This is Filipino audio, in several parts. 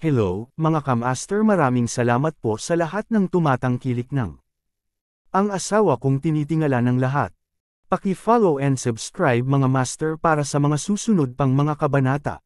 Hello, mga kamaster, maraming salamat po sa lahat ng tumatangkilik ng ang asawa kong tinitingala ng lahat. Paki-follow and subscribe mga master para sa mga susunod pang mga kabanata.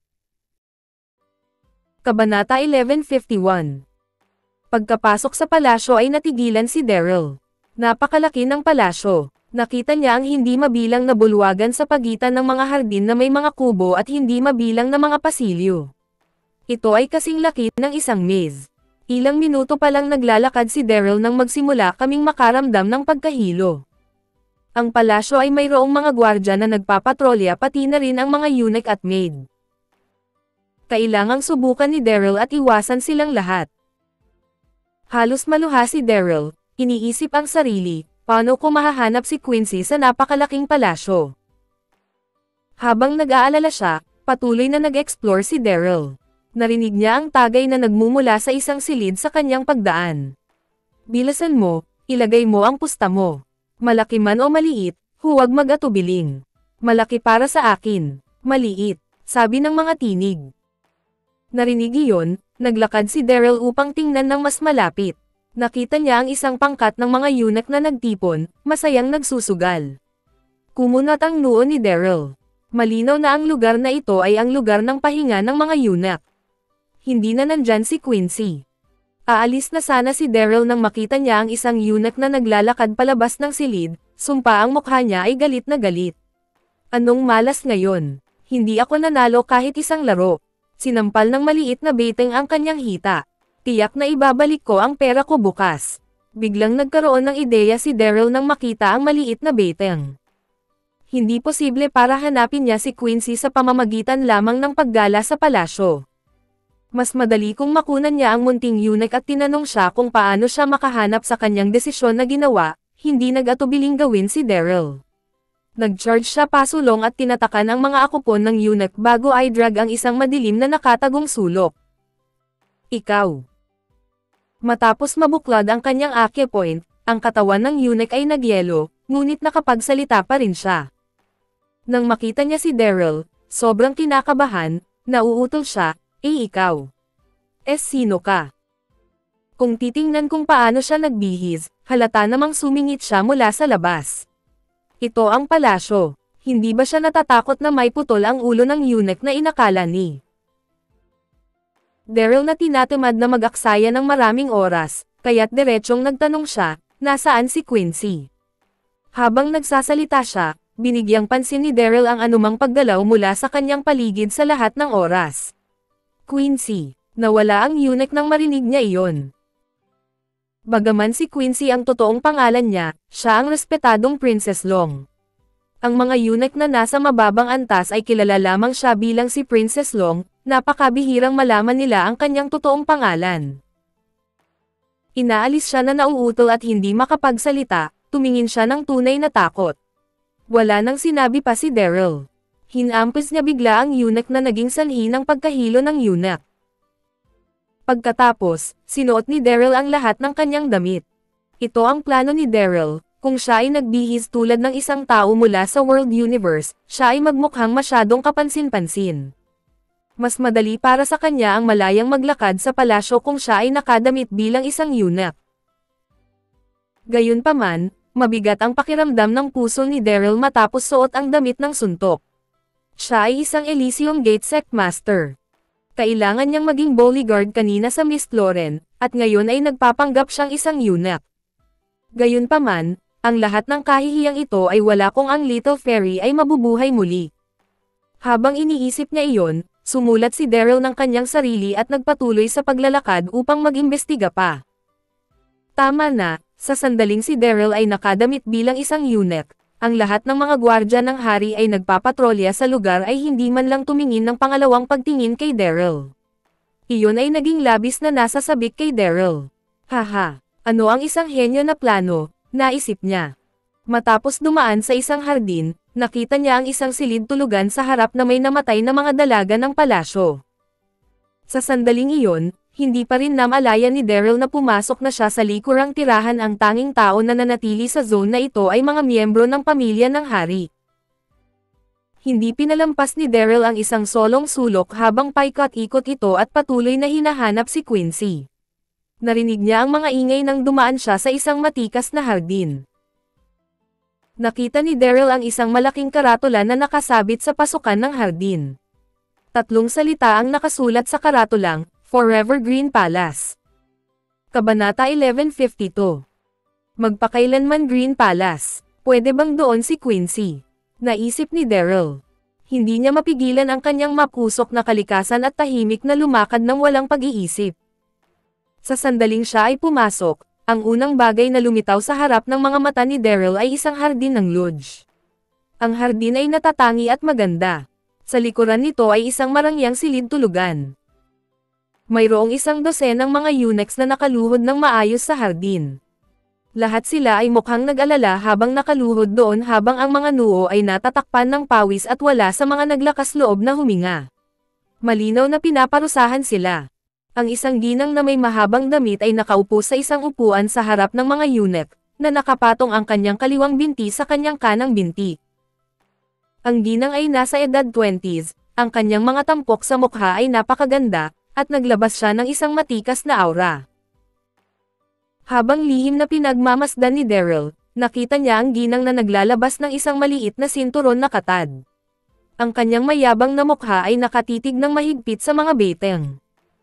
Kabanata 1151. Pagkapasok sa palasyo ay natigilan si Daryl. Napakalaki ng palasyo. Nakita niya ang hindi mabilang na bulwagan sa pagitan ng mga hardin na may mga kubo at hindi mabilang na mga pasilyo. Ito ay kasing laki ng isang maze. Ilang minuto pa lang naglalakad si Daryl nang magsimula kaming makaramdam ng pagkahilo. Ang palasyo ay mayroong mga gwardya na nagpapatrolya pati na rin ang mga eunuch at maid. Kailangang subukan ni Daryl at iwasan silang lahat. Halos maluha si Daryl, iniisip ang sarili, paano ko mahahanap si Quincy sa napakalaking palasyo. Habang nag-aalala siya, patuloy na nag-explore si Daryl. Narinig niya ang tagay na nagmumula sa isang silid sa kanyang pagdaan. Bilasan mo, ilagay mo ang pusta mo. Malaki man o maliit, huwag mag-atubiling. Malaki para sa akin, maliit, sabi ng mga tinig. Narinig iyon, naglakad si Daryl upang tingnan ng mas malapit. Nakita niya ang isang pangkat ng mga eunuch na nagtipon, masayang nagsusugal. Kumunat ang noo ni Daryl. Malinaw na ang lugar na ito ay ang lugar ng pahinga ng mga eunuch. Hindi na nandyan si Quincy. Aalis na sana si Daryl nang makita niya ang isang eunuch na naglalakad palabas ng silid, sumpa ang mukha niya ay galit na galit. Anong malas ngayon? Hindi ako nanalo kahit isang laro. Sinampal ng maliit na beteng ang kanyang hita. Tiyak na ibabalik ko ang pera ko bukas. Biglang nagkaroon ng ideya si Daryl nang makita ang maliit na beteng. Hindi posible para hanapin niya si Quincy sa pamamagitan lamang ng paggala sa palasyo. Mas madali kung makunan niya ang munting eunuch at tinanong siya kung paano siya makahanap sa kanyang desisyon na ginawa, hindi nag-atubiling gawin si Daryl. Nag-charge siya pasulong at tinatakan ang mga akupon ng eunuch bago ay drag ang isang madilim na nakatagong sulok. Ikaw. Matapos mabuklad ang kanyang ake point, ang katawan ng eunuch ay nagyelo, ngunit nakapagsalita pa rin siya. Nang makita niya si Daryl, sobrang kinakabahan, nauutol siya. Ikaw. Sino ka? Kung titingnan kung paano siya nagbihis, halata namang sumingit siya mula sa labas. Ito ang palasyo. Hindi ba siya natatakot na may putol ang ulo ng eunuch na inakala ni Daryl na tinatamad na mag-aksaya ng maraming oras, kaya't diretsyong nagtanong siya, nasaan si Quincy? Habang nagsasalita siya, binigyang pansin ni Daryl ang anumang paggalaw mula sa kanyang paligid sa lahat ng oras. Quincy. Nawala ang eunuch nang marinig niya iyon. Bagaman si Quincy ang totoong pangalan niya, siya ang respetadong Princess Long. Ang mga eunuch na nasa mababang antas ay kilala lamang siya bilang si Princess Long, napakabihirang malaman nila ang kanyang totoong pangalan. Inaalis siya na nauutol at hindi makapagsalita, tumingin siya ng tunay na takot. Wala nang sinabi pa si Daryl. Hinampis niya bigla ang eunuch na naging sanhi ng pagkahilo ng eunuch. Pagkatapos, sinuot ni Daryl ang lahat ng kanyang damit. Ito ang plano ni Daryl, kung siya ay nagbihis tulad ng isang tao mula sa World Universe, siya ay magmukhang masyadong kapansin-pansin. Mas madali para sa kanya ang malayang maglakad sa palasyo kung siya ay nakadamit bilang isang eunuch. Gayunpaman, mabigat ang pakiramdam ng puso ni Daryl matapos suot ang damit ng suntok. Siya ay isang Elysium Gate Sect Master. Kailangan niyang maging bodyguard kanina sa Miss Lauren, at ngayon ay nagpapanggap siyang isang eunuch. Gayunpaman, ang lahat ng kahihiyang ito ay wala kung ang Little Fairy ay mabubuhay muli. Habang iniisip niya iyon, sumulat si Daryl ng kanyang sarili at nagpatuloy sa paglalakad upang mag-imbestiga pa. Tama na, sa sandaling si Daryl ay nakadamit bilang isang eunuch. Ang lahat ng mga gwardya ng hari ay nagpapatrolya sa lugar ay hindi man lang tumingin ng pangalawang pagtingin kay Daryl. Iyon ay naging labis na nasasabik kay Daryl. Haha, ano ang isang henyo na plano, naisip niya. Matapos dumaan sa isang hardin, nakita niya ang isang silid tulugan sa harap na may namatay na mga dalaga ng palasyo. Sa sandaling iyon, hindi pa rin namalayan ni Daryl na pumasok na siya sa likurang tirahan. Ang tanging tao na nanatili sa zone na ito ay mga miyembro ng pamilya ng hari. Hindi pinalampas ni Daryl ang isang solong sulok habang paikot-ikot ito at patuloy na hinahanap si Quincy. Narinig niya ang mga ingay nang dumaan siya sa isang matikas na hardin. Nakita ni Daryl ang isang malaking karatula na nakasabit sa pasukan ng hardin. 3 salita ang nakasulat sa karatulang, Forever Green Palace. Kabanata 1152. Magpakailanman Green Palace. Pwede bang doon si Quincy? Naisip ni Daryl. Hindi niya mapigilan ang kanyang mapusok na kalikasan at tahimik na lumakad ng walang pag-iisip. Sa sandaling siya ay pumasok, ang unang bagay na lumitaw sa harap ng mga mata ni Daryl ay isang hardin ng lodge. Ang hardin ay natatangi at maganda. Sa likuran nito ay isang marangyang silid tulugan. Mayroong 12 ng mga eunuchs na nakaluhod ng maayos sa hardin. Lahat sila ay mukhang nag-alala habang nakaluhod doon habang ang mga noo ay natatakpan ng pawis at wala sa mga naglakas loob na huminga. Malinaw na pinaparusahan sila. Ang isang ginang na may mahabang damit ay nakaupo sa isang upuan sa harap ng mga eunuch, na nakapatong ang kanyang kaliwang binti sa kanyang kanang binti. Ang ginang ay nasa edad 20s, ang kanyang mga tampok sa mukha ay napakaganda, at naglabas siya ng isang matikas na aura. Habang lihim na pinagmamasdan ni Daryl, nakita niya ang ginang na naglalabas ng isang maliit na sinturon na katad. Ang kanyang mayabang na mukha ay nakatitig ng mahigpit sa mga beteng.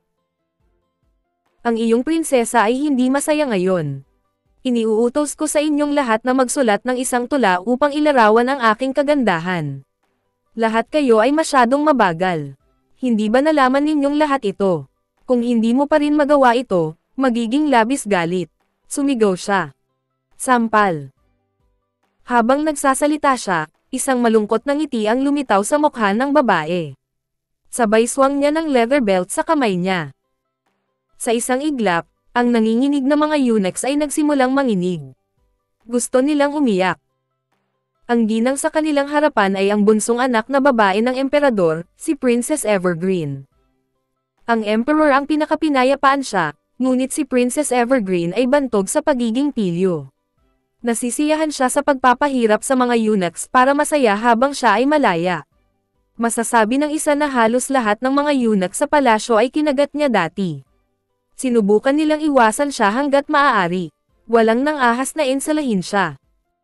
Ang iyong prinsesa ay hindi masaya ngayon. Iniuutos ko sa inyong lahat na magsulat ng isang tula upang ilarawan ang aking kagandahan. Lahat kayo ay masyadong mabagal. Hindi ba nalaman ninyong lahat ito? Kung hindi mo pa rin magawa ito, magiging labis galit. Sumigaw siya. Sampal. Habang nagsasalita siya, isang malungkot na ngiti ang lumitaw sa mukha ng babae. Sabay swang niya ng leather belt sa kamay niya. Sa isang iglap, ang nanginginig na mga eunuchs ay nagsimulang manginig. Gusto nilang umiyak. Ang ginang sa kanilang harapan ay ang bunsong anak na babae ng emperador, si Princess Evergreen. Ang emperor ang pinakapinayapaan siya, ngunit si Princess Evergreen ay bantog sa pagiging pilyo. Nasisiyahan siya sa pagpapahirap sa mga eunuchs para masaya habang siya ay malaya. Masasabi ng isa na halos lahat ng mga eunuch sa palasyo ay kinagat niya dati. Sinubukan nilang iwasan siya hanggat maaari. Walang nang ahas na insalahin siya.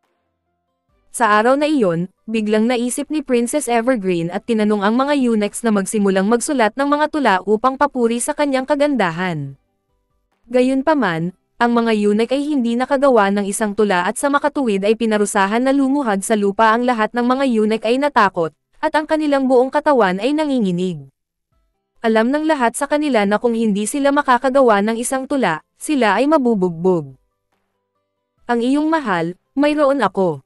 Sa araw na iyon, biglang naisip ni Princess Evergreen at tinanong ang mga eunuchs na magsimulang magsulat ng mga tula upang papuri sa kanyang kagandahan. Gayunpaman, ang mga eunuch ay hindi nakagawa ng isang tula at sa makatuwid ay pinarusahan na lumuhad sa lupa ang lahat ng mga eunuch ay natakot, at ang kanilang buong katawan ay nanginginig. Alam ng lahat sa kanila na kung hindi sila makakagawa ng isang tula, sila ay mabubugbog. Ang iyong mahal, mayroon ako.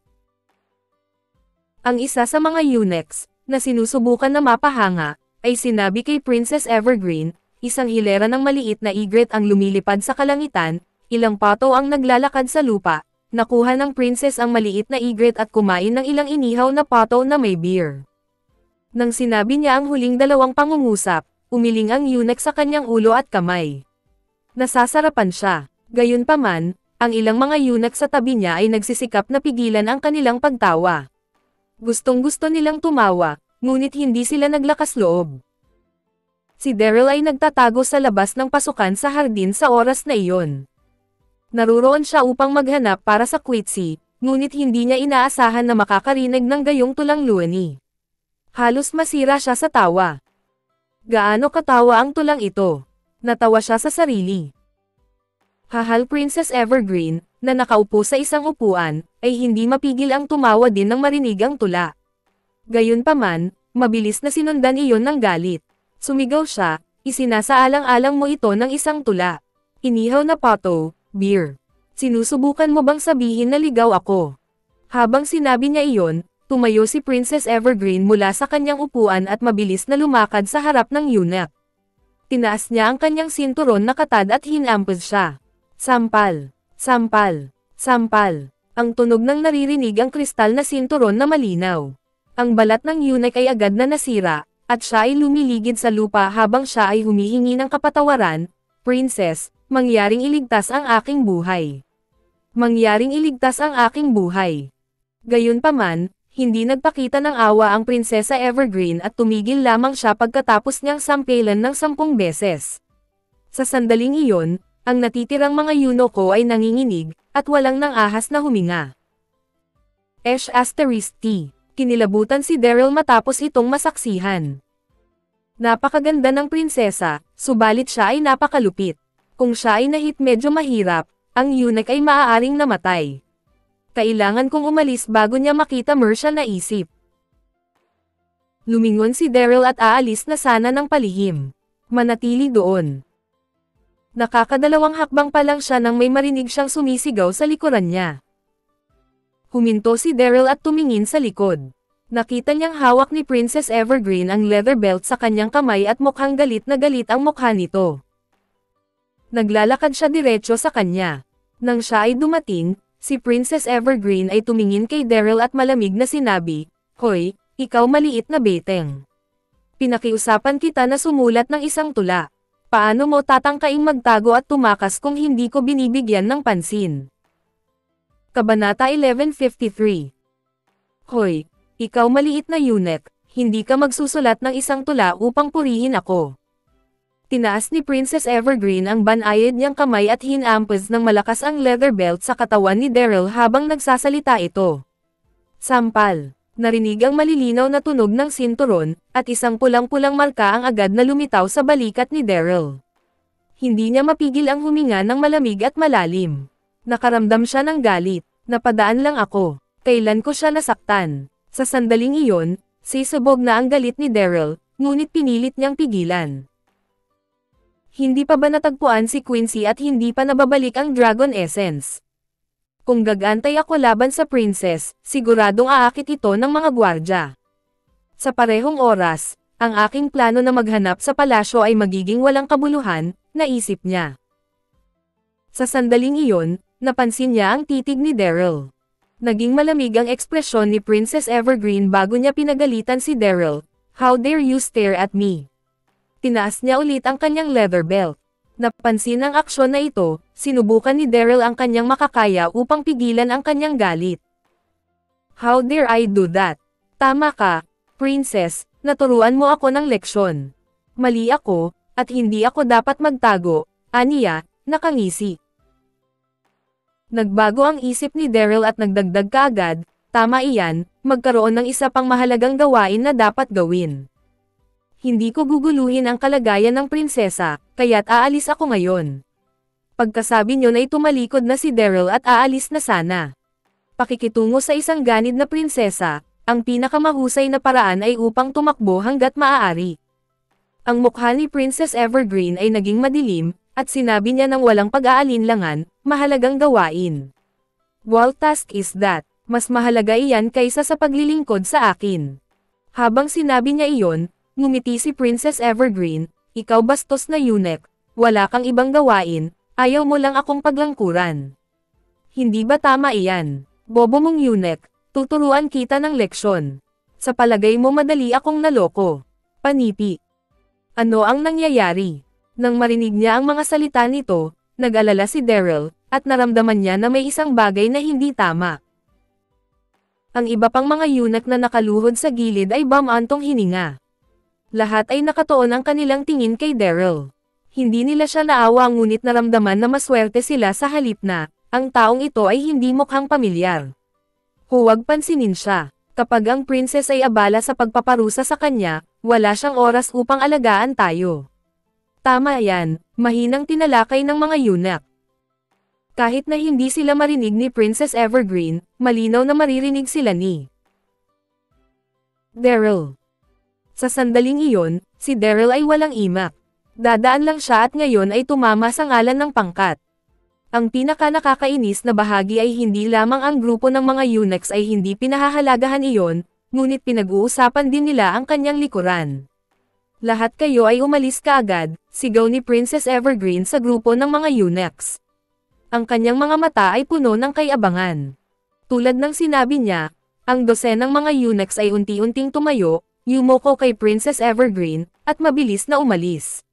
Ang isa sa mga eunuchs, na sinusubukan na mapahanga, ay sinabi kay Princess Evergreen, isang hilera ng maliit na egret ang lumilipad sa kalangitan, ilang pato ang naglalakad sa lupa, nakuha ng princess ang maliit na egret at kumain ng ilang inihaw na pato na may beer. Nang sinabi niya ang huling 2 pangungusap, umiling ang eunuch sa kanyang ulo at kamay. Nasasarapan siya. Gayunpaman, ang ilang mga eunuch sa tabi niya ay nagsisikap na pigilan ang kanilang pagtawa. Gustong-gusto nilang tumawa, ngunit hindi sila naglakas loob. Si Daryl ay nagtatago sa labas ng pasukan sa hardin sa oras na iyon. Naruroon siya upang maghanap para sa Quincy, ngunit hindi niya inaasahan na makakarinig ng gayong tulang luwani. Halos masira siya sa tawa. Gaano katawa ang tulang ito? Natawa siya sa sarili. Hahal Princess Evergreen, na nakaupo sa isang upuan, ay hindi mapigil ang tumawa din nang marinig ang tula. Gayunpaman, mabilis na sinundan iyon ng galit. Sumigaw siya, isinasaalang-alang mo ito ng isang tula. Inihaw na pato, beer. Sinusubukan mo bang sabihin na ligaw ako? Habang sinabi niya iyon, tumayo si Princess Evergreen mula sa kanyang upuan at mabilis na lumakad sa harap ng eunuch. Tinaas niya ang kanyang sinturon na katad at hinampos siya. Sampal, sampal, sampal. Ang tunog ng naririnig ang kristal na sinturon na malinaw. Ang balat ng eunuch ay agad na nasira, at siya ay lumiligid sa lupa habang siya ay humihingi ng kapatawaran. Princess, mangyaring iligtas ang aking buhay. Mangyaring iligtas ang aking buhay. Gayunpaman, Hindi nagpakita ng awa ang Prinsesa Evergreen at tumigil lamang siya pagkatapos niyang sampilan ng 10 beses. Sa sandaling iyon, ang natitirang mga Yunoko ay nanginginig, at walang nang ahas na huminga. *T. Kinilabutan si Daryl matapos itong masaksihan. Napakaganda ng prinsesa, subalit siya ay napakalupit. Kung siya ay nahit medyo mahirap, ang eunuch ay maaaring namatay. Kailangan kong umalis bago niya makita siya naisip. Lumingon si Daryl at aalis na sana ng palihim. Manatili doon. Nakakadalawang hakbang pa lang siya nang may marinig siyang sumisigaw sa likuran niya. Huminto si Daryl at tumingin sa likod. Nakita niyang hawak ni Princess Evergreen ang leather belt sa kanyang kamay at mukhang galit na galit ang mukha nito. Naglalakad siya diretso sa kanya. Nang siya ay dumating, si Princess Evergreen ay tumingin kay Daryl at malamig na sinabi, "Hoy, ikaw maliit na beteng. Pinakiusapan kita na sumulat ng isang tula. Paano mo tatangkaing magtago at tumakas kung hindi ko binibigyan ng pansin?" Kabanata 1153. Hoy, ikaw maliit na eunuch, hindi ka magsusulat ng isang tula upang purihin ako. Tinaas ni Princess Evergreen ang banayad niyang kamay at hinampas ng malakas ang leather belt sa katawan ni Daryl habang nagsasalita ito. Sampal. Narinig ang malilinaw na tunog ng sinturon, at isang pulang-pulang marka ang agad na lumitaw sa balikat ni Daryl. Hindi niya mapigil ang huminga ng malamig at malalim. Nakaramdam siya ng galit. Napadaan lang ako. Kailan ko siya nasaktan? Sa sandaling iyon, sisubog na ang galit ni Daryl, ngunit pinilit niyang pigilan. Hindi pa ba natagpuan si Quincy at hindi pa nababalik ang Dragon Essence? Kung gagantay ako laban sa princess, siguradong aakit ito ng mga gwardya. Sa parehong oras, ang aking plano na maghanap sa palasyo ay magiging walang kabuluhan, naisip niya. Sa sandaling iyon, napansin niya ang titig ni Daryl. Naging malamig ang ekspresyon ni Princess Evergreen bago niya pinagalitan si Daryl. "How dare you stare at me?" Tinaas niya ulit ang kanyang leather belt. Napansin ang aksyon na ito, sinubukan ni Daryl ang kanyang makakaya upang pigilan ang kanyang galit. "How dare I do that? Tama ka, princess, naturuan mo ako ng leksyon. Mali ako, at hindi ako dapat magtago," aniya, nakangisi. Nagbago ang isip ni Daryl at nagdagdag kaagad, "Tama iyan, magkaroon ng isa pang mahalagang gawain na dapat gawin. Hindi ko guguluhin ang kalagayan ng prinsesa, kaya't aalis ako ngayon." Pagkasabi niyon ay tumalikod na si Daryl at aalis na sana. Pakikitungo sa isang ganid na prinsesa, ang pinakamahusay na paraan ay upang tumakbo hanggat maaari. Ang mukha ni Princess Evergreen ay naging madilim, at sinabi niya ng walang pag-aalinlangan, "Mahalagang gawain. What task is that? Mas mahalaga iyan kaysa sa paglilingkod sa akin." Habang sinabi niya iyon, ngumiti si Princess Evergreen, "Ikaw bastos na eunuch, wala kang ibang gawain, ayaw mo lang akong paglangkuran. Hindi ba tama iyan? Bobo mong eunuch, tuturuan kita ng leksyon. Sa palagay mo madali akong naloko. Panipi. Ano ang nangyayari?" Nang marinig niya ang mga salita nito, nag-alala si Daryl, at naramdaman niya na may isang bagay na hindi tama. Ang iba pang mga eunuch na nakaluhod sa gilid ay bumantong hininga. Lahat ay nakatuon ang kanilang tingin kay Daryl. Hindi nila siya naawa ngunit naramdaman na maswerte sila sa halip na, ang taong ito ay hindi mukhang pamilyar. Huwag pansinin siya. Kapag ang princess ay abala sa pagpaparusa sa kanya, wala siyang oras upang alagaan tayo. Tama yan, mahinang tinalakay ng mga eunuch. Kahit na hindi sila marinig ni Princess Evergreen, malinaw na maririnig sila ni Daryl. Sa sandaling iyon, si Daryl ay walang imak. Dadaan lang siya at ngayon ay tumama sa ngalan ng pangkat. Ang pinaka-nakakainis na bahagi ay hindi lamang ang grupo ng mga eunuchs ay hindi pinahahalagahan iyon, ngunit pinag-uusapan din nila ang kanyang likuran. "Lahat kayo ay umalis kaagad," sigaw ni Princess Evergreen sa grupo ng mga eunuchs. Ang kanyang mga mata ay puno ng kayabangan. Tulad ng sinabi niya, ang dosenang mga eunuchs ay unti-unting tumayo, yumoko kay Princess Evergreen, at mabilis na umalis.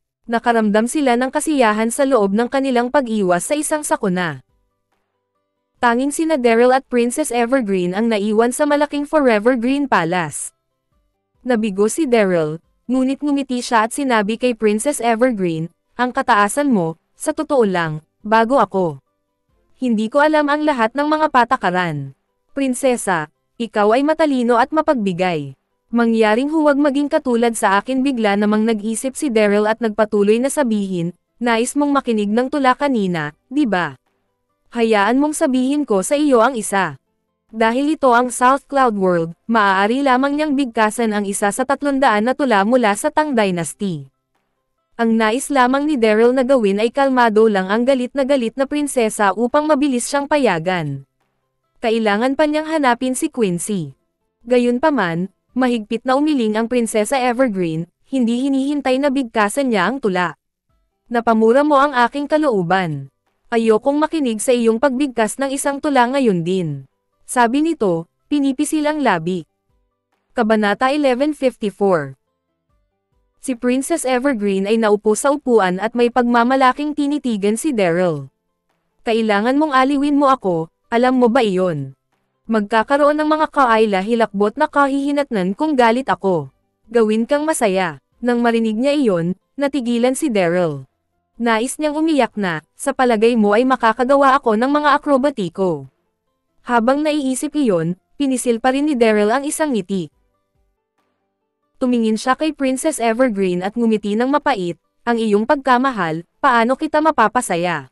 Nakaramdam sila ng kasiyahan sa loob ng kanilang pag-iwas sa isang sakuna. Tanging sina Daryl at Princess Evergreen ang naiwan sa malaking Forever Green Palace. Nabigo si Daryl, ngunit ngumiti siya at sinabi kay Princess Evergreen, ang kataasan mo, sa totoo lang, bago ako. Hindi ko alam ang lahat ng mga patakaran. Prinsesa, ikaw ay matalino at mapagbigay. Mangyaring huwag maging katulad sa akin, bigla namang nag-isip si Daryl at nagpatuloy na sabihin, nais mong makinig ng tula kanina, di ba? Hayaan mong sabihin ko sa iyo ang isa. Dahil ito ang South Cloud World, maaari lamang niyang bigkasan ang isa sa 300 na tula mula sa Tang Dynasty. Ang nais lamang ni Daryl na gawin ay kalmado lang ang galit na prinsesa upang mabilis siyang payagan. Kailangan pa niyang hanapin si Quincy. Gayunpaman, mahigpit na umiling ang Prinsesa Evergreen, hindi hinihintay na bigkasan niya ang tula. Napamura mo ang aking kalooban. Ayokong makinig sa iyong pagbigkas ng isang tula ngayon din. Sabi nito, pinipisil ang labi. Kabanata 1154. Si Princess Evergreen ay naupo sa upuan at may pagmamalaking tinitigan si Daryl. Kailangan mong aliwin mo ako, alam mo ba iyon? Magkakaroon ng mga kaila-hilakbot na kahihinatnan kung galit ako. Gawin kang masaya. Nang marinig niya iyon, natigilan si Daryl. Nais niyang umiyak na, sa palagay mo ay makakagawa ako ng mga akrobatiko. Habang naiisip iyon, pinisil pa rin ni Daryl ang isang ngiti. Tumingin siya kay Princess Evergreen at ngumiti ng mapait, ang iyong pagkamahal, paano kita mapapasaya?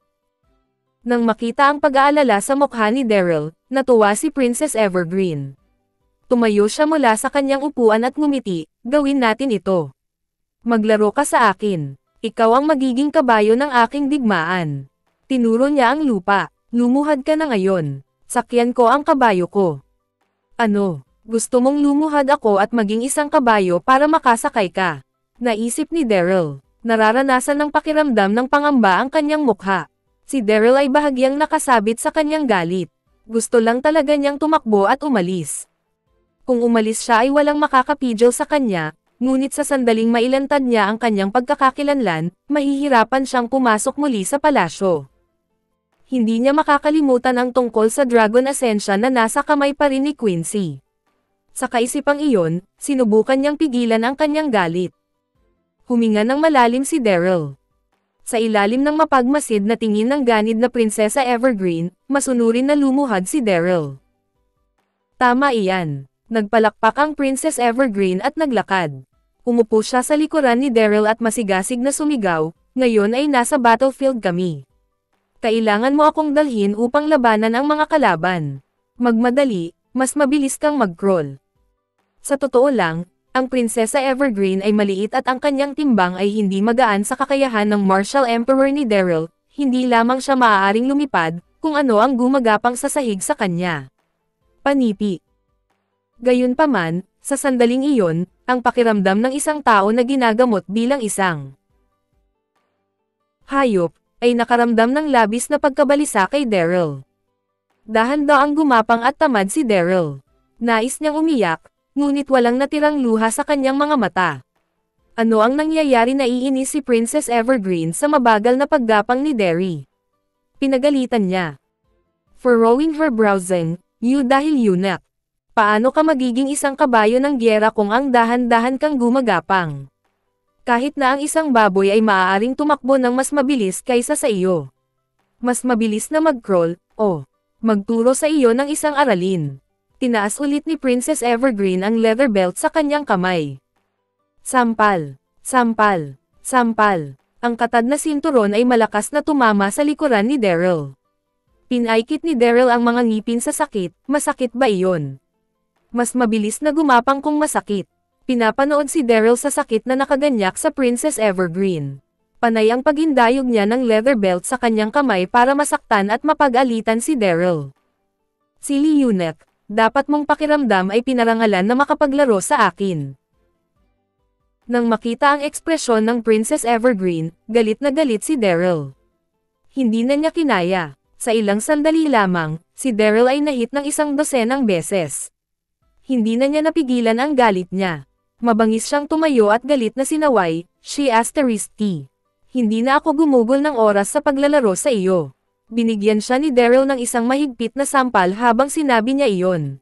Nang makita ang pag-aalala sa mukha ni Daryl, natuwa si Princess Evergreen. Tumayo siya mula sa kanyang upuan at ngumiti, gawin natin ito. Maglaro ka sa akin. Ikaw ang magiging kabayo ng aking digmaan. Tinuro niya ang lupa. Lumuhad ka na ngayon. Sakyan ko ang kabayo ko. Ano? Gusto mong lumuhad ako at maging isang kabayo para makasakay ka? Naisip ni Daryl. Nararanasan ng pakiramdam ng pangamba ang kanyang mukha. Si Daryl ay bahagyang nakasabit sa kanyang galit. Gusto lang talaga niyang tumakbo at umalis. Kung umalis siya ay walang makakapidyo sa kanya, ngunit sa sandaling mailantad niya ang kanyang pagkakakilanlan, mahihirapan siyang pumasok muli sa palasyo. Hindi niya makakalimutan ang tungkol sa Dragon Ascension na nasa kamay pa rin ni Quincy. Sa kaisipang iyon, sinubukan niyang pigilan ang kanyang galit. Huminga ng malalim si Daryl. Sa ilalim ng mapagmasid na tingin ng ganid na Prinsesa Evergreen, masunurin na lumuhad si Daryl. Tama iyan. Nagpalakpak ang Princess Evergreen at naglakad. Umupo siya sa likuran ni Daryl at masigasig na sumigaw, ngayon ay nasa battlefield kami. Kailangan mo akong dalhin upang labanan ang mga kalaban. Magmadali, mas mabilis kang mag-crawl. Sa totoo lang, ang Prinsesa Evergreen ay maliit at ang kanyang timbang ay hindi magaan sa kakayahan ng Martial Emperor ni Daryl, hindi lamang siya maaaring lumipad, kung ano ang gumagapang sa sahig sa kanya. Panipi. Gayunpaman, sa sandaling iyon, ang pakiramdam ng isang tao na ginagamot bilang isang hayop, ay nakaramdam ng labis na pagkabalisa kay Daryl. Dahan-daang gumapang at tamad si Daryl. Nais niyang umiyak, ngunit walang natirang luha sa kanyang mga mata. Ano ang nangyayari? Naiinis si Princess Evergreen sa mabagal na paggapang ni Derry. Pinagalitan niya. Furrowing her browsing, you dahil eunuch. Paano ka magiging isang kabayo ng gyera kung ang dahan-dahan kang gumagapang? Kahit na ang isang baboy ay maaaring tumakbo ng mas mabilis kaysa sa iyo. Mas mabilis na mag-crawl, o magturo sa iyo ng isang aralin. Tinaas ulit ni Princess Evergreen ang leather belt sa kanyang kamay. Sampal, sampal, sampal. Ang katad na sinturon ay malakas na tumama sa likuran ni Daryl. Pinaikit ni Daryl ang mga ngipin sa sakit, masakit ba iyon? Mas mabilis na gumapang kung masakit. Pinapanood si Daryl sa sakit na nakaganyak sa Princess Evergreen. Panay ang paghindayog niya ng leather belt sa kanyang kamay para masaktan at mapag-alitan si Daryl. Silly eunuch, dapat mong pakiramdam ay pinarangalan na makapaglaro sa akin. Nang makita ang ekspresyon ng Princess Evergreen, galit na galit si Daryl. Hindi na niya kinaya. Sa ilang sandali lamang, si Daryl ay nahit ng 100 beses. Hindi na niya napigilan ang galit niya. Mabangis siyang tumayo at galit na sinaway, she asterisk T. Hindi na ako gumugol ng oras sa paglalaro sa iyo. Binigyan siya ni Daryl ng isang mahigpit na sampal habang sinabi niya iyon.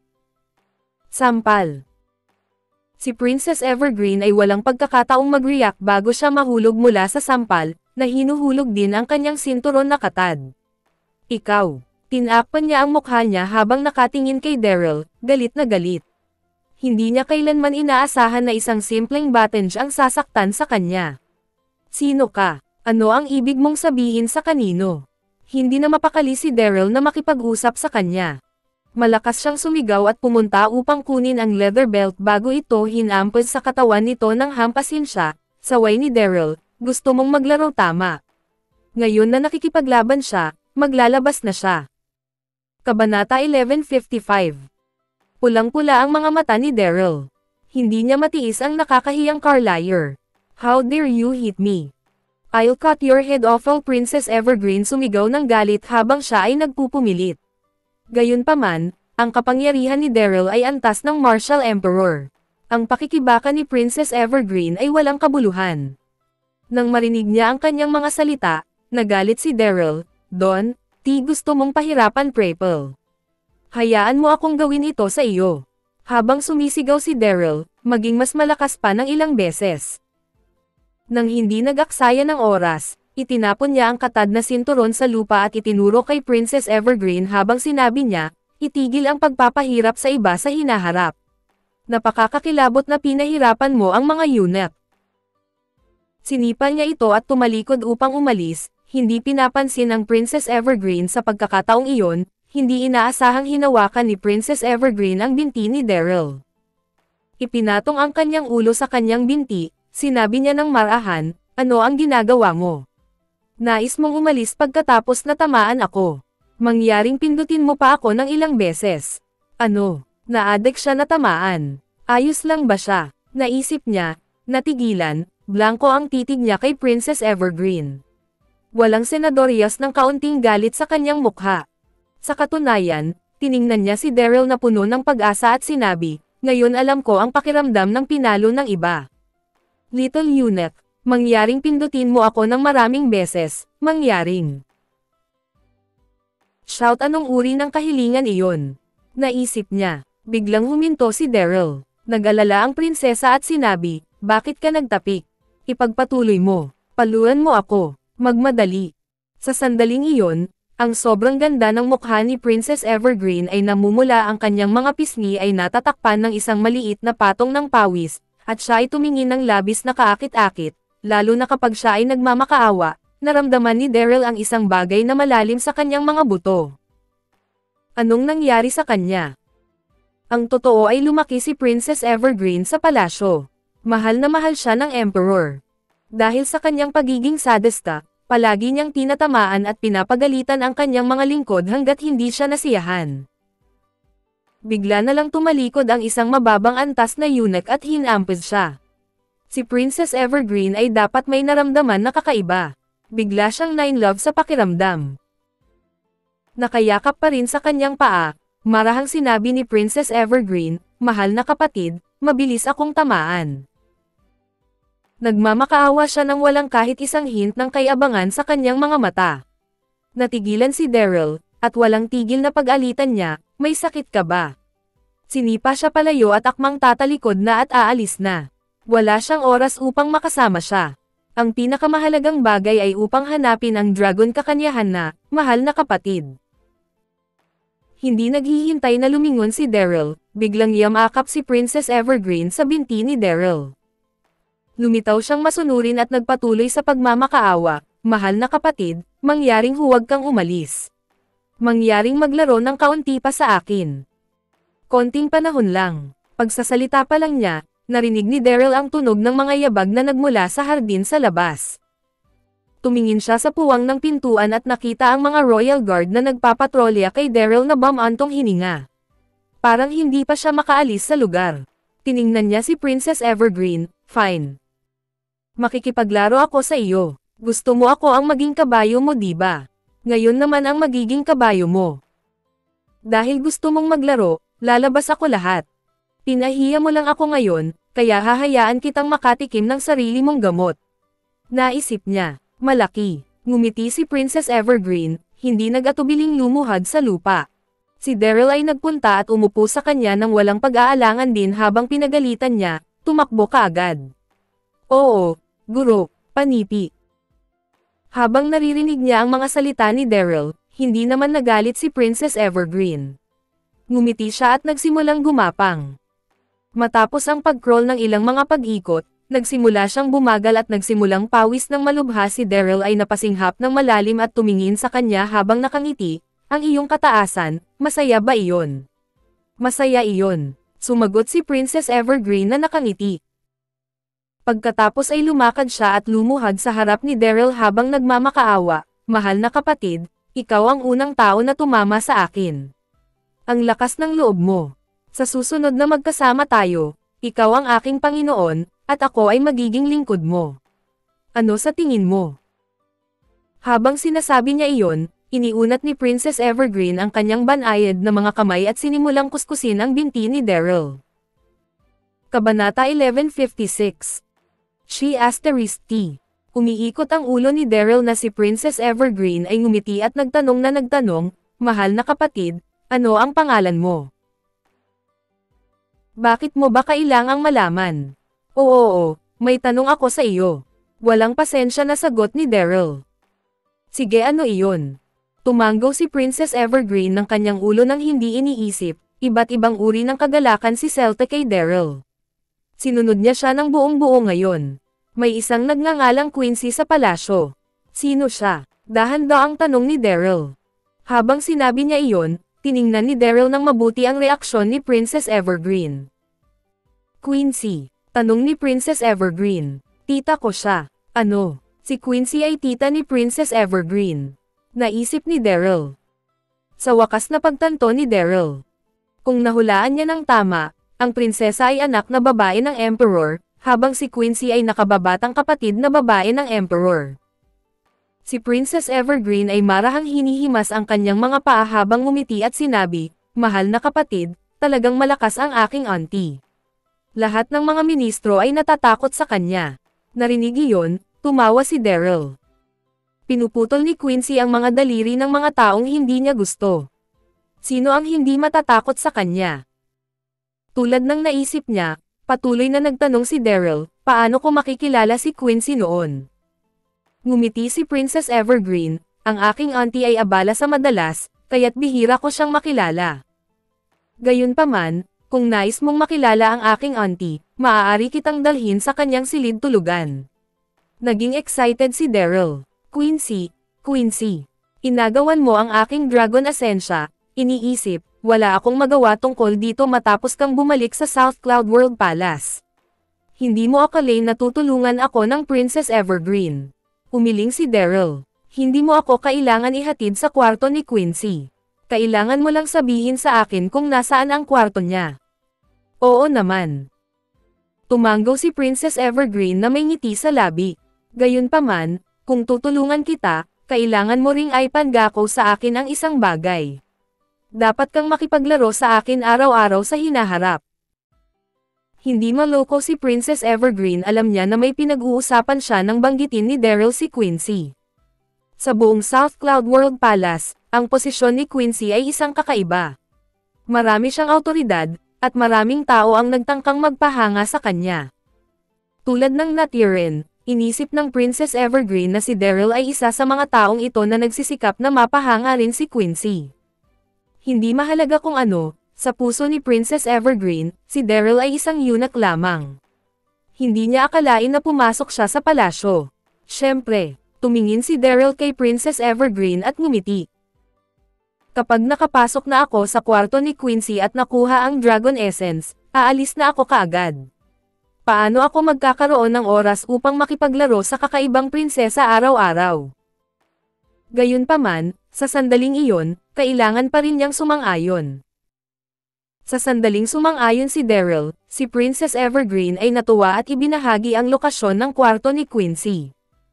Sampal. Si Princess Evergreen ay walang pagkakataong mag-react bago siya mahulog mula sa sampal, na hinuhulog din ang kanyang sinturon na katad. Ikaw. Tinakpan niya ang mukha niya habang nakatingin kay Daryl, galit na galit. Hindi niya kailanman inaasahan na isang simpleng batenge ang sasaktan sa kanya. Sino ka? Ano ang ibig mong sabihin sa kanino? Hindi na mapakali si Daryl na makipag-usap sa kanya. Malakas siyang sumigaw at pumunta upang kunin ang leather belt bago ito hinampas sa katawan nito nang hampasin siya. Saway ni Daryl, gusto mong maglaro tama. Ngayon na nakikipaglaban siya, maglalabas na siya. Kabanata 1155. Pulang-pula ang mga mata ni Daryl. Hindi niya matiis ang nakakahiyang Carlier. How dare you hit me? I'll cut your head off. Princess Evergreen sumigaw ng galit habang siya ay nagpupumilit. Gayunpaman, ang kapangyarihan ni Daryl ay antas ng Martial Emperor. Ang pakikibaka ni Princess Evergreen ay walang kabuluhan. Nang marinig niya ang kanyang mga salita, nagalit si Daryl. Don, gusto mong pahirapan Prapel. Hayaan mo akong gawin ito sa iyo. Habang sumisigaw si Daryl, maging mas malakas pa ng ilang beses. Nang hindi nag-aksaya ng oras, itinapon niya ang katad na sinturon sa lupa at itinuro kay Princess Evergreen habang sinabi niya, itigil ang pagpapahirap sa iba sa hinaharap. Napakakakilabot na pinahirapan mo ang mga eunuch. Sinipa niya ito at tumalikod upang umalis, hindi pinapansin ng Princess Evergreen sa pagkakataong iyon, hindi inaasahang hinawakan ni Princess Evergreen ang binti ni Daryl. Ipinatong ang kanyang ulo sa kanyang binti, sinabi niya ng marahan, ano ang ginagawa mo? Nais mong umalis pagkatapos na tamaan ako. Mangyaring pindutin mo pa ako ng ilang beses. Ano? Naadek siya na tamaan. Ayos lang ba siya? Naisip niya, natigilan, blanko ang titig niya kay Princess Evergreen. Walang senadorias ng kaunting galit sa kanyang mukha. Sa katunayan, tiningnan niya si Daryl na puno ng pag-asa at sinabi, ngayon alam ko ang pakiramdam ng pinalo ng iba. Little eunuch. Mangyaring pindutin mo ako ng maraming beses, mangyaring. Shout anong uri ng kahilingan iyon? Naisip niya. Biglang huminto si Daryl. Nag-alala ang prinsesa at sinabi, bakit ka nagtapik? Ipagpatuloy mo. Paluan mo ako. Magmadali. Sa sandaling iyon, ang sobrang ganda ng mukha ni Princess Evergreen ay namumula ang kanyang mga pisngi ay natatakpan ng isang maliit na patong ng pawis, at siya ay tumingin ng labis na kaakit-akit. Lalo na kapag siya ay nagmamakaawa, naramdaman ni Daryl ang isang bagay na malalim sa kanyang mga buto. Anong nangyari sa kanya? Ang totoo ay lumaki si Princess Evergreen sa palasyo. Mahal na mahal siya ng Emperor. Dahil sa kanyang pagiging sadista, palagi niyang tinatamaan at pinapagalitan ang kanyang mga lingkod hanggat hindi siya nasiyahan. Bigla na lang tumalikod ang isang mababang antas na eunuch at hinampas siya. Si Princess Evergreen ay dapat may naramdaman na kakaiba. Bigla siyang na-in-love sa pakiramdam. Nakayakap pa rin sa kanyang paa, marahang sinabi ni Princess Evergreen, mahal na kapatid, mabilis akong tamaan. Nagmamakaawa siya nang walang kahit isang hint ng kayabangan sa kanyang mga mata. Natigilan si Daryl, at walang tigil na pag-alitan niya, may sakit ka ba? Sinipa siya palayo at akmang tatalikod na at aalis na. Wala siyang oras upang makasama siya. Ang pinakamahalagang bagay ay upang hanapin ang dragon kakanyahan na, mahal na kapatid. Hindi naghihintay na lumingon si Daryl, biglang yamakap si Princess Evergreen sa binti ni Daryl. Lumitaw siyang masunurin at nagpatuloy sa pagmamakaawa, mahal na kapatid, mangyaring huwag kang umalis. Mangyaring maglaro ng kaunti pa sa akin. Konting panahon lang. Pagsasalita pa lang niya, narinig ni Daryl ang tunog ng mga yabag na nagmula sa hardin sa labas. Tumingin siya sa puwang ng pintuan at nakita ang mga Royal Guard na nagpapatrolya kay Daryl na bumantong hininga. Parang hindi pa siya makaalis sa lugar. Tiningnan niya si Princess Evergreen, fine. Makikipaglaro ako sa iyo. Gusto mo ako ang maging kabayo mo diba? Ngayon naman ang magiging kabayo mo. Dahil gusto mong maglaro, lalabas ako lahat. Pinahiya mo lang ako ngayon, kaya hahayaan kitang makatikim ng sarili mong gamot. Naisip niya, malaki. Ngumiti si Princess Evergreen, hindi nag-atubiling lumuhad sa lupa. Si Daryl ay nagpunta at umupo sa kanya nang walang pag-aalangan din habang pinagalitan niya, tumakbo kaagad. Oo, guro, panipi. Habang naririnig niya ang mga salita ni Daryl, hindi naman nagalit si Princess Evergreen. Ngumiti siya at nagsimulang gumapang. Matapos ang pag-crawl ng ilang mga pag-ikot, nagsimula siyang bumagal at nagsimulang pawis ng malubha. Si Daryl ay napasinghap ng malalim at tumingin sa kanya habang nakangiti. Ang iyong kataasan, masaya ba iyon? Masaya iyon, sumagot si Princess Evergreen na nakangiti. Pagkatapos ay lumakad siya at lumuhad sa harap ni Daryl habang nagmamakaawa, mahal na kapatid, ikaw ang unang tao na tumama sa akin. Ang lakas ng loob mo. Sa susunod na magkasama tayo, ikaw ang aking Panginoon, at ako ay magiging lingkod mo. Ano sa tingin mo? Habang sinasabi niya iyon, iniunat ni Princess Evergreen ang kanyang banayad na mga kamay at sinimulang kuskusin ang binti ni Daryl. Kabanata 1156. She asterisk T. Umiikot ang ulo ni Daryl na si Princess Evergreen ay ngumiti at nagtanong, mahal na kapatid, ano ang pangalan mo? Bakit mo ba kailangang malaman? Oo, may tanong ako sa iyo. Walang pasensya na sagot ni Daryl. Sige, ano iyon? Tumanggaw si Princess Evergreen ng kanyang ulo nang hindi iniisip, iba't ibang uri ng kagalakan si Celta kay Daryl. Sinunod niya siya ng buong-buo ngayon. May isang nagngangalang Quincy sa palasyo. Sino siya? Dahan-daang tanong ni Daryl. Habang sinabi niya iyon, tiningnan ni Daryl ng mabuti ang reaksyon ni Princess Evergreen. Quincy, tanong ni Princess Evergreen. Tita ko siya. Ano? Si Quincy ay tita ni Princess Evergreen. Naisip ni Daryl. Sa wakas na pagtanto ni Daryl. Kung nahulaan niya ng tama, ang prinsesa ay anak na babae ng Emperor, habang si Quincy ay nakababatang kapatid na babae ng Emperor. Si Princess Evergreen ay marahang hinihimas ang kanyang mga paa habang ngumiti at sinabi, mahal na kapatid, talagang malakas ang aking auntie. Lahat ng mga ministro ay natatakot sa kanya. Narinig iyon, tumawa si Daryl. Pinuputol ni Quincy ang mga daliri ng mga taong hindi niya gusto. Sino ang hindi matatakot sa kanya? Tulad ng naisip niya, patuloy na nagtanong si Daryl, paano ko makikilala si Quincy noon? Ngumiti si Princess Evergreen, ang aking auntie ay abala sa madalas, kaya't bihira ko siyang makilala. Gayunpaman, kung nais mong makilala ang aking auntie, maaari kitang dalhin sa kanyang silid tulugan. Naging excited si Daryl. Quincy, inagawan mo ang aking Dragon Ascensia, iniisip, wala akong magawa tungkol dito matapos kang bumalik sa South Cloud World Palace. Hindi mo akalain na tutulungan ako ng Princess Evergreen. Umiling si Daryl. Hindi mo ako kailangan ihatid sa kwarto ni Quincy. Kailangan mo lang sabihin sa akin kung nasaan ang kwarto niya. Oo naman. Tumanggaw si Princess Evergreen na may ngiti sa labi. Gayunpaman, kung tutulungan kita, kailangan mo ring ipanggako sa akin ang isang bagay. Dapat kang makipaglaro sa akin araw-araw sa hinaharap. Hindi maloko si Princess Evergreen, alam niya na may pinag-uusapan siya nang banggitin ni Daryl si Quincy. Sa buong South Cloud World Palace, ang posisyon ni Quincy ay isang kakaiba. Marami siyang awtoridad, at maraming tao ang nagtangkang magpahanga sa kanya. Tulad ng Natirin, inisip ng Princess Evergreen na si Daryl ay isa sa mga taong ito na nagsisikap na mapahanga rin si Quincy. Hindi mahalaga kung ano, sa puso ni Princess Evergreen, si Daryl ay isang eunuch lamang. Hindi niya akalain na pumasok siya sa palasyo. Siyempre, tumingin si Daryl kay Princess Evergreen at ngumiti. Kapag nakapasok na ako sa kwarto ni Quincy at nakuha ang Dragon Essence, aalis na ako kaagad. Paano ako magkakaroon ng oras upang makipaglaro sa kakaibang prinsesa araw-araw? Gayunpaman, sa sandaling iyon, kailangan pa rin niyang sumang-ayon. Sa sandaling sumang-ayon si Daryl, si Princess Evergreen ay natuwa at ibinahagi ang lokasyon ng kwarto ni Quincy.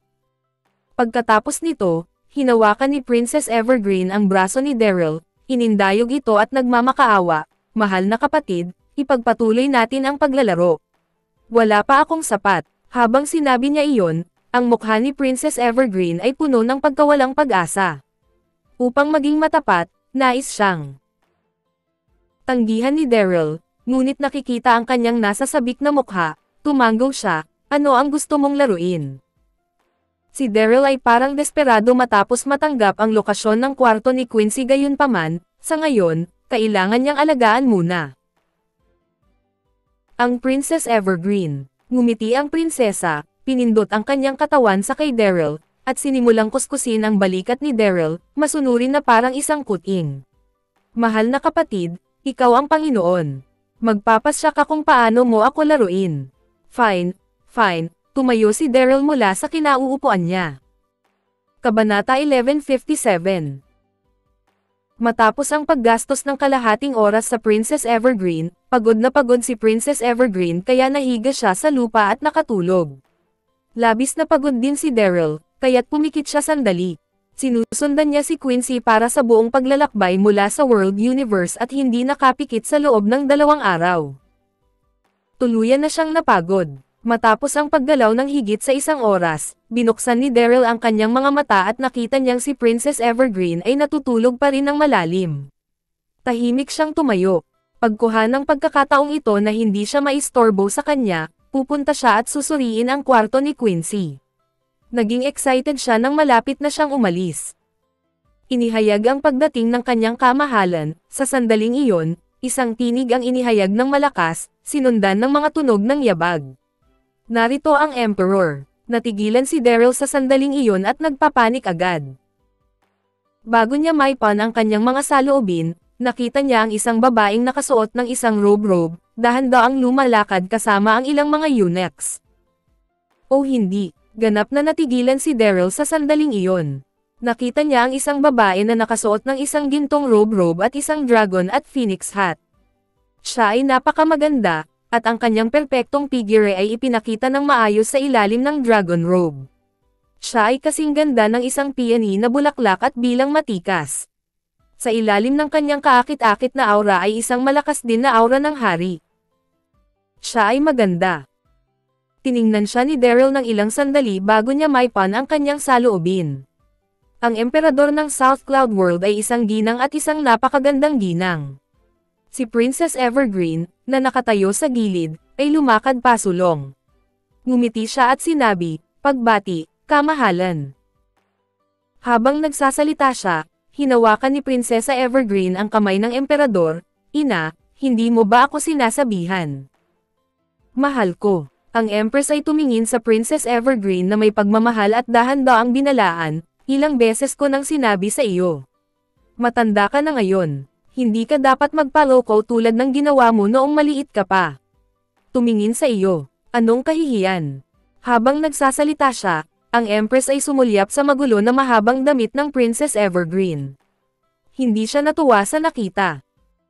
Pagkatapos nito, hinawakan ni Princess Evergreen ang braso ni Daryl, inindayog ito at nagmamakaawa, mahal na kapatid, ipagpatuloy natin ang paglalaro. Wala pa akong sapat. Habang sinabi niya iyon, ang mukha ni Princess Evergreen ay puno ng pagkawalang pag-asa. Upang maging matapat, nais siyang tanggihan ni Daryl, ngunit nakikita ang kanyang nasa sabik na mukha, tumango siya, ano ang gusto mong laruin? Si Daryl ay parang desperado matapos matanggap ang lokasyon ng kwarto ni Quincy gayunpaman, sa ngayon, kailangan niyang alagaan muna ang Princess Evergreen. Ngumiti ang prinsesa, pinindot ang kanyang katawan sa kay Daryl, at sinimulang kuskusin ang balikat ni Daryl, masunurin na parang isang kuting. Mahal na kapatid, ikaw ang Panginoon. Magpapasya ka kung paano mo ako laruin. Fine, fine, tumayo si Daryl mula sa kinauupuan niya. Kabanata 1157. Matapos ang paggastos ng kalahating oras sa Princess Evergreen, pagod na pagod si Princess Evergreen kaya nahiga siya sa lupa at nakatulog. Labis na pagod din si Daryl, kaya't pumikit siya sandali. Sinusundan niya si Quincy para sa buong paglalakbay mula sa World Universe at hindi nakapikit sa loob ng 2 araw. Tuluyan na siyang napagod. Matapos ang paggalaw ng higit sa 1 oras, binuksan ni Daryl ang kanyang mga mata at nakita niyang si Princess Evergreen ay natutulog pa rin ng malalim. Tahimik siyang tumayo. Pagkuha ng pagkakataong ito na hindi siya maistorbo sa kanya, pupunta siya at susuriin ang kwarto ni Quincy. Naging excited siya nang malapit na siyang umalis. Inihayag ang pagdating ng kanyang kamahalan, sa sandaling iyon, isang tinig ang inihayag ng malakas, sinundan ng mga tunog ng yabag. Narito ang Emperor. Natigilan si Daryl sa sandaling iyon at nagpapanik agad. Bago niya maipan ang kanyang mga saloobin, nakita niya ang isang babaeng nakasuot ng isang robe, dahan-daang lumalakad kasama ang ilang mga eunuchs. O hindi, ganap na natigilan si Daryl sa sandaling iyon. Nakita niya ang isang babae na nakasuot ng isang gintong robe at isang dragon at phoenix hat. Siya ay napakamaganda, at ang kanyang perpektong figure ay ipinakita ng maayos sa ilalim ng dragon robe. Siya ay kasing ganda ng isang peony na bulaklak at bilang matikas. Sa ilalim ng kanyang kaakit-akit na aura ay isang malakas din na aura ng hari. Siya ay maganda. Tiningnan siya ni Daryl ng ilang sandali bago niya maipan ang kanyang saloobin. Ang emperador ng South Cloud World ay isang ginang at isang napakagandang ginang. Si Princess Evergreen, na nakatayo sa gilid, ay lumakad pasulong. Ngumiti siya at sinabi, pagbati, kamahalan. Habang nagsasalita siya, hinawakan ni Prinsesa Evergreen ang kamay ng emperador, ina, hindi mo ba ako sinasabihan? Mahal ko. Ang Empress ay tumingin sa Princess Evergreen na may pagmamahal at dahan-daang binalaan, ilang beses ko nang sinabi sa iyo. Matanda ka na ngayon. Hindi ka dapat magpaloko tulad ng ginawa mo noong maliit ka pa. Tumingin sa iyo. Anong kahihiyan? Habang nagsasalita siya, ang Empress ay sumulyap sa magulo na mahabang damit ng Princess Evergreen. Hindi siya natuwa sa nakita.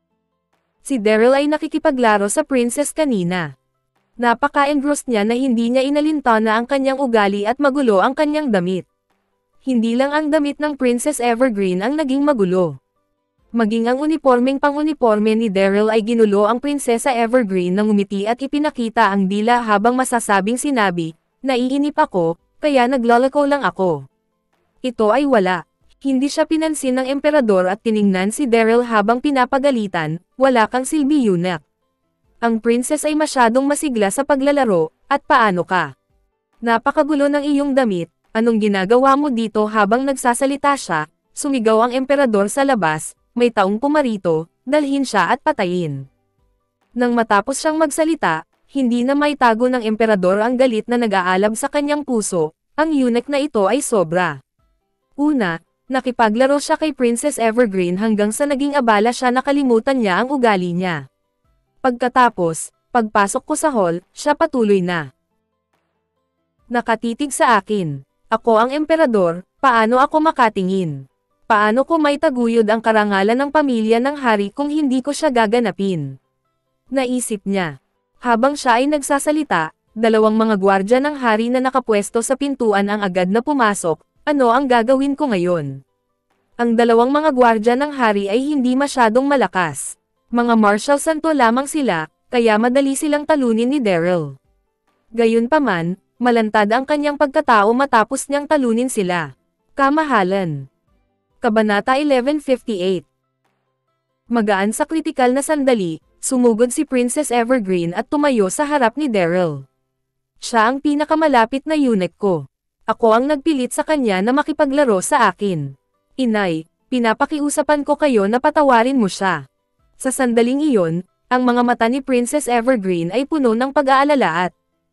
Si Daryl ay nakikipaglaro sa Princess kanina. Napaka-engrossed niya na hindi niya inalintana ang kanyang ugali at magulo ang kanyang damit. Hindi lang ang damit ng Princess Evergreen ang naging magulo. Maging ang unipormeng pang-uniporme ni Daryl ay ginulo ang Prinsesa Evergreen na ngumiti at ipinakita ang dila habang masasabing sinabi, naiinip ako, kaya naglalako lang ako. Ito ay wala. Hindi siya pinansin ng emperador at tiningnan si Daryl habang pinapagalitan, wala kang silbi eunuch. Ang princess ay masyadong masigla sa paglalaro, at paano ka? Napakagulo ng iyong damit, anong ginagawa mo dito habang nagsasalita siya, sumigaw ang emperador sa labas, may taong pumarito, dalhin siya at patayin. Nang matapos siyang magsalita, hindi na maitago ng emperador ang galit na nag-aalab sa kanyang puso, ang eunuch na ito ay sobra. Una, nakipaglaro siya kay Princess Evergreen hanggang sa naging abala siya nakalimutan niya ang ugali niya. Pagkatapos, pagpasok ko sa hall, siya patuloy na nakatitig sa akin. Ako ang emperador, paano ako makatingin? Paano ko maitaguyod ang karangalan ng pamilya ng hari kung hindi ko siya gaganapin? Naisip niya. Habang siya ay nagsasalita, 2 mga gwardya ng hari na nakapwesto sa pintuan ang agad na pumasok, ano ang gagawin ko ngayon? Ang 2 mga gwardya ng hari ay hindi masyadong malakas. Mga martial santo lamang sila, kaya madali silang talunin ni Daryl. Gayunpaman, malantad ang kanyang pagkatao matapos niyang talunin sila. Kamahalan. Kabanata 1158. Magaan sa kritikal na sandali, sumugod si Princess Evergreen at tumayo sa harap ni Daryl. Siya ang pinakamalapit na eunuch ko. Ako ang nagpilit sa kanya na makipaglaro sa akin. Inay, pinapakiusapan ko kayo na patawarin mo siya. Sa sandaling iyon, ang mga mata ni Princess Evergreen ay puno ng pag-aalala at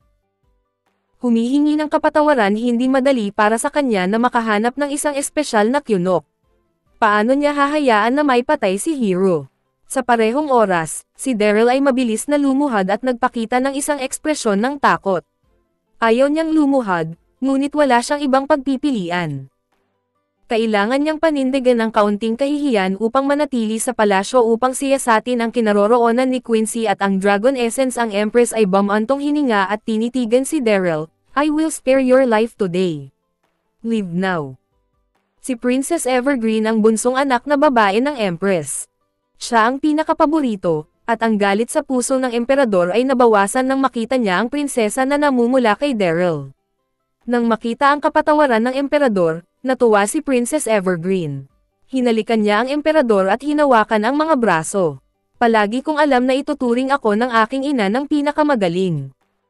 humihingi ng kapatawaran. Hindi madali para sa kanya na makahanap ng isang espesyal na eunuch. Paano niya hahayaan na may patay si Hero? Sa parehong oras, si Daryl ay mabilis na lumuhad at nagpakita ng isang ekspresyon ng takot. Ayaw niyang lumuhad, ngunit wala siyang ibang pagpipilian. Kailangan niyang panindigan ng kaunting kahihiyan upang manatili sa palasyo upang siyasatin ang kinaroroonan ni Quincy at ang Dragon Essence. Ang Empress ay bumantong hininga at tinitigan si Daryl. I will spare your life today. Leave now. Si Princess Evergreen ang bunsong anak na babae ng Empress. Siya ang pinakapaborito, at ang galit sa puso ng emperador ay nabawasan nang makita niya ang prinsesa na namumula kay Daryl. Nang makita ang kapatawaran ng emperador, natuwa si Princess Evergreen. Hinalikan niya ang emperador at hinawakan ang mga braso. Palagi kong alam na ituturing ako ng aking ina ng pinakamagaling.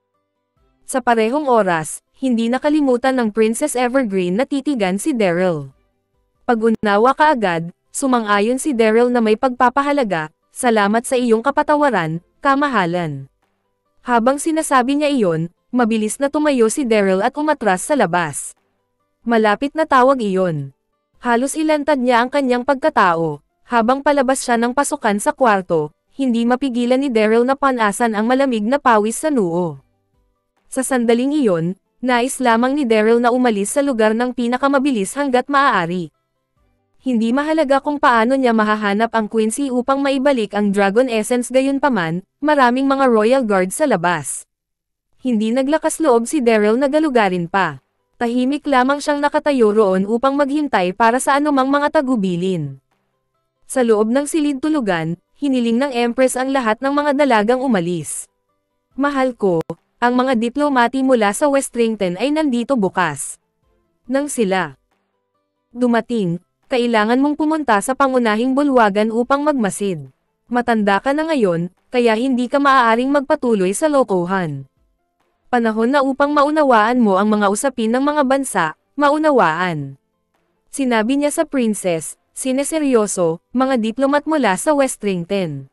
Sa parehong oras, hindi nakalimutan ng Princess Evergreen na titigan si Daryl. Pag-unawa kaagad, sumang-ayon si Daryl na may pagpapahalaga, salamat sa iyong kapatawaran, kamahalan. Habang sinasabi niya iyon, mabilis na tumayo si Daryl at umatras sa labas. Malapit na tawag iyon. Halos ilantad niya ang kanyang pagkatao, habang palabas siya ng pasukan sa kwarto, hindi mapigilan ni Daryl na panasan ang malamig na pawis sa noo. Sa sandaling iyon, nais lamang ni Daryl na umalis sa lugar ng pinakamabilis hanggat maaari. Hindi mahalaga kung paano niya mahahanap ang Quincy upang maibalik ang Dragon Essence. Gayunpaman, maraming mga Royal Guard sa labas. Hindi naglakas loob si Daryl na galugarin pa. Tahimik lamang siyang nakatayo roon upang maghintay para sa anumang mga tagubilin. Sa loob ng silid-tulugan, hiniling ng Empress ang lahat ng mga dalagang umalis. Mahal ko, ang mga diplomati mula sa Westrington ay nandito bukas. Nang sila dumating, kailangan mong pumunta sa pangunahing bulwagan upang magmasid. Matanda ka na ngayon, kaya hindi ka maaaring magpatuloy sa lokohan. Panahon na upang maunawaan mo ang mga usapin ng mga bansa, maunawaan. Sinabi niya sa princess, sineseryoso, mga diplomat mula sa Westrington.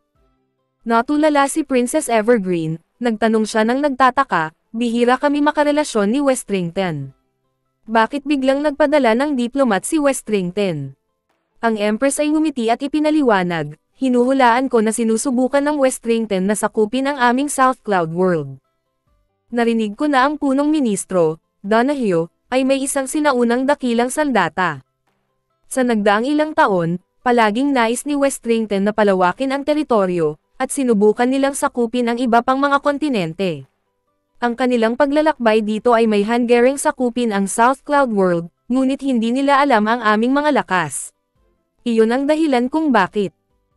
Natulala si Princess Evergreen, nagtanong siya ng nagtataka, bihira kami makarelasyon ni Westrington. Bakit biglang nagpadala ng diplomat si Westrington? Ang Empress ay ngumiti at ipinaliwanag, hinuhulaan ko na sinusubukan ng Westrington na sakupin ang aming South Cloud World. Narinig ko na ang punong ministro, Donahue, ay may isang sinaunang dakilang sandata. Sa nagdaang ilang taon, palaging nais ni Westrington na palawakin ang teritoryo, at sinubukan nilang sakupin ang iba pang mga kontinente. Ang kanilang paglalakbay dito ay may hanggaring sakupin ang South Cloud World, ngunit hindi nila alam ang aming mga lakas. Iyon ang dahilan kung bakit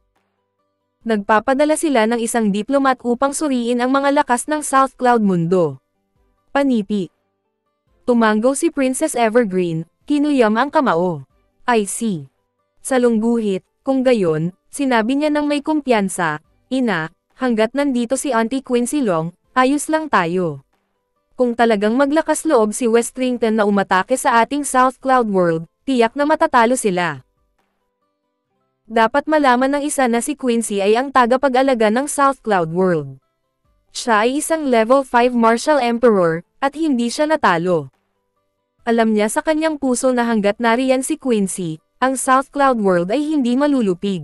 nagpapadala sila ng isang diplomat upang suriin ang mga lakas ng South Cloud mundo. Panipi. Tumanggaw si Princess Evergreen, kinuyam ang kamao. I see. Sa lungguhit, kung gayon, sinabi niya ng may kumpiyansa, Ina, hanggat nandito si Auntie Quincy Long, ayos lang tayo. Kung talagang maglakas loob si Westrington na umatake sa ating South Cloud World, tiyak na matatalo sila. Dapat malaman ng isa na si Quincy ay ang tagapag-alaga ng South Cloud World. Siya ay isang level 5 Martial Emperor, at hindi siya natalo. Alam niya sa kanyang puso na hanggat nariyan si Quincy, ang South Cloud World ay hindi malulupig.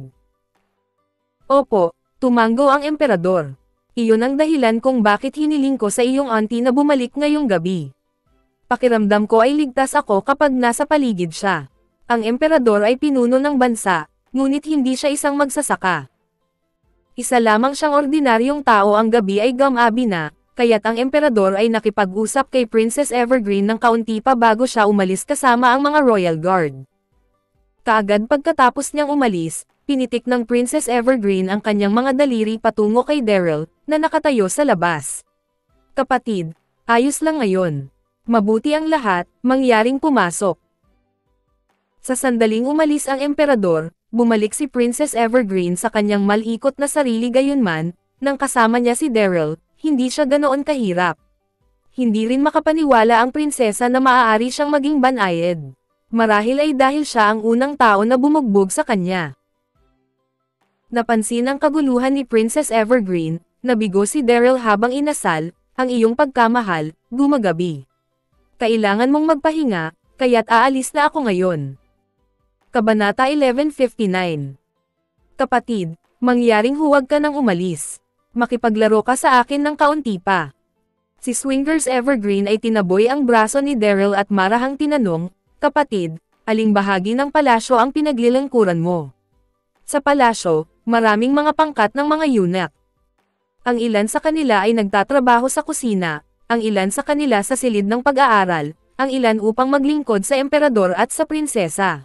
Opo, tumanggo ang emperador. Iyon ang dahilan kung bakit hiniling ko sa iyong auntie na bumalik ngayong gabi. Pakiramdam ko ay ligtas ako kapag nasa paligid siya. Ang emperador ay pinuno ng bansa, ngunit hindi siya isang magsasaka. Isa lamang siyang ordinaryong tao. Ang gabi ay gamabi na, kaya't ang emperador ay nakipag-usap kay Princess Evergreen ng kaunti pa bago siya umalis kasama ang mga Royal Guard. Kaagad pagkatapos niyang umalis, pinitik ng Princess Evergreen ang kanyang mga daliri patungo kay Daryl, na nakatayo sa labas. Kapatid, ayos lang ngayon. Mabuti ang lahat, mangyaring pumasok. Sa sandaling umalis ang emperador, bumalik si Princess Evergreen sa kanyang malikot na sarili gayunman, nang kasama niya si Daryl, hindi siya ganoon kahirap. Hindi rin makapaniwala ang prinsesa na maaari siyang maging banayad. Marahil ay dahil siya ang unang tao na bumugbog sa kanya. Napansin ang kaguluhan ni Princess Evergreen, nabigo si Daryl habang inasal, ang iyong pagkamahal, gumagabi. Kailangan mong magpahinga, kaya't aalis na ako ngayon. Kabanata 1159. Kapatid, mangyaring huwag ka nang umalis. Makipaglaro ka sa akin ng kaunti pa. Si Swingers Evergreen ay tinaboy ang braso ni Daryl at marahang tinanong, Kapatid, aling bahagi ng palasyo ang pinaglilingkuran mo? Sa palasyo, maraming mga pangkat ng mga eunuch. Ang ilan sa kanila ay nagtatrabaho sa kusina, ang ilan sa kanila sa silid ng pag-aaral, ang ilan upang maglingkod sa emperador at sa prinsesa.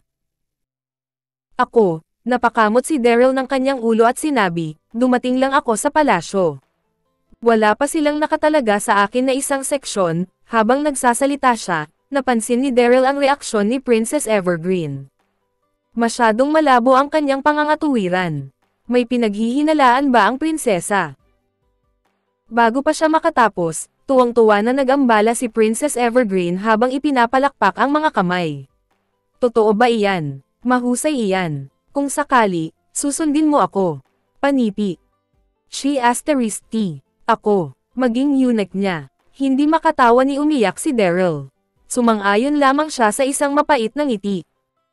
Ako, napakamot si Daryl ng kanyang ulo at sinabi, dumating lang ako sa palasyo. Wala pa silang nakatalaga sa akin na isang seksyon, habang nagsasalita siya, napansin ni Daryl ang reaksyon ni Princess Evergreen. Masyadong malabo ang kanyang pangangatuwiran. May pinaghihinalaan ba ang prinsesa? Bago pa siya makatapos, tuwang-tuwa na nag-ambala si Princess Evergreen habang ipinapalakpak ang mga kamay. Totoo ba iyan? Mahusay iyan. Kung sakali, susundin mo ako. Panipi. She asterisk T. Ako, maging eunuch niya. Hindi makatawa ni umiyak si Daryl. Sumang-ayon lamang siya sa isang mapait na ngiti.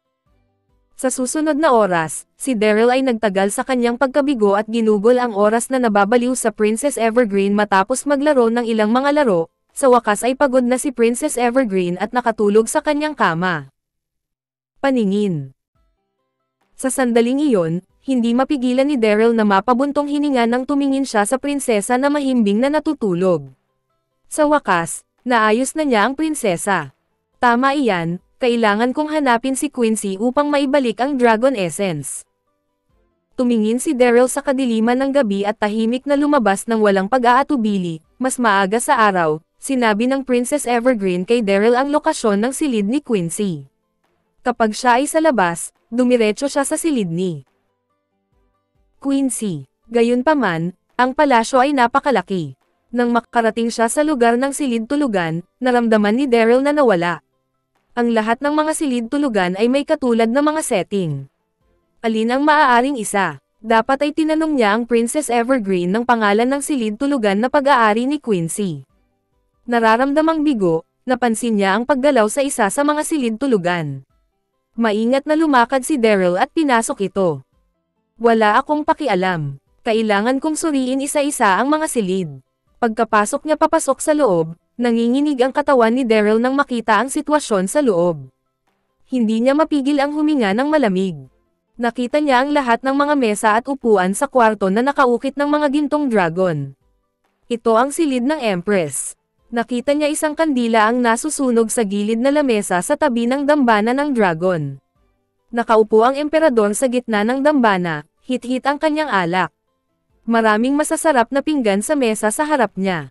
Sa susunod na oras, si Daryl ay nagtagal sa kanyang pagkabigo at ginugol ang oras na nababaliw sa Princess Evergreen matapos maglaro ng ilang mga laro. Sa wakas ay pagod na si Princess Evergreen at nakatulog sa kanyang kama. Paningin. Sa sandaling iyon, hindi mapigilan ni Daryl na mapabuntong hininga nang tumingin siya sa prinsesa na mahimbing na natutulog. Sa wakas, naayos na niya ang prinsesa. Tama iyan, kailangan kong hanapin si Quincy upang maibalik ang Dragon Essence. Tumingin si Daryl sa kadiliman ng gabi at tahimik na lumabas ng walang pag-aatubili. Mas maaga sa araw, sinabi ng Princess Evergreen kay Daryl ang lokasyon ng silid ni Quincy. Kapag siya ay sa labas, dumiretso siya sa silid ni Quincy. Gayunpaman, ang palasyo ay napakalaki. Nang makarating siya sa lugar ng silid-tulugan, naramdaman ni Daryl na nawala. Ang lahat ng mga silid-tulugan ay may katulad na mga setting. Alin ang maaaring isa? Dapat ay tinanong niya ang Princess Evergreen ng pangalan ng silid-tulugan na pag-aari ni Quincy. Nararamdamang bigo, napansin niya ang paggalaw sa isa sa mga silid-tulugan. Maingat na lumakad si Daryl at pinasok ito. Wala akong pakialam. Kailangan kong suriin isa-isa ang mga silid. Pagkapasok niya papasok sa loob, nanginginig ang katawan ni Daryl nang makita ang sitwasyon sa loob. Hindi niya mapigil ang huminga ng malamig. Nakita niya ang lahat ng mga mesa at upuan sa kwarto na nakaukit ng mga gintong dragon. Ito ang silid ng Empress. Nakita niya isang kandila ang nasusunog sa gilid na lamesa sa tabi ng dambana ng dragon. Nakaupo ang emperador sa gitna ng dambana, hit-hit ang kanyang alak. Maraming masasarap na pinggan sa mesa sa harap niya.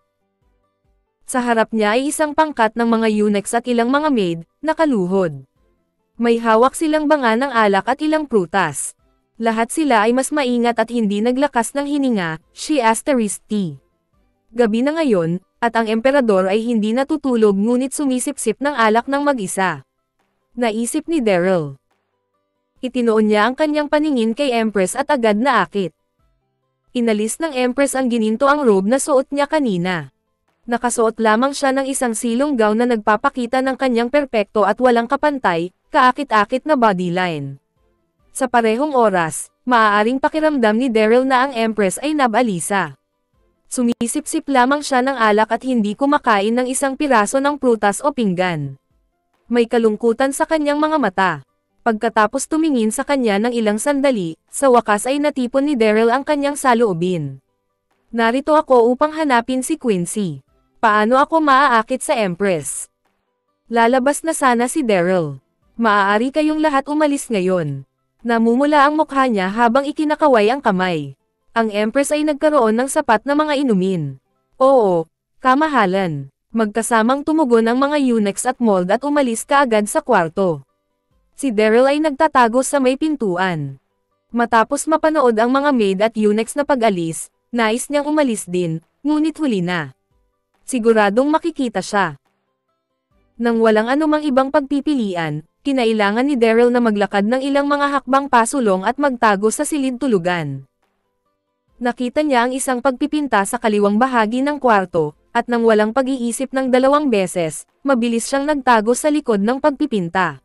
Sa harap niya ay isang pangkat ng mga eunuchs at ilang mga maid, nakaluhod. May hawak silang banga ng alak at ilang prutas. Lahat sila ay mas maingat at hindi naglakas ng hininga, she asterisk T. Gabi na ngayon, at ang emperador ay hindi natutulog ngunit sumisip-sip ng alak ng mag-isa. Naisip ni Daryl. Itinoon niya ang kanyang paningin kay Empress at agad na akit. Inalis ng Empress ang gininto ang robe na suot niya kanina. Nakasuot lamang siya ng isang silong gown na nagpapakita ng kanyang perpekto at walang kapantay, kaakit-akit na bodyline. Sa parehong oras, maaaring pakiramdam ni Daryl na ang Empress ay nabalisa. Sumisip-sip lamang siya ng alak at hindi kumakain ng isang piraso ng prutas o pinggan. May kalungkutan sa kanyang mga mata. Pagkatapos tumingin sa kanya ng ilang sandali, sa wakas ay natipon ni Daryl ang kanyang saloobin. Narito ako upang hanapin si Quincy. Paano ako maaakit sa Empress? Lalabas na sana si Daryl. Maaari kayong lahat umalis ngayon. Namumula ang mukha niya habang ikinakaway ang kamay. Ang Empress ay nagkaroon ng sapat na mga inumin. Oo, kamahalan. Magkasamang tumugon ang mga eunuchs at mold at umalis kaagad sa kwarto. Si Daryl ay nagtatago sa may pintuan. Matapos mapanood ang mga maid at eunuchs na pag-alis, nais niyang umalis din, ngunit huli na. Siguradong makikita siya. Nang walang anumang ibang pagpipilian, kinailangan ni Daryl na maglakad ng ilang mga hakbang pasulong at magtago sa silid tulugan. Nakita niya ang isang pagpipinta sa kaliwang bahagi ng kwarto, at nang walang pag-iisip ng 2 beses, mabilis siyang nagtago sa likod ng pagpipinta.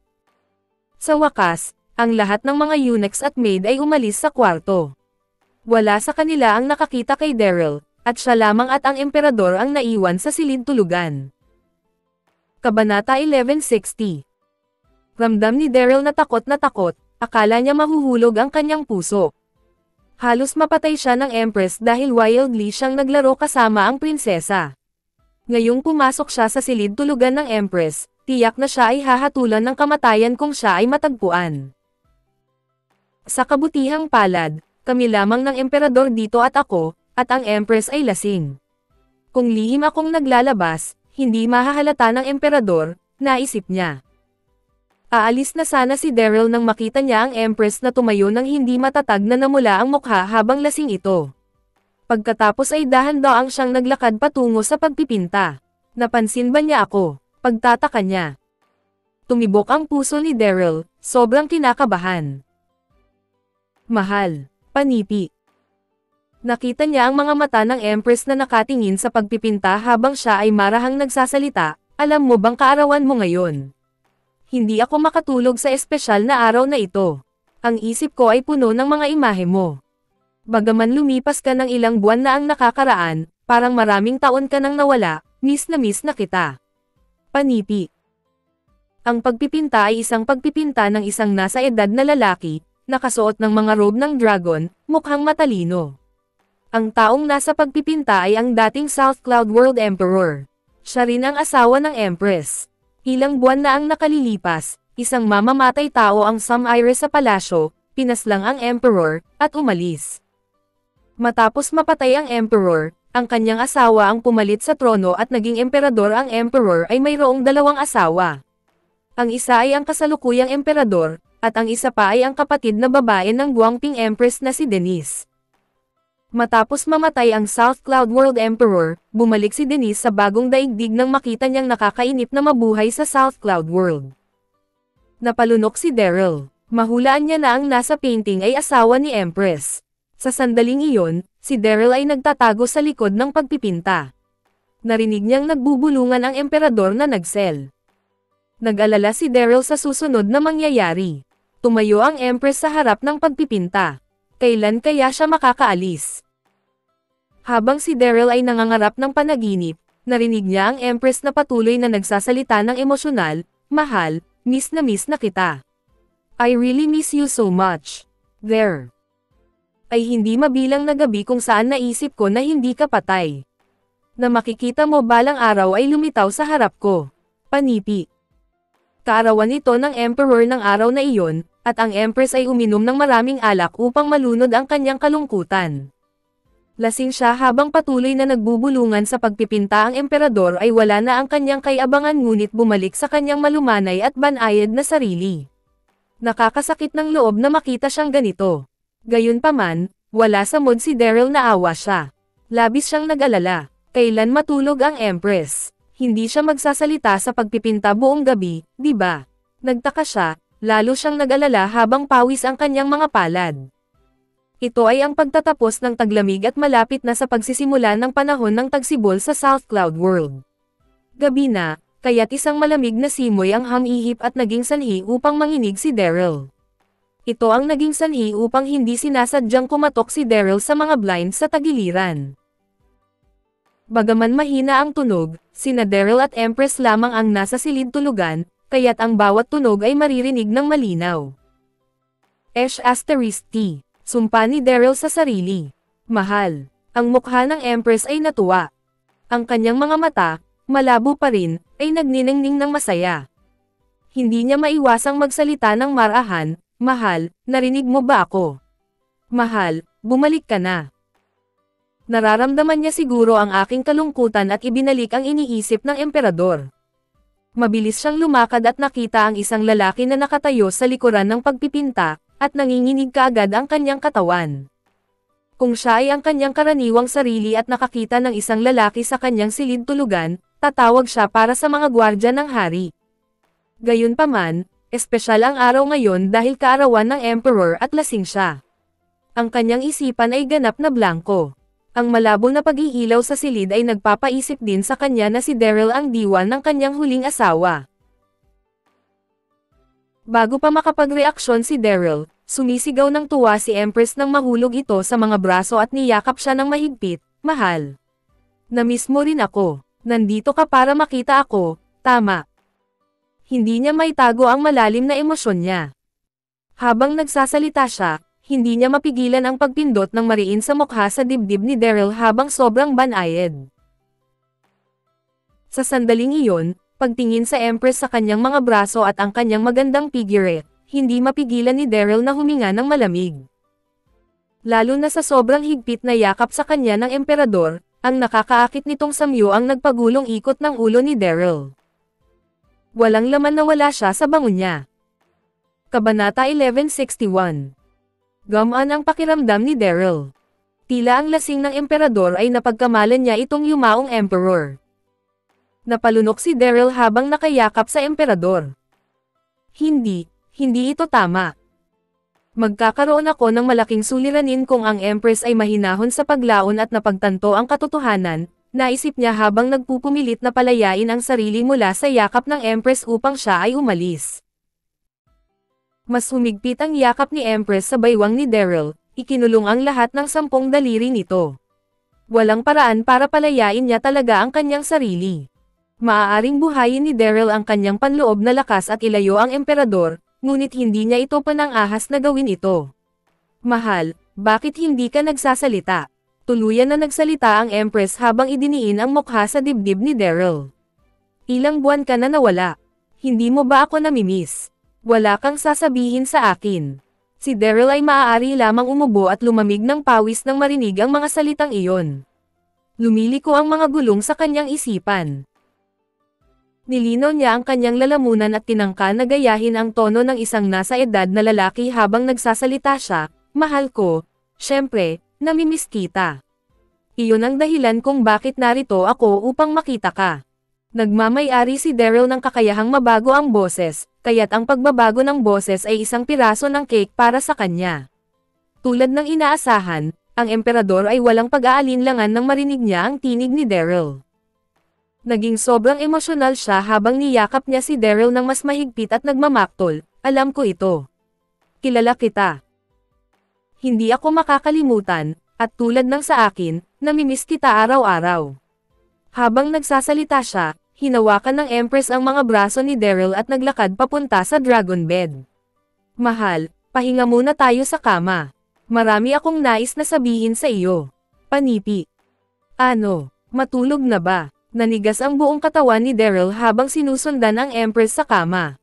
Sa wakas, ang lahat ng mga eunuchs at maid ay umalis sa kwarto. Wala sa kanila ang nakakita kay Daryl, at siya lamang at ang emperador ang naiwan sa silid tulugan. Kabanata 1160. Ramdam ni Daryl na takot, akala niya mahuhulog ang kanyang puso. Halos mapatay siya ng Empress dahil wildly siyang naglaro kasama ang prinsesa. Ngayong pumasok siya sa silid tulugan ng Empress, tiyak na siya ay hahatulan ng kamatayan kung siya ay matagpuan. Sa kabutihang palad, kami lamang ng emperador dito at ako, at ang Empress ay lasing. Kung lihim akong naglalabas, hindi mahahalata ng emperador, naisip niya. Aalis na sana si Daryl nang makita niya ang Empress na tumayo ng hindi matatag na namula ang mukha habang lasing ito. Pagkatapos ay dahan-daang siyang naglakad patungo sa pagpipinta. Napansin ba niya ako? Pagtataka niya. Tumibok ang puso ni Daryl, sobrang kinakabahan. Mahal. Panipi. Nakita niya ang mga mata ng Empress na nakatingin sa pagpipinta habang siya ay marahang nagsasalita, alam mo bang kaarawan mo ngayon? Hindi ako makatulog sa espesyal na araw na ito. Ang isip ko ay puno ng mga imahe mo. Bagaman lumipas ka ng ilang buwan na ang nakakaraan, parang maraming taon ka nang nawala, miss na kita. Panipi. Ang pagpipinta ay isang pagpipinta ng isang nasa edad na lalaki, nakasuot ng mga robe ng dragon, mukhang matalino. Ang taong nasa pagpipinta ay ang dating South Cloud World Emperor. Siya rin ang asawa ng Empress. Ilang buwan na ang nakalilipas, isang mamamatay tao ang sumaire sa palasyo, pinaslang ang Emperor, at umalis. Matapos mapatay ang Emperor, ang kanyang asawa ang pumalit sa trono at naging emperador. Ang Emperor ay mayroong 2 asawa. Ang isa ay ang kasalukuyang emperador, at ang isa pa ay ang kapatid na babae ng Guangping Empress na si Denise. Matapos mamatay ang South Cloud World Emperor, bumalik si Denise sa bagong daigdig nang makita niyang nakakainip na mabuhay sa South Cloud World. Napalunok si Daryl. Mahulaan niya na ang nasa painting ay asawa ni Empress. Sa sandaling iyon, si Daryl ay nagtatago sa likod ng pagpipinta. Narinig niyang nagbubulungan ang emperador na nagsel. Nag-alala si Daryl sa susunod na mangyayari. Tumayo ang Empress sa harap ng pagpipinta. Kailan kaya siya makakaalis? Habang si Daryl ay nangangarap ng panaginip, narinig niya ang Empress na patuloy na nagsasalita ng emosyonal, mahal, miss na kita. I really miss you so much. There. Ay hindi mabilang na gabi kung saan naisip ko na hindi ka patay. Na makikita mo balang araw ay lumitaw sa harap ko. Panipi. Kaarawan ito ng Emperor ng araw na iyon, at ang Empress ay uminom ng maraming alak upang malunod ang kanyang kalungkutan. Lasing siya habang patuloy na nagbubulungan sa pagpipinta. Ang emperador ay wala na ang kanyang kayabangan ngunit bumalik sa kanyang malumanay at banayad na sarili. Nakakasakit ng loob na makita siyang ganito. Gayunpaman, wala sa mood si Daryl na awa siya. Labis siyang nag-alala. Kailan matulog ang Empress? Hindi siya magsasalita sa pagpipinta buong gabi, di ba? Nagtaka siya, lalo siyang nag-alala habang pawis ang kanyang mga palad. Ito ay ang pagtatapos ng taglamig at malapit na sa pagsisimula ng panahon ng tagsibol sa South Cloud World. Gabi na, kaya't isang malamig na simoy ang humihip at naging sanhi upang manginig si Daryl. Ito ang naging sanhi upang hindi sinasadyang kumatok si Daryl sa mga blinds sa tagiliran. Bagaman mahina ang tunog, sina Daryl at Empress lamang ang nasa silid tulugan, kaya't ang bawat tunog ay maririnig ng malinaw. *T. Sumpa ni Daryl sa sarili. Mahal. Ang mukha ng Empress ay natuwa. Ang kanyang mga mata, malabo pa rin, ay nagniningning ng masaya. Hindi niya maiwasang magsalita ng marahan, mahal, narinig mo ba ako? Mahal, bumalik ka na. Nararamdaman niya siguro ang aking kalungkutan at ibinalik ang iniisip ng emperador. Mabilis siyang lumakad at nakita ang isang lalaki na nakatayo sa likuran ng pagpipinta, at nanginginig kaagad ang kanyang katawan. Kung siya ay ang kanyang karaniwang sarili at nakakita ng isang lalaki sa kanyang silid tulugan, tatawag siya para sa mga gwardya ng hari. Gayunpaman, espesyal ang araw ngayon dahil kaarawan ng Emperor at lasing siya. Ang kanyang isipan ay ganap na blanko. Ang malabo na pag-iilaw sa silid ay nagpapaisip din sa kanya na si Daryl ang diwa ng kanyang huling asawa. Bago pa makapagreaksyon si Daryl, sumisigaw ng tuwa si Empress nang mahulog ito sa mga braso at niyakap siya ng mahigpit. Mahal. Namiss mo rin ako. Nandito ka para makita ako, tama. Hindi niya maitago ang malalim na emosyon niya. Habang nagsasalita siya, hindi niya mapigilan ang pagpindot ng mariin sa mukha sa dibdib ni Daryl habang sobrang banayad. Sa sandaling iyon, pagtingin sa Empress sa kanyang mga braso at ang kanyang magandang figurette, hindi mapigilan ni Daryl na huminga ng malamig. Lalo na sa sobrang higpit na yakap sa kanya ng emperador, ang nakakaakit nitong samyo ang nagpagulong ikot ng ulo ni Daryl. Walang laman na wala siya sa bangon niya. Kabanata 1161. Gamaan ang pakiramdam ni Daryl. Tila ang lasing ng emperador ay napagkamalan niya itong yumaong emperor. Napalunok si Daryl habang nakayakap sa emperador. Hindi ito tama. Magkakaroon ako ng malaking suliranin kung ang Empress ay mahinahon sa paglaon at napagtanto ang katotohanan, naisip niya habang nagpupumilit na palayain ang sarili mula sa yakap ng Empress upang siya ay umalis. Mas humigpit ang yakap ni Empress sa baywang ni Daryl, ikinulong ang lahat ng 10 daliri nito. Walang paraan para palayain niya talaga ang kanyang sarili. Maaaring buhayin ni Daryl ang kanyang panloob na lakas at ilayo ang emperador, ngunit hindi niya ito panangahas na gawin ito. Mahal, bakit hindi ka nagsasalita? Tuluyan na nagsalita ang Empress habang idiniin ang mukha sa dibdib ni Daryl. Ilang buwan ka na nawala. Hindi mo ba ako namimiss? Wala kang sasabihin sa akin. Si Daryl ay maaari lamang umubo at lumamig ng pawis nang marinig ang mga salitang iyon. Lumiliko ang mga gulong sa kanyang isipan. Nilinaw niya ang kanyang lalamunan at tinangka na gayahin ang tono ng isang nasa edad na lalaki habang nagsasalita siya. Mahal ko, syempre, namimiss kita. Iyon ang dahilan kung bakit narito ako upang makita ka. Nagmamay-ari si Daryl ng kakayahang mabago ang boses, kaya't ang pagbabago ng boses ay isang piraso ng cake para sa kanya. Tulad ng inaasahan, ang emperador ay walang pag-aalinlangan nang marinig niya ang tinig ni Daryl. Naging sobrang emosyonal siya habang niyakap niya si Daryl ng mas mahigpit at nagmamaktol. Alam ko ito. Kilala kita. Hindi ako makakalimutan, at tulad ng sa akin, namimiss kita araw-araw. Habang nagsasalita siya, hinawakan ng Empress ang mga braso ni Daryl at naglakad papunta sa dragon bed. Mahal, pahinga muna tayo sa kama. Marami akong nais na sabihin sa iyo. Panipi. Ano, matulog na ba? Nanigas ang buong katawan ni Daryl habang sinusundan ang Empress sa kama.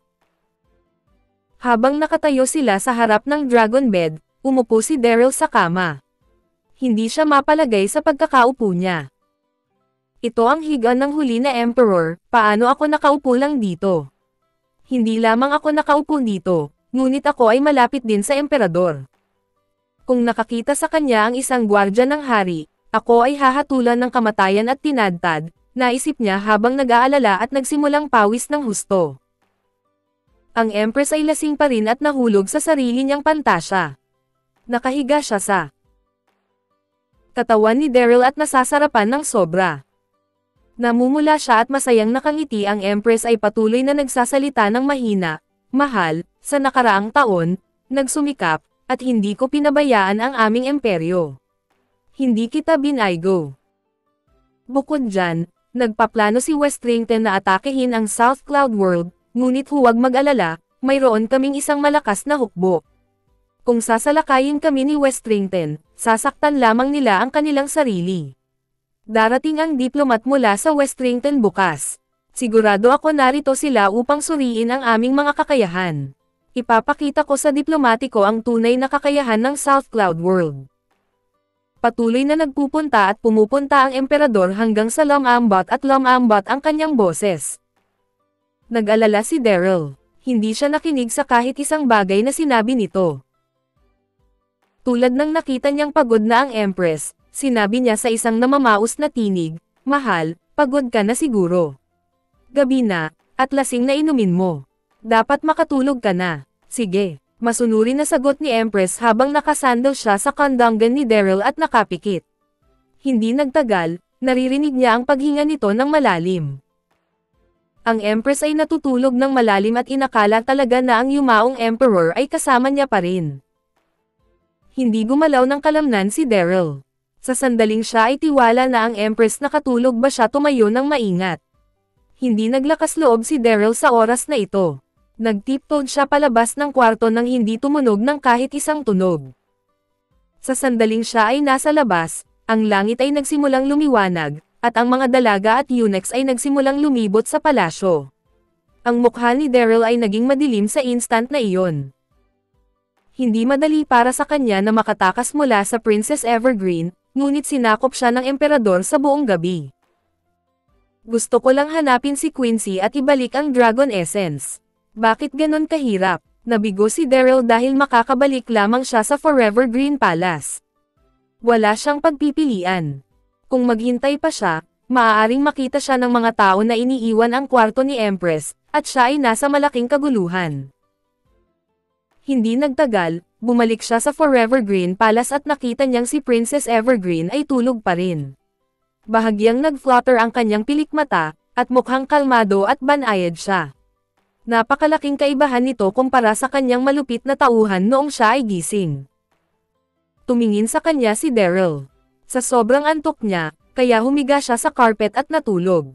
Habang nakatayo sila sa harap ng dragon bed, umupo si Daryl sa kama. Hindi siya mapalagay sa pagkakaupo niya. Ito ang higaan ng huli na Emperor, paano ako nakaupo lang dito? Hindi lamang ako nakaupo dito, ngunit ako ay malapit din sa emperador. Kung nakakita sa kanya ang isang gwardya ng hari, ako ay hahatulan ng kamatayan at tinadtad. Naisip niya habang nag-aalala at nagsimulang pawis ng husto. Ang Empress ay lasing pa rin at nahulog sa sarili niyang pantasya. Nakahiga siya sa katawan ni Daryl at nasasarapan ng sobra. Namumula siya at masayang nakangiti. Ang Empress ay patuloy na nagsasalita ng mahina. Mahal, sa nakaraang taon, nagsumikap, at hindi ko pinabayaan ang aming imperyo. Hindi kita binaygo. Bukod dyan, nagpaplano si Westrington na atakehin ang South Cloud World, ngunit huwag mag-alala, mayroon kaming isang malakas na hukbo. Kung sasalakayin kami ni Westrington, sasaktan lamang nila ang kanilang sarili. Darating ang diplomat mula sa Westrington bukas. Sigurado ako narito sila upang suriin ang aming mga kakayahan. Ipapakita ko sa diplomatiko ang tunay na kakayahan ng South Cloud World. Patuloy na nagpupunta at pumupunta ang emperador hanggang sa lumambot at lumambot ang kanyang boses. Nag-alala si Daryl. Hindi siya nakinig sa kahit isang bagay na sinabi nito. Tulad ng nakita niyang pagod na ang Empress, sinabi niya sa isang namamaos na tinig, "Mahal, pagod ka na siguro. Gabi na, at lasing na inumin mo. Dapat makatulog ka na." "Sige." Masunuri na sagot ni Empress habang nakasandal siya sa kandanggan ni Daryl at nakapikit. Hindi nagtagal, naririnig niya ang paghinga nito ng malalim. Ang Empress ay natutulog ng malalim at inakala talaga na ang yumaong Emperor ay kasama niya pa rin. Hindi gumalaw ng kalamnan si Daryl. Sa sandaling siya ay tiwala na ang Empress nakatulog ba siya tumayo ng maingat. Hindi naglakas loob si Daryl sa oras na ito. Nag-tiptoed siya palabas ng kwarto nang hindi tumunog ng kahit isang tunog. Sa sandaling siya ay nasa labas, ang langit ay nagsimulang lumiwanag, at ang mga dalaga at eunuchs ay nagsimulang lumibot sa palasyo. Ang mukha ni Daryl ay naging madilim sa instant na iyon. Hindi madali para sa kanya na makatakas mula sa Princess Evergreen, ngunit sinakop siya ng emperador sa buong gabi. "Gusto ko lang hanapin si Quincy at ibalik ang Dragon Essence." "Bakit ganon kahirap?" Nabigo si Daryl dahil makakabalik lamang siya sa Forever Green Palace. Wala siyang pagpipilian. Kung maghintay pa siya, maaaring makita siya ng mga tao na iniiwan ang kwarto ni Empress, at siya ay nasa malaking kaguluhan. Hindi nagtagal, bumalik siya sa Forever Green Palace at nakita niyang si Princess Evergreen ay tulog pa rin. Bahagyang nag-flutter ang kanyang pilikmata, at mukhang kalmado at banayad siya. Napakalaking kaibahan nito kumpara sa kanyang malupit na tauhan noong siya ay gising. Tumingin sa kanya si Daryl. Sa sobrang antok niya, kaya humiga siya sa carpet at natulog.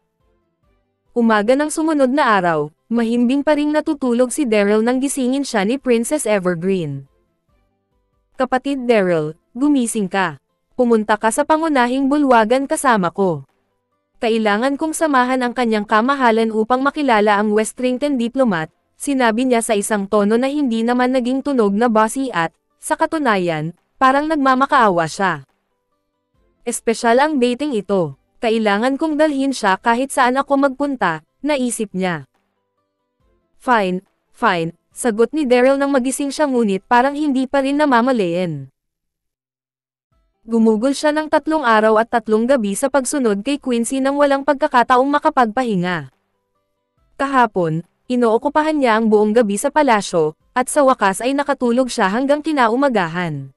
Umaga ng sumunod na araw, mahimbing pa ring natutulog si Daryl nang gisingin siya ni Princess Evergreen. "Kapatid Daryl, gumising ka. Pumunta ka sa pangunahing bulwagan kasama ko. Kailangan kong samahan ang kanyang kamahalan upang makilala ang Westrington diplomat," sinabi niya sa isang tono na hindi naman naging tunog na bossy at, sa katunayan, parang nagmamakaawa siya. "Espesyal ang dating ito. Kailangan kong dalhin siya kahit saan ako magpunta," naisip niya. Fine, sagot ni Daryl nang magising siya ngunit parang hindi pa rin namamalayan. Gumugol siya ng 3 araw at 3 gabi sa pagsunod kay Quincy nang walang pagkakataong makapagpahinga. Kahapon, inookupahan niya ang buong gabi sa palasyo, at sa wakas ay nakatulog siya hanggang kinaumagahan.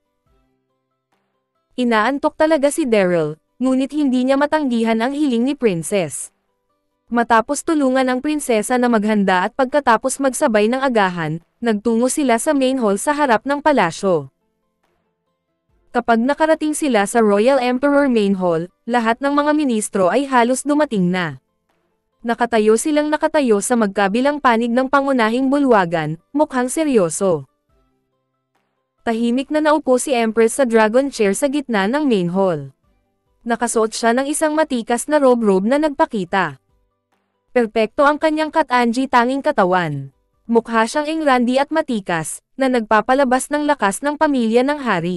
Inaantok talaga si Daryl, ngunit hindi niya matanggihan ang hiling ni Princess. Matapos tulungan ang prinsesa na maghanda at pagkatapos magsabay ng agahan, nagtungo sila sa main hall sa harap ng palasyo. Kapag nakarating sila sa Royal Emperor Main Hall, lahat ng mga ministro ay halos dumating na. Nakatayo silang sa magkabilang panig ng pangunahing bulwagan, mukhang seryoso. Tahimik na naupo si Empress sa dragon chair sa gitna ng main hall. Nakasuot siya ng isang matikas na robe na nagpakita. Perpekto ang kanyang katanji tanging katawan. Mukha siyang engrandi at matikas, na nagpapalabas ng lakas ng pamilya ng hari.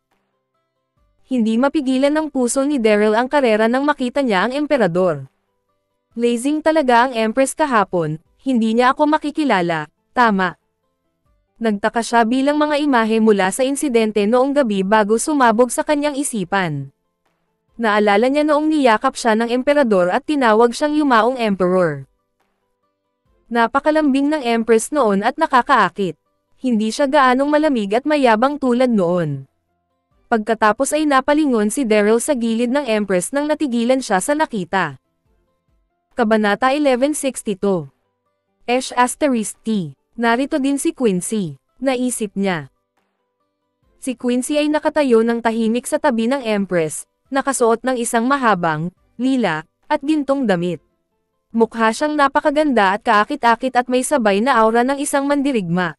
Hindi mapigilan ng puso ni Daryl ang karera nang makita niya ang emperador. "Blazing talaga ang Empress kahapon, hindi niya ako makikilala, tama." Nagtaka siya bilang mga imahe mula sa insidente noong gabi bago sumabog sa kanyang isipan. Naalala niya noong niyakap siya ng emperador at tinawag siyang yumaong emperor. Napakalambing ng Empress noon at nakakaakit. Hindi siya gaanong malamig at mayabang tulad noon. Pagkatapos ay napalingon si Daryl sa gilid ng Empress nang natigilan siya sa nakita. Kabanata 1162. *T. Narito din si Quincy, naisip niya. Si Quincy ay nakatayo ng tahimik sa tabi ng Empress, nakasuot ng isang mahabang, lila, at gintong damit. Mukha siyang napakaganda at kaakit-akit at may sabay na aura ng isang mandirigma.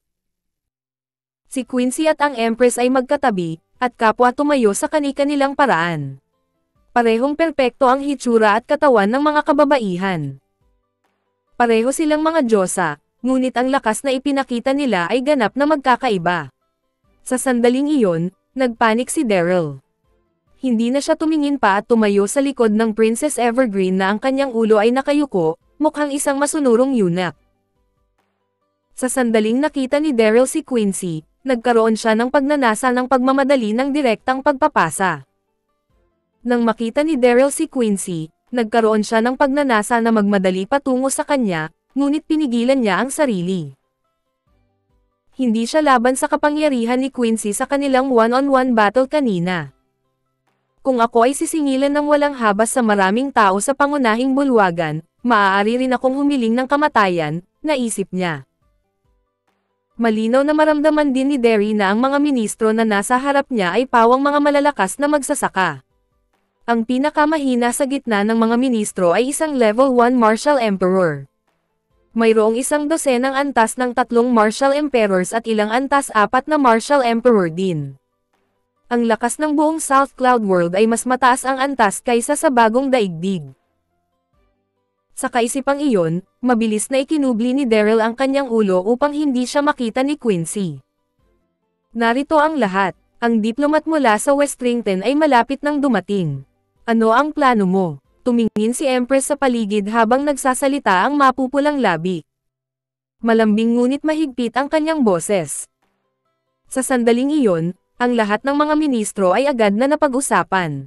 Si Quincy at ang Empress ay magkatabi, at kapwa tumayo sa kani-kanilang paraan. Parehong perpekto ang hitsura at katawan ng mga kababaihan. Pareho silang mga diyosa, ngunit ang lakas na ipinakita nila ay ganap na magkakaiba. Sa sandaling iyon, nagpanik si Daryl. Hindi na siya tumingin pa at tumayo sa likod ng Princess Evergreen na ang kanyang ulo ay nakayuko, mukhang isang masunurong eunuch. Sa sandaling nakita ni Daryl si Quincy, nagkaroon siya ng pagnanasa ng pagmamadali ng direktang pagpapasa. Nang makita ni Daryl si Quincy, nagkaroon siya ng pagnanasa na magmadali patungo sa kanya, ngunit pinigilan niya ang sarili. Hindi siya laban sa kapangyarihan ni Quincy sa kanilang one-on-one battle kanina. Kung ako ay sisingilan ng walang habas sa maraming tao sa pangunahing bulwagan, maaari rin akong humiling ng kamatayan, naisip niya. Malinaw na maramdaman din ni Derry na ang mga ministro na nasa harap niya ay pawang mga malalakas na magsasaka. Ang pinakamahina sa gitna ng mga ministro ay isang level 1 Martial Emperor. Mayroong isang dosenang antas ng 3 Martial Emperors at ilang antas 4 na Martial Emperor din. Ang lakas ng buong South Cloud World ay mas mataas ang antas kaysa sa bagong daigdig. Sa kaisipang iyon, mabilis na ikinubli ni Daryl ang kanyang ulo upang hindi siya makita ni Quincy. Narito ang lahat. Ang diplomat mula sa Westrington ay malapit nang dumating. Ano ang plano mo? Tumingin si Empress sa paligid habang nagsasalita ang mapupulang labi. Malambing ngunit mahigpit ang kanyang boses. Sa sandaling iyon, ang lahat ng mga ministro ay agad na napag-usapan.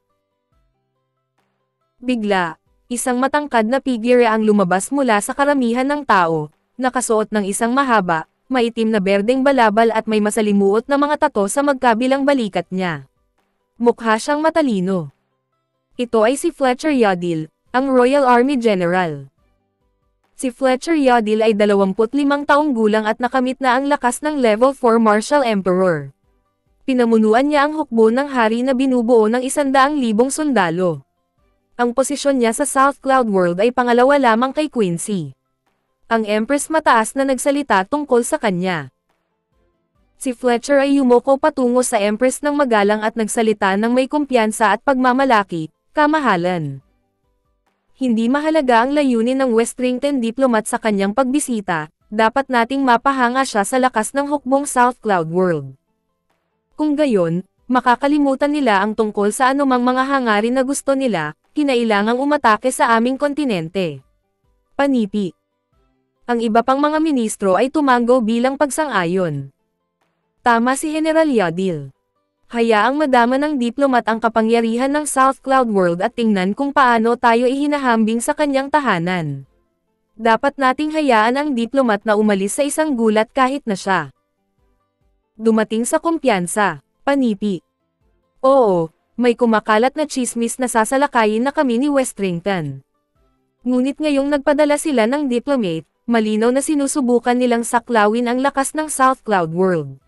Bigla, isang matangkad na figure ang lumabas mula sa karamihan ng tao, nakasuot ng isang mahaba, maitim na berdeng balabal at may masalimuot na mga tato sa magkabilang balikat niya. Mukha siyang matalino. Ito ay si Fletcher Yadil, ang Royal Army General. Si Fletcher Yadil ay 25 taong gulang at nakamit na ang lakas ng level 4 Martial Emperor. Pinamunuan niya ang hukbo ng hari na binubuo ng 100,000 sundalo. Ang posisyon niya sa South Cloud World ay pangalawa lamang kay Quincy. Ang Empress mataas na nagsalita tungkol sa kanya. Si Fletcher ay yumoko patungo sa Empress ng magalang at nagsalita ng may kumpiyansa at pagmamalaki, kamahalan. Hindi mahalaga ang layunin ng Westrington diplomat sa kanyang pagbisita, dapat nating mapahanga siya sa lakas ng hukbong South Cloud World. Kung gayon, makakalimutan nila ang tungkol sa anumang mga hangarin na gusto nila, kinailangang umatake sa aming kontinente. Panipi. Ang iba pang mga ministro ay tumango bilang pagsang-ayon. Tama si General Yadil. Hayaang madama ng diplomat ang kapangyarihan ng South Cloud World at tingnan kung paano tayo ihinahambing sa kanyang tahanan. Dapat nating hayaan ang diplomat na umalis sa isang gulat kahit na siya. Dumating sa kumpiyansa, panipi. Oo. May kumakalat na chismis na sasalakayin na kami ni Westrington. Ngunit ngayong nagpadala sila ng diplomat, malinaw na sinusubukan nilang saklawin ang lakas ng South Cloud World.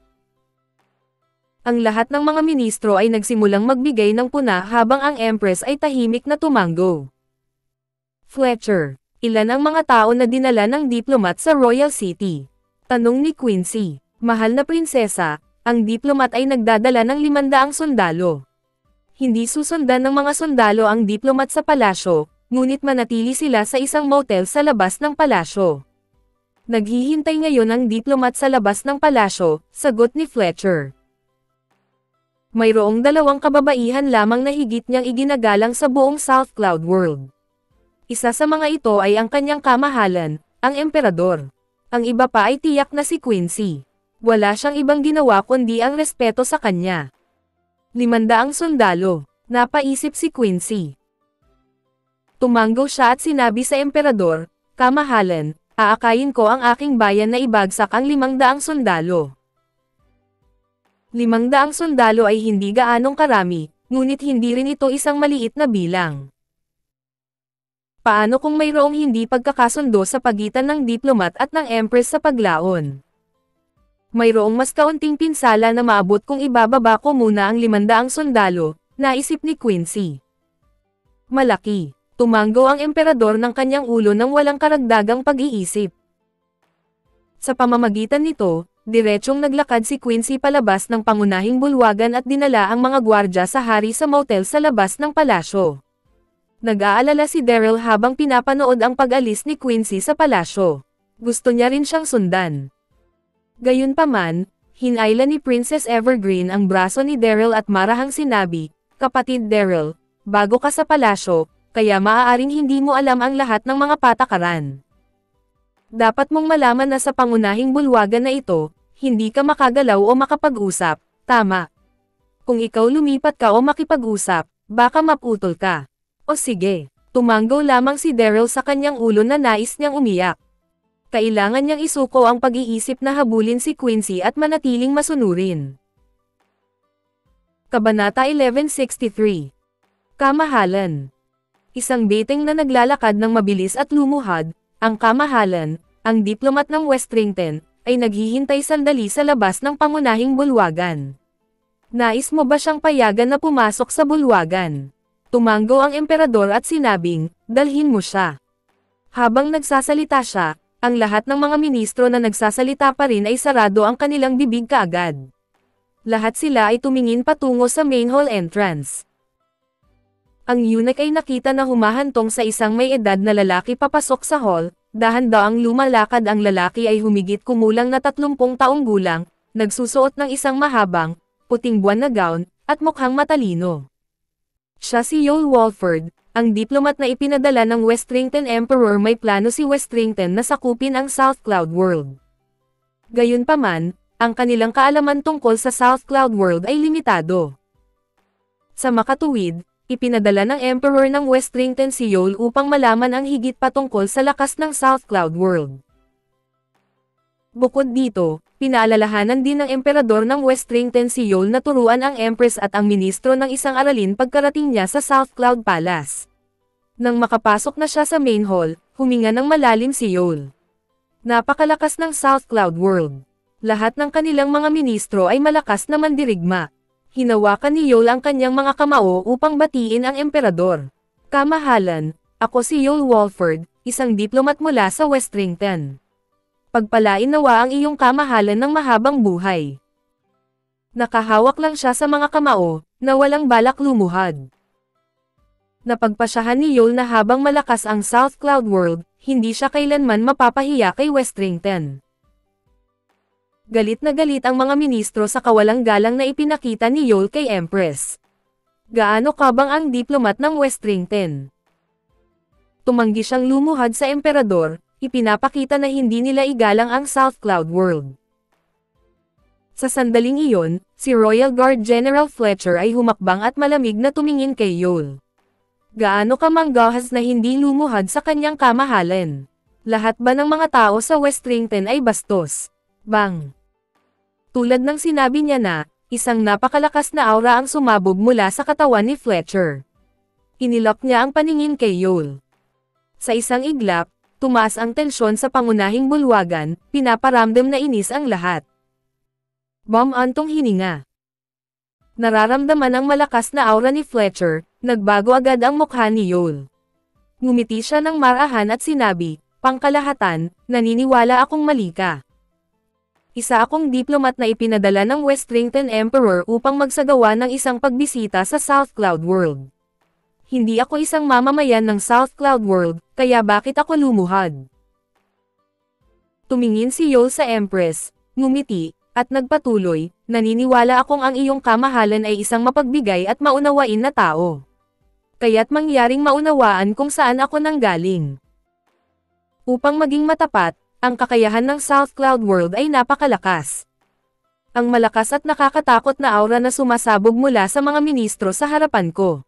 Ang lahat ng mga ministro ay nagsimulang magbigay ng puna habang ang Empress ay tahimik na tumango. Fletcher, ilan ang mga tao na dinala ng diplomat sa Royal City? Tanong ni Quincy. Mahal na prinsesa, ang diplomat ay nagdadala ng 500 sundalo. Hindi susundan ng mga sundalo ang diplomat sa palasyo, ngunit manatili sila sa isang motel sa labas ng palasyo. Naghihintay ngayon ang diplomat sa labas ng palasyo, sagot ni Fletcher. Mayroong 2 kababaihan lamang na higit niyang iginagalang sa buong South Cloud World. Isa sa mga ito ay ang kanyang kamahalan, ang emperador. Ang iba pa ay tiyak na si Quincy. Wala siyang ibang ginawa kundi ang respeto sa kanya. 500 sundalo, napaisip si Quincy. Tumango siya at sinabi sa emperador, kamahalan, aakayin ko ang aking bayan na ibagsak ang 500 sundalo. 500 sundalo ay hindi gaanong karami, ngunit hindi rin ito isang maliit na bilang. Paano kung mayroong hindi pagkakasundo sa pagitan ng diplomat at ng Empress sa paglaon? Mayroong mas kaunting pinsala na maabot kung ibababa ko muna ang 500 sundalo, naisip ni Quincy. Malaki. Tumango ang emperador ng kanyang ulo nang walang karagdagang pag-iisip. Sa pamamagitan nito, diretsyong naglakad si Quincy palabas ng pangunahing bulwagan at dinala ang mga gwardya sa hari sa motel sa labas ng palasyo. Nag-aalala si Daryl habang pinapanood ang pag-alis ni Quincy sa palasyo. Gusto niya rin siyang sundan. Gayunpaman, hinayla ni Princess Evergreen ang braso ni Daryl at marahang sinabi, "Kapatid Daryl, bago ka sa palasyo, kaya maaaring hindi mo alam ang lahat ng mga patakaran. Dapat mong malaman na sa pangunahing bulwagan na ito, hindi ka makagalaw o makapag-usap, tama. Kung ikaw lumipat ka o makipag-usap, baka maputol ka. O sige, tumanggo lamang si Daryl sa kanyang ulo na nais niyang umiyak. Kailangan niyang isuko ang pag-iisip na habulin si Quincy at manatiling masunurin. Kabanata 1163. Kamahalan. Isang dating na naglalakad ng mabilis at lumuhad, ang kamahalan, ang diplomat ng Westrington, ay naghihintay sandali sa labas ng pangunahing bulwagan. Nais mo ba siyang payagan na pumasok sa bulwagan? Tumanggo ang emperador at sinabing, dalhin mo siya. Habang nagsasalita siya, ang lahat ng mga ministro na nagsasalita pa rin ay sarado ang kanilang bibig kaagad. Lahat sila ay tumingin patungo sa main hall entrance. Ang eunuch ay nakita na humahantong sa isang may edad na lalaki papasok sa hall, dahan-daang lumalakad ang lalaki ay humigit kumulang na 30 taong gulang, nagsusuot ng isang mahabang, puting buwan na gown, at mukhang matalino. Siya si Yoel Walford, ang diplomat na ipinadala ng Westrington Emperor. May plano si Westrington na sakupin ang South Cloud World. Gayunpaman, ang kanilang kaalaman tungkol sa South Cloud World ay limitado. Sa makatuwid, ipinadala ng Emperor ng Westrington si Yoel upang malaman ang higit pa tungkol sa lakas ng South Cloud World. Bukod dito, pinaalalahanan din ng Emperador ng Westrington si Yoel na turuan ang Empress at ang ministro ng isang aralin pagkarating niya sa South Cloud Palace. Nang makapasok na siya sa main hall, huminga ng malalim si Yoel. Napakalakas ng South Cloud World. Lahat ng kanilang mga ministro ay malakas na mandirigma. Hinawakan ni Yoel ang kanyang mga kamao upang batiin ang emperador. Kamahalan, ako si Yoel Walford, isang diplomat mula sa Westrington. Pagpalain nawa ang iyong kamahalan ng mahabang buhay. Nakahawak lang siya sa mga kamao, na walang balak lumuhad. Napagpasyahan ni Yoel na habang malakas ang South Cloud World, hindi siya kailanman mapapahiya kay Westrington. Galit na galit ang mga ministro sa kawalang galang na ipinakita ni Yoel kay Empress. Gaano kabang ang diplomat ng Westrington? Tumanggi siyang lumuhad sa emperador, ipinapakita na hindi nila igalang ang South Cloud World. Sa sandaling iyon, si Royal Guard General Fletcher ay humakbang at malamig na tumingin kay Yoel. Gaano ka manggahas na hindi lumuhad sa kanyang kamahalan? Lahat ba ng mga tao sa Westrington ay bastos? Bang! Tulad ng sinabi niya na, isang napakalakas na aura ang sumabog mula sa katawan ni Fletcher. Inilok niya ang paningin kay Yoel. Sa isang iglap, tumaas ang tensyon sa pangunahing bulwagan, pinaparamdam na inis ang lahat. Antong hininga. Nararamdaman ang malakas na aura ni Fletcher, nagbago agad ang mukha ni Yoel. Ngumiti siya ng marahan at sinabi, pangkalahatan, naniniwala akong mali ka. Isa akong diplomat na ipinadala ng Westrington Emperor upang magsagawa ng isang pagbisita sa South Cloud World. Hindi ako isang mamamayan ng South Cloud World, kaya bakit ako lumuhad? Tumingin si Yoel sa Empress, ngumiti, at nagpatuloy, naniniwala akong ang iyong kamahalan ay isang mapagbigay at maunawain na tao. Kaya't mangyaring maunawaan kung saan ako nanggaling. Upang maging matapat, ang kakayahan ng South Cloud World ay napakalakas. Ang malakas at nakakatakot na aura na sumasabog mula sa mga ministro sa harapan ko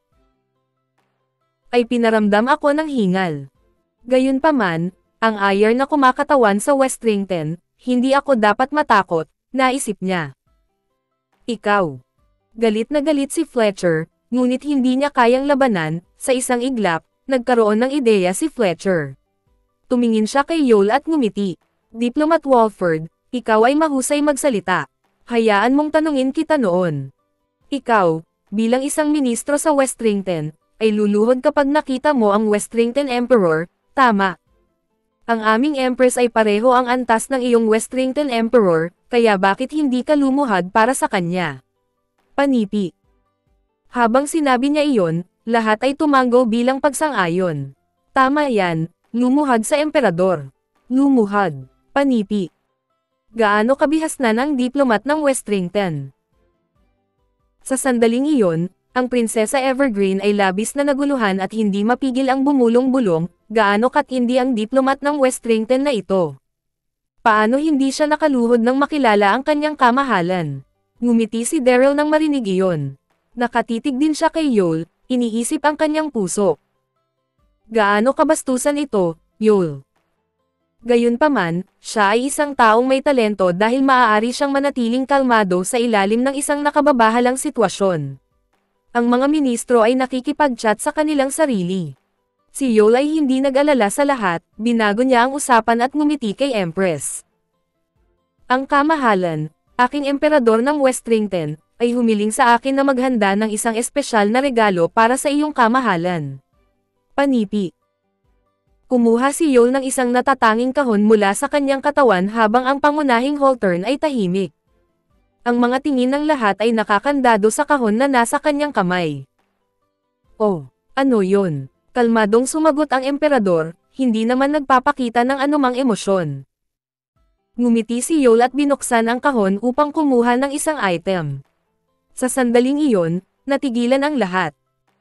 ay pinaramdam ako ng hingal. Gayunpaman, ang ayar na kumakatawan sa Westrington, hindi ako dapat matakot, naisip niya. Ikaw. Galit na galit si Fletcher, ngunit hindi niya kayang labanan. Sa isang iglap, nagkaroon ng ideya si Fletcher. Tumingin siya kay Yoel at ngumiti. Diplomat Walford, ikaw ay mahusay magsalita. Hayaan mong tanungin kita noon. Ikaw, bilang isang ministro sa Westrington, ay luluhod kapag nakita mo ang Westrington Emperor, tama. Ang aming Empress ay pareho ang antas ng iyong Westrington Emperor, kaya bakit hindi ka lumuhad para sa kanya? Panipi. Habang sinabi niya iyon, lahat ay tumanggo bilang pagsang-ayon. Tama yan. Lumuhad sa emperador. Lumuhad. Panipi. Gaano kabihasnan ang diplomat ng Westrington? Sa sandaling iyon, Ang Prinsesa Evergreen ay labis na naguluhan at hindi mapigil ang bumulong-bulong, gaano katindi ang diplomat ng Westrington na ito. Paano hindi siya nakaluhod nang makilala ang kanyang kamahalan? Ngumiti si Daryl nang marinig iyon. Nakatitig din siya kay Yol, iniisip ang kanyang puso. Gaano kabastusan ito, Yol? Gayunpaman, siya ay isang taong may talento dahil maaari siyang manatiling kalmado sa ilalim ng isang nakababahalang sitwasyon. Ang mga ministro ay nakikipag-chat sa kanilang sarili. Si Yol ay hindi nag-alala sa lahat, binago niya ang usapan at ngumiti kay Empress. Ang kamahalan, aking emperador ng Westrington, ay humiling sa akin na maghanda ng isang espesyal na regalo para sa iyong kamahalan. Panipi. Kumuha si Yol ng isang natatanging kahon mula sa kanyang katawan habang ang pangunahing Hawthorne ay tahimik. Ang mga tingin ng lahat ay nakakandado sa kahon na nasa kanyang kamay. Oh, ano yon? Kalmadong sumagot ang emperador, hindi naman nagpapakita ng anumang emosyon. Ngumiti si Yol at binuksan ang kahon upang kumuha ng isang item. Sa sandaling iyon, natigilan ang lahat.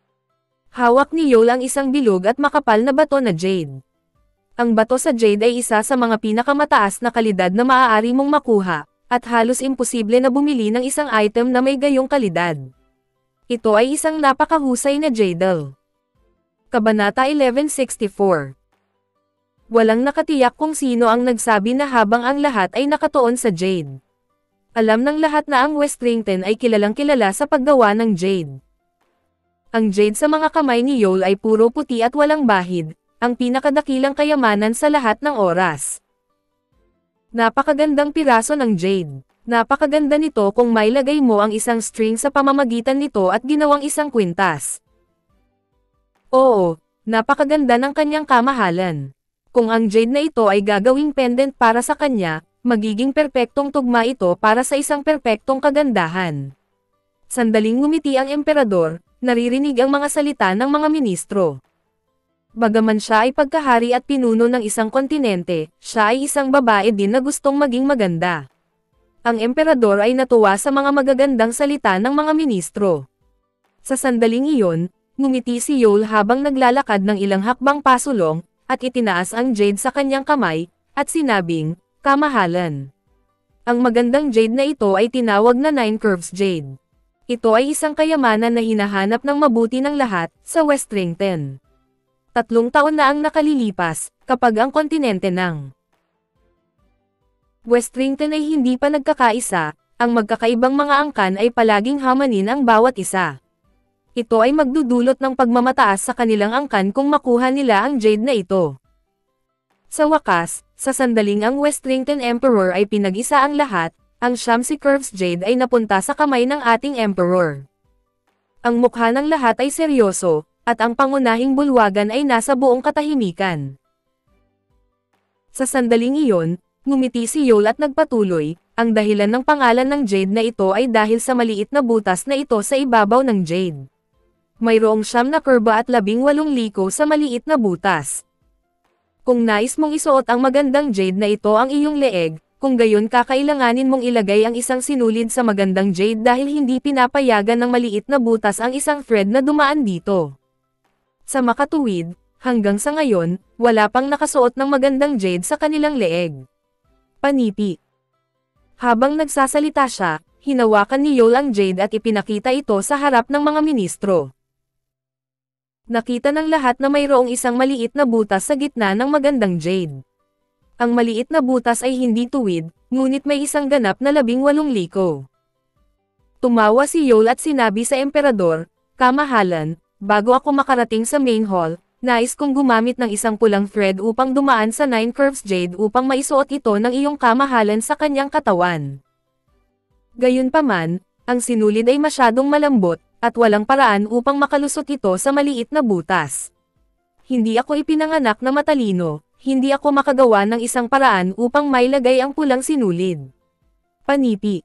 Hawak ni Yol ang isang bilog at makapal na bato na jade. Ang bato sa jade ay isa sa mga pinakamataas na kalidad na maaari mong makuha, at halos imposible na bumili ng isang item na may gayong kalidad. Ito ay isang napakahusay na jade. Kabanata 1164. Walang nakatiyak kung sino ang nagsabi na habang ang lahat ay nakatuon sa jade. Alam ng lahat na ang Westrington ay kilalang-kilala sa paggawa ng jade. Ang jade sa mga kamay ni Yol ay puro puti at walang bahid, ang pinakadakilang kayamanan sa lahat ng oras. Napakagandang piraso ng jade. Napakaganda nito kung mailagay mo ang isang string sa pamamagitan nito at ginawang isang kwintas. Oo, napakaganda ng kanyang kamahalan. Kung ang jade na ito ay gagawing pendant para sa kanya, magiging perpektong tugma ito para sa isang perpektong kagandahan. Sandaling ngumiti ang emperador, naririnig ang mga salita ng mga ministro. Bagaman siya ay pagkahari at pinuno ng isang kontinente, siya ay isang babae din na gustong maging maganda. Ang emperador ay natuwa sa mga magagandang salita ng mga ministro. Sa sandaling iyon, ngumiti si Yol habang naglalakad ng ilang hakbang pasulong, at itinaas ang jade sa kanyang kamay, at sinabing, kamahalan. Ang magandang jade na ito ay tinawag na Nine Curves Jade. Ito ay isang kayamanan na hinahanap ng mabuti ng lahat, sa Westrington. 3 taon na ang nakalilipas, kapag ang kontinente ng Westrington ay hindi pa nagkakaisa, ang magkakaibang mga angkan ay palaging hamanin ang bawat isa. Ito ay magdudulot ng pagmamataas sa kanilang angkan kung makuha nila ang jade na ito. Sa wakas, sa sandaling ang Westrington Emperor ay pinag-isa ang lahat, ang Shamsi Curves Jade ay napunta sa kamay ng ating Emperor. Ang mukha ng lahat ay seryoso, at ang pangunahing bulwagan ay nasa buong katahimikan. Sa sandaling iyon, ngumiti si Yol at nagpatuloy, ang dahilan ng pangalan ng jade na ito ay dahil sa maliit na butas na ito sa ibabaw ng jade. Mayroong 9 na kurba at 18 liko sa maliit na butas. Kung nais mong isuot ang magandang jade na ito ang iyong leeg, kung gayon kakailanganin mong ilagay ang isang sinulid sa magandang jade dahil hindi pinapayagan ng maliit na butas ang isang thread na dumaan dito. Sa makatuwid, hanggang sa ngayon, wala pang nakasuot ng magandang jade sa kanilang leeg. Panipi. Habang nagsasalita siya, hinawakan ni Yol ang jade at ipinakita ito sa harap ng mga ministro. Nakita ng lahat na mayroong isang maliit na butas sa gitna ng magandang jade. Ang maliit na butas ay hindi tuwid, ngunit may isang ganap na 18 liko. Tumawa si Yol at sinabi sa emperador, kamahalan, bago ako makarating sa main hall, nais kong gumamit ng isang pulang thread upang dumaan sa Nine Curves Jade upang maisuot ito ng iyong kamahalan sa kanyang katawan. Gayunpaman, ang sinulid ay masyadong malambot, at walang paraan upang makalusot ito sa maliit na butas. Hindi ako ipinanganak na matalino, hindi ako makagawa ng isang paraan upang mailagay ang pulang sinulid. Panipi.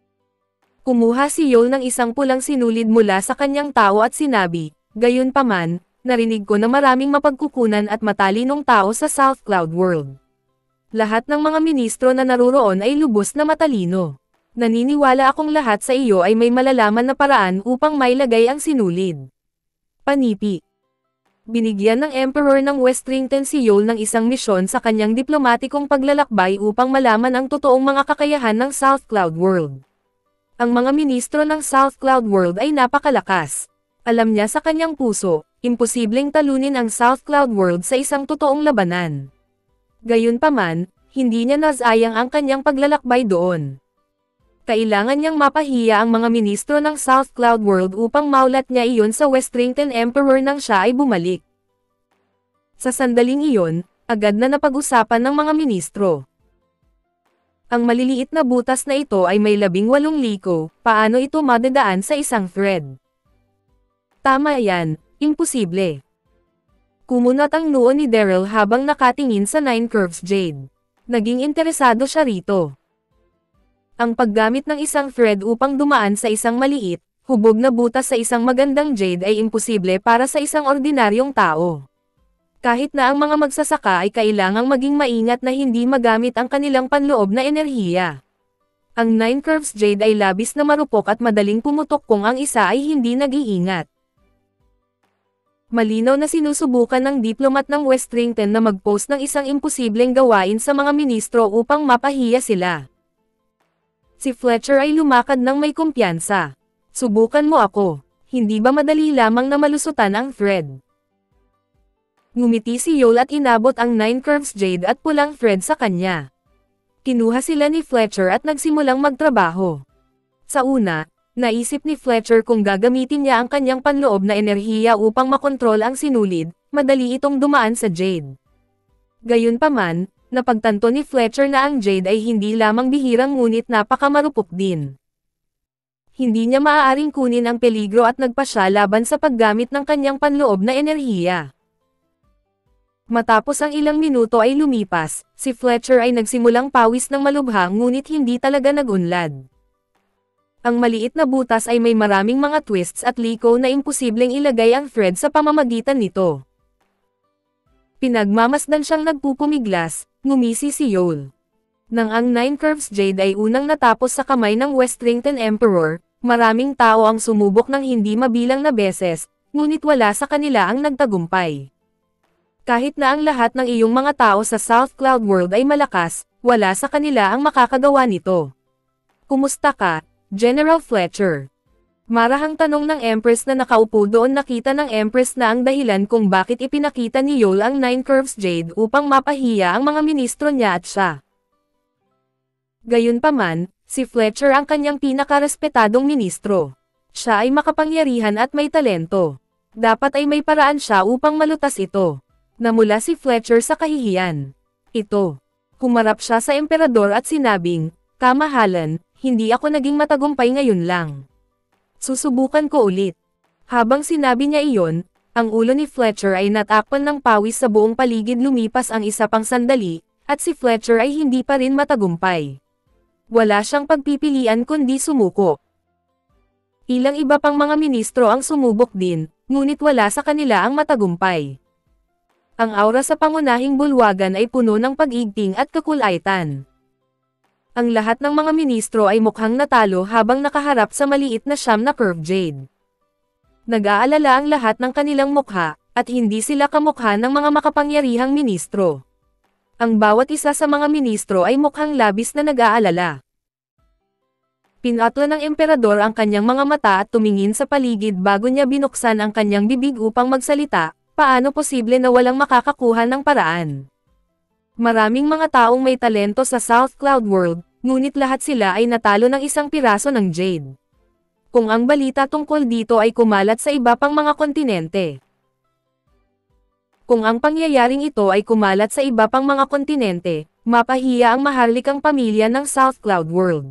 Kumuha si Yol ng isang pulang sinulid mula sa kanyang tao at sinabi, gayunpaman, narinig ko na maraming mapagkukunan at matalinong tao sa South Cloud World. Lahat ng mga ministro na naruroon ay lubos na matalino. Naniniwala akong lahat sa iyo ay may malalaman na paraan upang mailagay ang sinulid. Panipi. Binigyan ng Emperor ng Westrington si Yole ng isang misyon sa kanyang diplomatikong paglalakbay upang malaman ang totoong mga kakayahan ng South Cloud World. Ang mga ministro ng South Cloud World ay napakalakas. Alam niya sa kanyang puso, imposibleng talunin ang South Cloud World sa isang totoong labanan. Gayunpaman, hindi niya nasayang ang kanyang paglalakbay doon. Kailangan niyang mapahiya ang mga ministro ng South Cloud World upang maulat niya iyon sa Westrington Emperor nang siya ay bumalik. Sa sandaling iyon, agad na napag-usapan ng mga ministro. Ang maliliit na butas na ito ay may 18 liko, paano ito madadaan sa isang thread? Tama yan, imposible. Kumunat ang noo ni Daryl habang nakatingin sa Nine Curves Jade. Naging interesado siya rito. Ang paggamit ng isang thread upang dumaan sa isang maliit, hubog na butas sa isang magandang jade ay imposible para sa isang ordinaryong tao. Kahit na ang mga magsasaka ay kailangang maging maingat na hindi magamit ang kanilang panloob na enerhiya. Ang Nine Curves Jade ay labis na marupok at madaling pumutok kung ang isa ay hindi nag-iingat. Malinaw na sinusubukan ng diplomat ng Westrington na mag-post ng isang imposibleng gawain sa mga ministro upang mapahiya sila. Si Fletcher ay lumakad ng may kumpiyansa. Subukan mo ako. Hindi ba madali lamang na malusutan ang thread? Ngumiti si Yole at inabot ang Nine Curves Jade at pulang thread sa kanya. Kinuha sila ni Fletcher at nagsimulang magtrabaho. Sa una, naisip ni Fletcher kung gagamitin niya ang kanyang panloob na enerhiya upang makontrol ang sinulid, madali itong dumaan sa Jade. Gayunpaman, napagtanto ni Fletcher na ang Jade ay hindi lamang bihirang ngunit napakamarupok din. Hindi niya maaaring kunin ang peligro at nagpasya laban sa paggamit ng kanyang panloob na enerhiya. Matapos ang ilang minuto ay lumipas, si Fletcher ay nagsimulang pawis ng malubha ngunit hindi talaga nagunlad. Ang maliit na butas ay may maraming mga twists at liko na imposibleng ilagay ang thread sa pamamagitan nito. Pinagmamasdan siyang nagpupumiglas, ngumisi si Yole. Nang ang Nine Curves Jade ay unang natapos sa kamay ng Westrington Emperor, maraming tao ang sumubok ng hindi mabilang na beses, ngunit wala sa kanila ang nagtagumpay. Kahit na ang lahat ng iyong mga tao sa South Cloud World ay malakas, wala sa kanila ang makakagawa nito. Kumusta ka, General Fletcher? Marahang tanong ng Empress na nakaupo doon. Nakita ng Empress na ang dahilan kung bakit ipinakita ni Yole ang Nine Curves Jade upang mapahiya ang mga ministro niya at siya. Gayunpaman, si Fletcher ang kanyang pinakarespetadong ministro. Siya ay makapangyarihan at may talento. Dapat ay may paraan siya upang malutas ito. Namula si Fletcher sa kahihiyan. Ito. Humarap siya sa emperador at sinabing, "Kamahalan, hindi ako naging matagumpay ngayon lang. Susubukan ko ulit." Habang sinabi niya iyon, ang ulo ni Fletcher ay natakpan ng pawis. Sa buong paligid lumipas ang isa pang sandali, at si Fletcher ay hindi pa rin matagumpay. Wala siyang pagpipilian kundi sumuko. Ilang iba pang mga ministro ang sumubok din, ngunit wala sa kanila ang matagumpay. Ang aura sa pangunahing bulwagan ay puno ng pag-igting at kakulaitan. Ang lahat ng mga ministro ay mukhang natalo habang nakaharap sa maliit na siyam na curved jade. Nag-aalala ang lahat ng kanilang mukha, at hindi sila kamukha ng mga makapangyarihang ministro. Ang bawat isa sa mga ministro ay mukhang labis na nag-aalala. Pinatlo ng emperador ang kanyang mga mata at tumingin sa paligid bago niya binuksan ang kanyang bibig upang magsalita. Paano posible na walang makakakuha ng paraan? Maraming mga taong may talento sa South Cloud World, ngunit lahat sila ay natalo ng isang piraso ng jade. Kung ang balita tungkol dito ay kumalat sa iba pang mga kontinente. Kung ang pangyayaring ito ay kumalat sa iba pang mga kontinente, mapahiya ang maharlikang pamilya ng South Cloud World.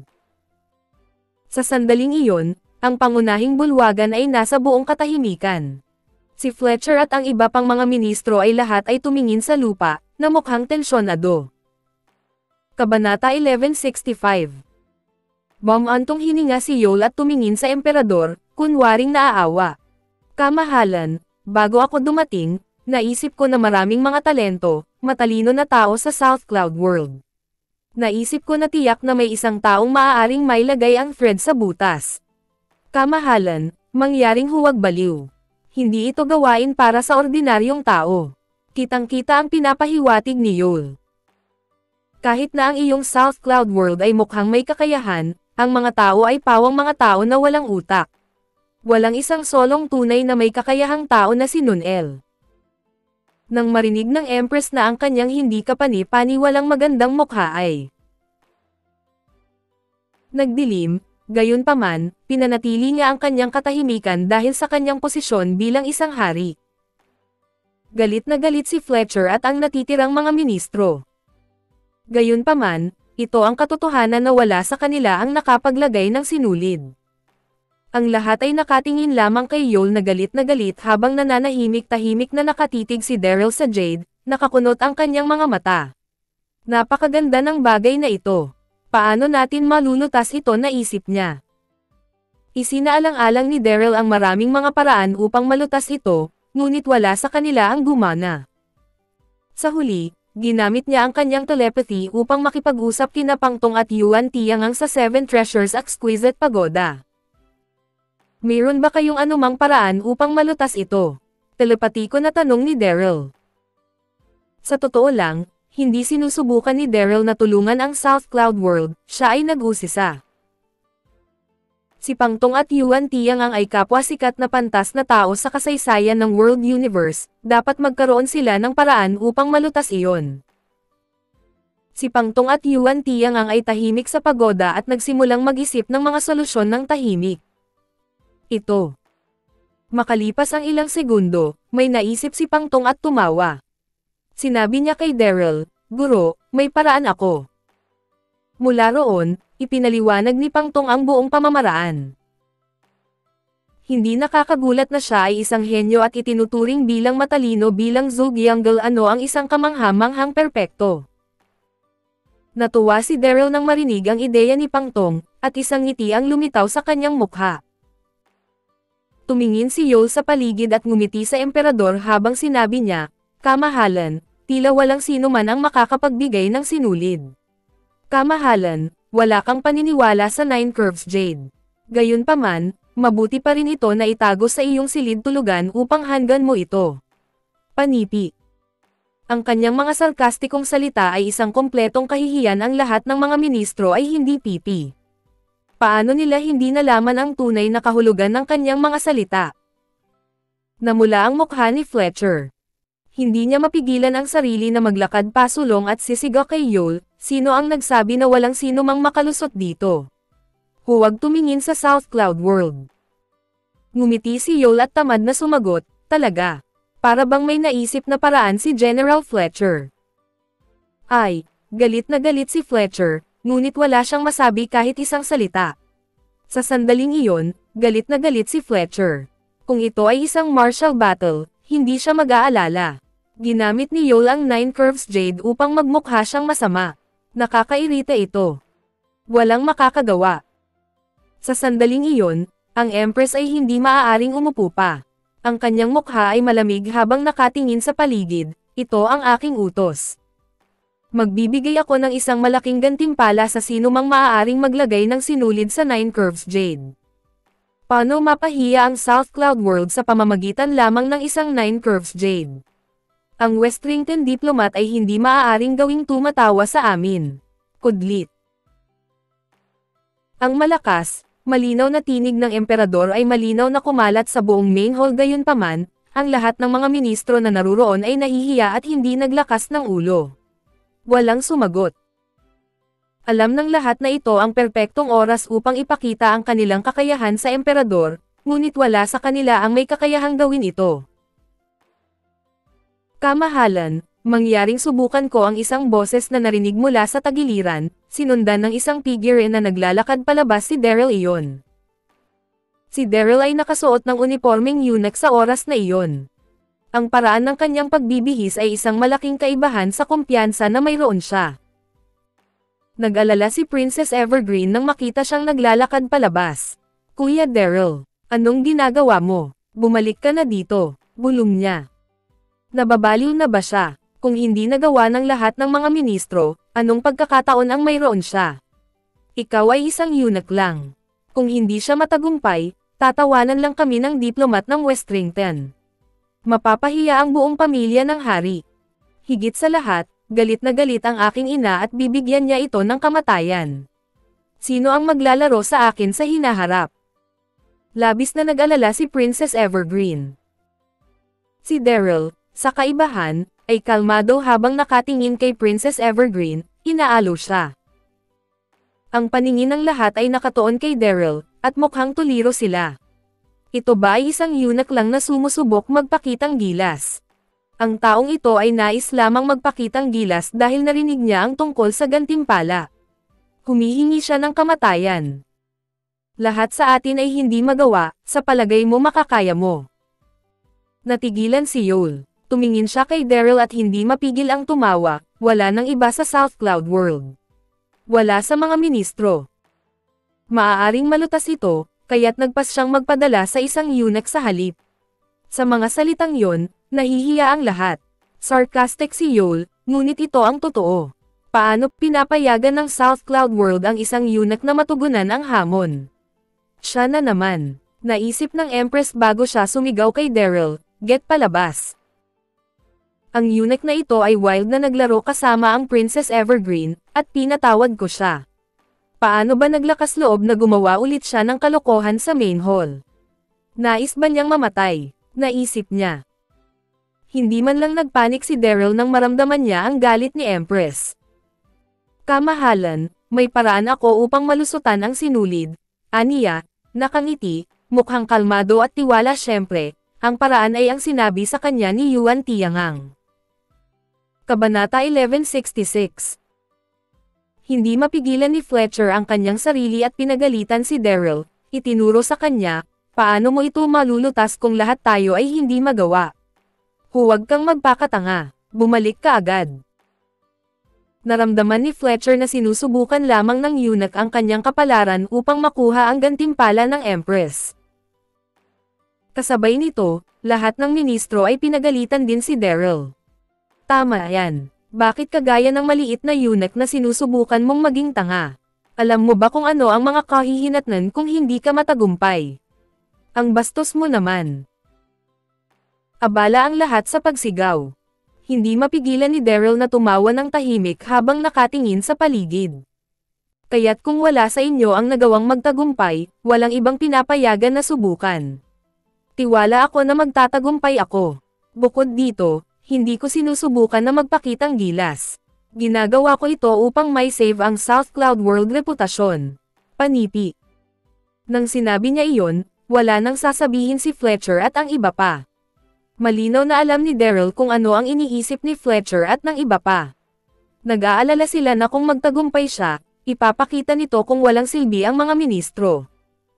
Sa sandaling iyon, ang pangunahing bulwagan ay nasa buong katahimikan. Si Fletcher at ang iba pang mga ministro ay lahat ay tumingin sa lupa, na mukhang tensyonado. Kabanata 1165. Bumantong hininga si Yole at tumingin sa emperador, kunwaring naaawa. "Kamahalan, bago ako dumating, naisip ko na maraming mga talento, matalino na tao sa South Cloud World. Naisip ko na tiyak na may isang taong maaaring mailagay ang thread sa butas. Kamahalan, mangyaring huwag baliw. Hindi ito gawain para sa ordinaryong tao. Kitang-kita ang pinapahiwatig ni Yol. Kahit na ang iyong South Cloud World ay mukhang may kakayahan, ang mga tao ay pawang mga tao na walang utak. Walang isang solong tunay na may kakayahang tao na si Nun-El. Nang marinig ng Empress na ang kanyang hindi kapani-pani walang magandang mukha ay nagdilim, gayunpaman, pinanatili niya ang kanyang katahimikan dahil sa kanyang posisyon bilang isang hari. Galit na galit si Fletcher at ang natitirang mga ministro. Gayunpaman, ito ang katotohanan na wala sa kanila ang nakapaglagay ng sinulid. Ang lahat ay nakatingin lamang kay Yol na galit habang nananahimik-tahimik na nakatitig si Daryl sa Jade, nakakunot ang kanyang mga mata. Napakaganda ng bagay na ito. Paano natin malulutas ito naisip niya. Isinaalang-alang ni Daryl ang maraming mga paraan upang malutas ito, ngunit wala sa kanila ang gumana. Sa huli, ginamit niya ang kanyang telepathy upang makipag-usap kina Pangtong at Yuan Tiangang sa Seven Treasures Exquisite Pagoda. Mayroon ba kayong anumang paraan upang malutas ito? Telepatiko na tanong ni Daryl. Sa totoo lang, hindi sinusubukan ni Daryl na tulungan ang South Cloud World, siya ay nag-usisa. Si Pangtong at Yuan Tiangang ay kapwa sikat na pantas na tao sa kasaysayan ng World Universe, dapat magkaroon sila ng paraan upang malutas iyon. Si Pangtong at Yuan Tiangang ay tahimik sa pagoda at nagsimulang mag-isip ng mga solusyon ng tahimik. Ito. Makalipas ang ilang segundo, may naisip si Pangtong at tumawa. Sinabi niya kay Daryl, "Guro, may paraan ako." Mula roon, ipinaliwanag ni Pangtong ang buong pamamaraan. Hindi nakakagulat na siya ay isang henyo at itinuturing bilang matalino bilang Zhuge-Liang ano ang isang kamangha-manghang perpekto. Natuwa si Daryl nang marinig ang ideya ni Pangtong, at isang ngiti ang lumitaw sa kanyang mukha. Tumingin si Yol sa paligid at ngumiti sa emperador habang sinabi niya, "Kamahalan, tila walang sino man ang makakapagbigay ng sinulid. Kamahalan, wala kang paniniwala sa Nine Curves Jade. Gayunpaman, mabuti pa rin ito na itago sa iyong silid tulugan upang hanggan mo ito." Panipi. Ang kanyang mga sarkastikong salita ay isang kompletong kahihiyan, ang lahat ng mga ministro ay hindi pipi. Paano nila hindi nalaman ang tunay na kahulugan ng kanyang mga salita? Namula ang mukha ni Fletcher. Hindi niya mapigilan ang sarili na maglakad pasulong at sisigaw kay Yol, "Sino ang nagsabi na walang sino mang makalusot dito? Huwag tumingin sa South Cloud World." Ngumiti si Yol at tamad na sumagot, "Talaga. Para bang may naisip na paraan si General Fletcher." Ay, galit na galit si Fletcher, ngunit wala siyang masabi kahit isang salita. Sa sandaling iyon, galit na galit si Fletcher. Kung ito ay isang martial battle, hindi siya mag-aalala. Ginamit ni Yol ang Nine Curves Jade upang magmukha siyang masama. Nakakairita ito. Walang makakagawa. Sa sandaling iyon, ang Empress ay hindi maaaring umupo pa. Ang kanyang mukha ay malamig habang nakatingin sa paligid, "Ito ang aking utos. Magbibigay ako ng isang malaking gantimpala sa sino mang maaaring maglagay ng sinulid sa Nine Curves Jade." Paano mapahiya ang South Cloud World sa pamamagitan lamang ng isang Nine Curves Jade? Ang Westrington diplomat ay hindi maaaring gawing tumatawa sa amin. Kudlit. Ang malakas, malinaw na tinig ng emperador ay malinaw na kumalat sa buong main hall, gayunpaman, ang lahat ng mga ministro na naruroon ay nahihiya at hindi naglakas ng ulo. Walang sumagot. Alam ng lahat na ito ang perpektong oras upang ipakita ang kanilang kakayahan sa emperador, ngunit wala sa kanila ang may kakayahang gawin ito. "Kamahalan, mangyaring subukan ko ang isang boses na narinig mula sa tagiliran, sinundan ng isang figure na naglalakad palabas si Daryl iyon. Si Daryl ay nakasuot ng uniformeng eunuch sa oras na iyon. Ang paraan ng kanyang pagbibihis ay isang malaking kaibahan sa kumpiyansa na mayroon siya. Nag-alala si Princess Evergreen nang makita siyang naglalakad palabas. "Kuya Daryl, anong ginagawa mo? Bumalik ka na dito," bulong niya. Nababaliw na ba siya? Kung hindi nagawa ng lahat ng mga ministro, anong pagkakataon ang mayroon siya? Ikaw ay isang eunuch lang. Kung hindi siya matagumpay, tatawanan lang kami ng diplomat ng Westrington. Mapapahiya ang buong pamilya ng hari. Higit sa lahat, galit na galit ang aking ina at bibigyan niya ito ng kamatayan. Sino ang maglalaro sa akin sa hinaharap? Labis na nag-alala si Princess Evergreen. Si Daryl, sa kaibahan, ay kalmado habang nakatingin kay Princess Evergreen, inaalo siya. Ang paningin ng lahat ay nakatuon kay Daryl, at mukhang tuliro sila. Ito ba ay isang eunuch lang na sumusubok magpakitang gilas? Ang taong ito ay nais lamang magpakitang gilas dahil narinig niya ang tungkol sa gantimpala. Humihingi siya ng kamatayan. Lahat sa atin ay hindi magawa, sa palagay mo makakaya mo. Natigilan si Yol. Tumingin siya kay Daryl at hindi mapigil ang tumawa, wala nang iba sa South Cloud World. Wala sa mga ministro. Maaaring malutas ito, kaya't nagpas siyang magpadala sa isang eunuch sa halip. Sa mga salitang yon, nahihiya ang lahat. Sarcastic si Yol, ngunit ito ang totoo. Paano pinapayagan ng South Cloud World ang isang eunuch na matugunan ang hamon? Siya na naman. Naisip ng Empress bago siya sumigaw kay Daryl, "Get palabas." Ang eunuch na ito ay wild na naglaro kasama ang Princess Evergreen, at pinatawad ko siya. Paano ba naglakas loob na gumawa ulit siya ng kalokohan sa main hall? Nais ba niyang mamatay? Naisip niya. Hindi man lang nagpanik si Daryl nang maramdaman niya ang galit ni Empress. Kamahalan, may paraan ako upang malusutan ang sinulid. Aniya, nakangiti, mukhang kalmado at tiwala syempre, ang paraan ay ang sinabi sa kanya ni Yuan Tiangang. Kabanata 1166. Hindi mapigilan ni Fletcher ang kanyang sarili at pinagalitan si Daryl, itinuro sa kanya, paano mo ito malulutas kung lahat tayo ay hindi magawa? Huwag kang magpakatanga, bumalik ka agad. Naramdaman ni Fletcher na sinusubukan lamang ng eunuch ang kanyang kapalaran upang makuha ang gantimpala ng Empress. Kasabay nito, lahat ng ministro ay pinagalitan din si Daryl. Tama yan. Bakit kagaya ng maliit na eunuch na sinusubukan mong maging tanga? Alam mo ba kung ano ang mga kahihinatnan kung hindi ka matagumpay? Ang bastos mo naman. Abala ang lahat sa pagsigaw. Hindi mapigilan ni Daryl na tumawa ng tahimik habang nakatingin sa paligid. Kaya't kung wala sa inyo ang nagawang magtagumpay, walang ibang pinapayagan na subukan. Tiwala ako na magtatagumpay ako. Bukod dito, hindi ko sinusubukan na magpakitang gilas. Ginagawa ko ito upang may save ang South Cloud World reputasyon. Panipi. Nang sinabi niya iyon, wala nang sasabihin si Fletcher at ang iba pa. Malinaw na alam ni Daryl kung ano ang iniisip ni Fletcher at ng iba pa. Nag-aalala sila na kung magtagumpay siya, ipapakita nito kung walang silbi ang mga ministro.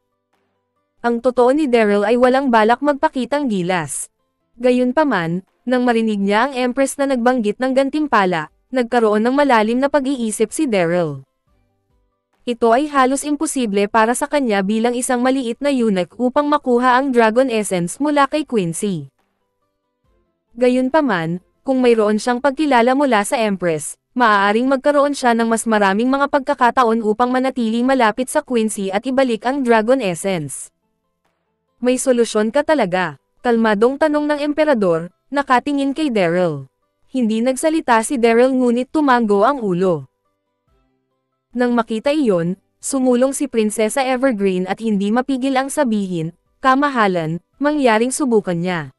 Ang totoo ni Daryl ay walang balak magpakitang gilas. Gayunpaman, nang marinig niya ang Empress na nagbanggit ng gantimpala, nagkaroon ng malalim na pag-iisip si Daryl. Ito ay halos imposible para sa kanya bilang isang maliit na eunuch upang makuha ang Dragon Essence mula kay Quincy. Gayunpaman, kung mayroon siyang pagkilala mula sa Empress, maaaring magkaroon siya ng mas maraming mga pagkakataon upang manatiling malapit sa Quincy at ibalik ang Dragon Essence. May solusyon ka talaga? Kalmadong tanong ng emperador, nakatingin kay Daryl. Hindi nagsalita si Daryl ngunit tumango ang ulo. Nang makita iyon, sumulong si Prinsesa Evergreen at hindi mapigil ang sabihin, kamahalan, mangyaring subukan niya.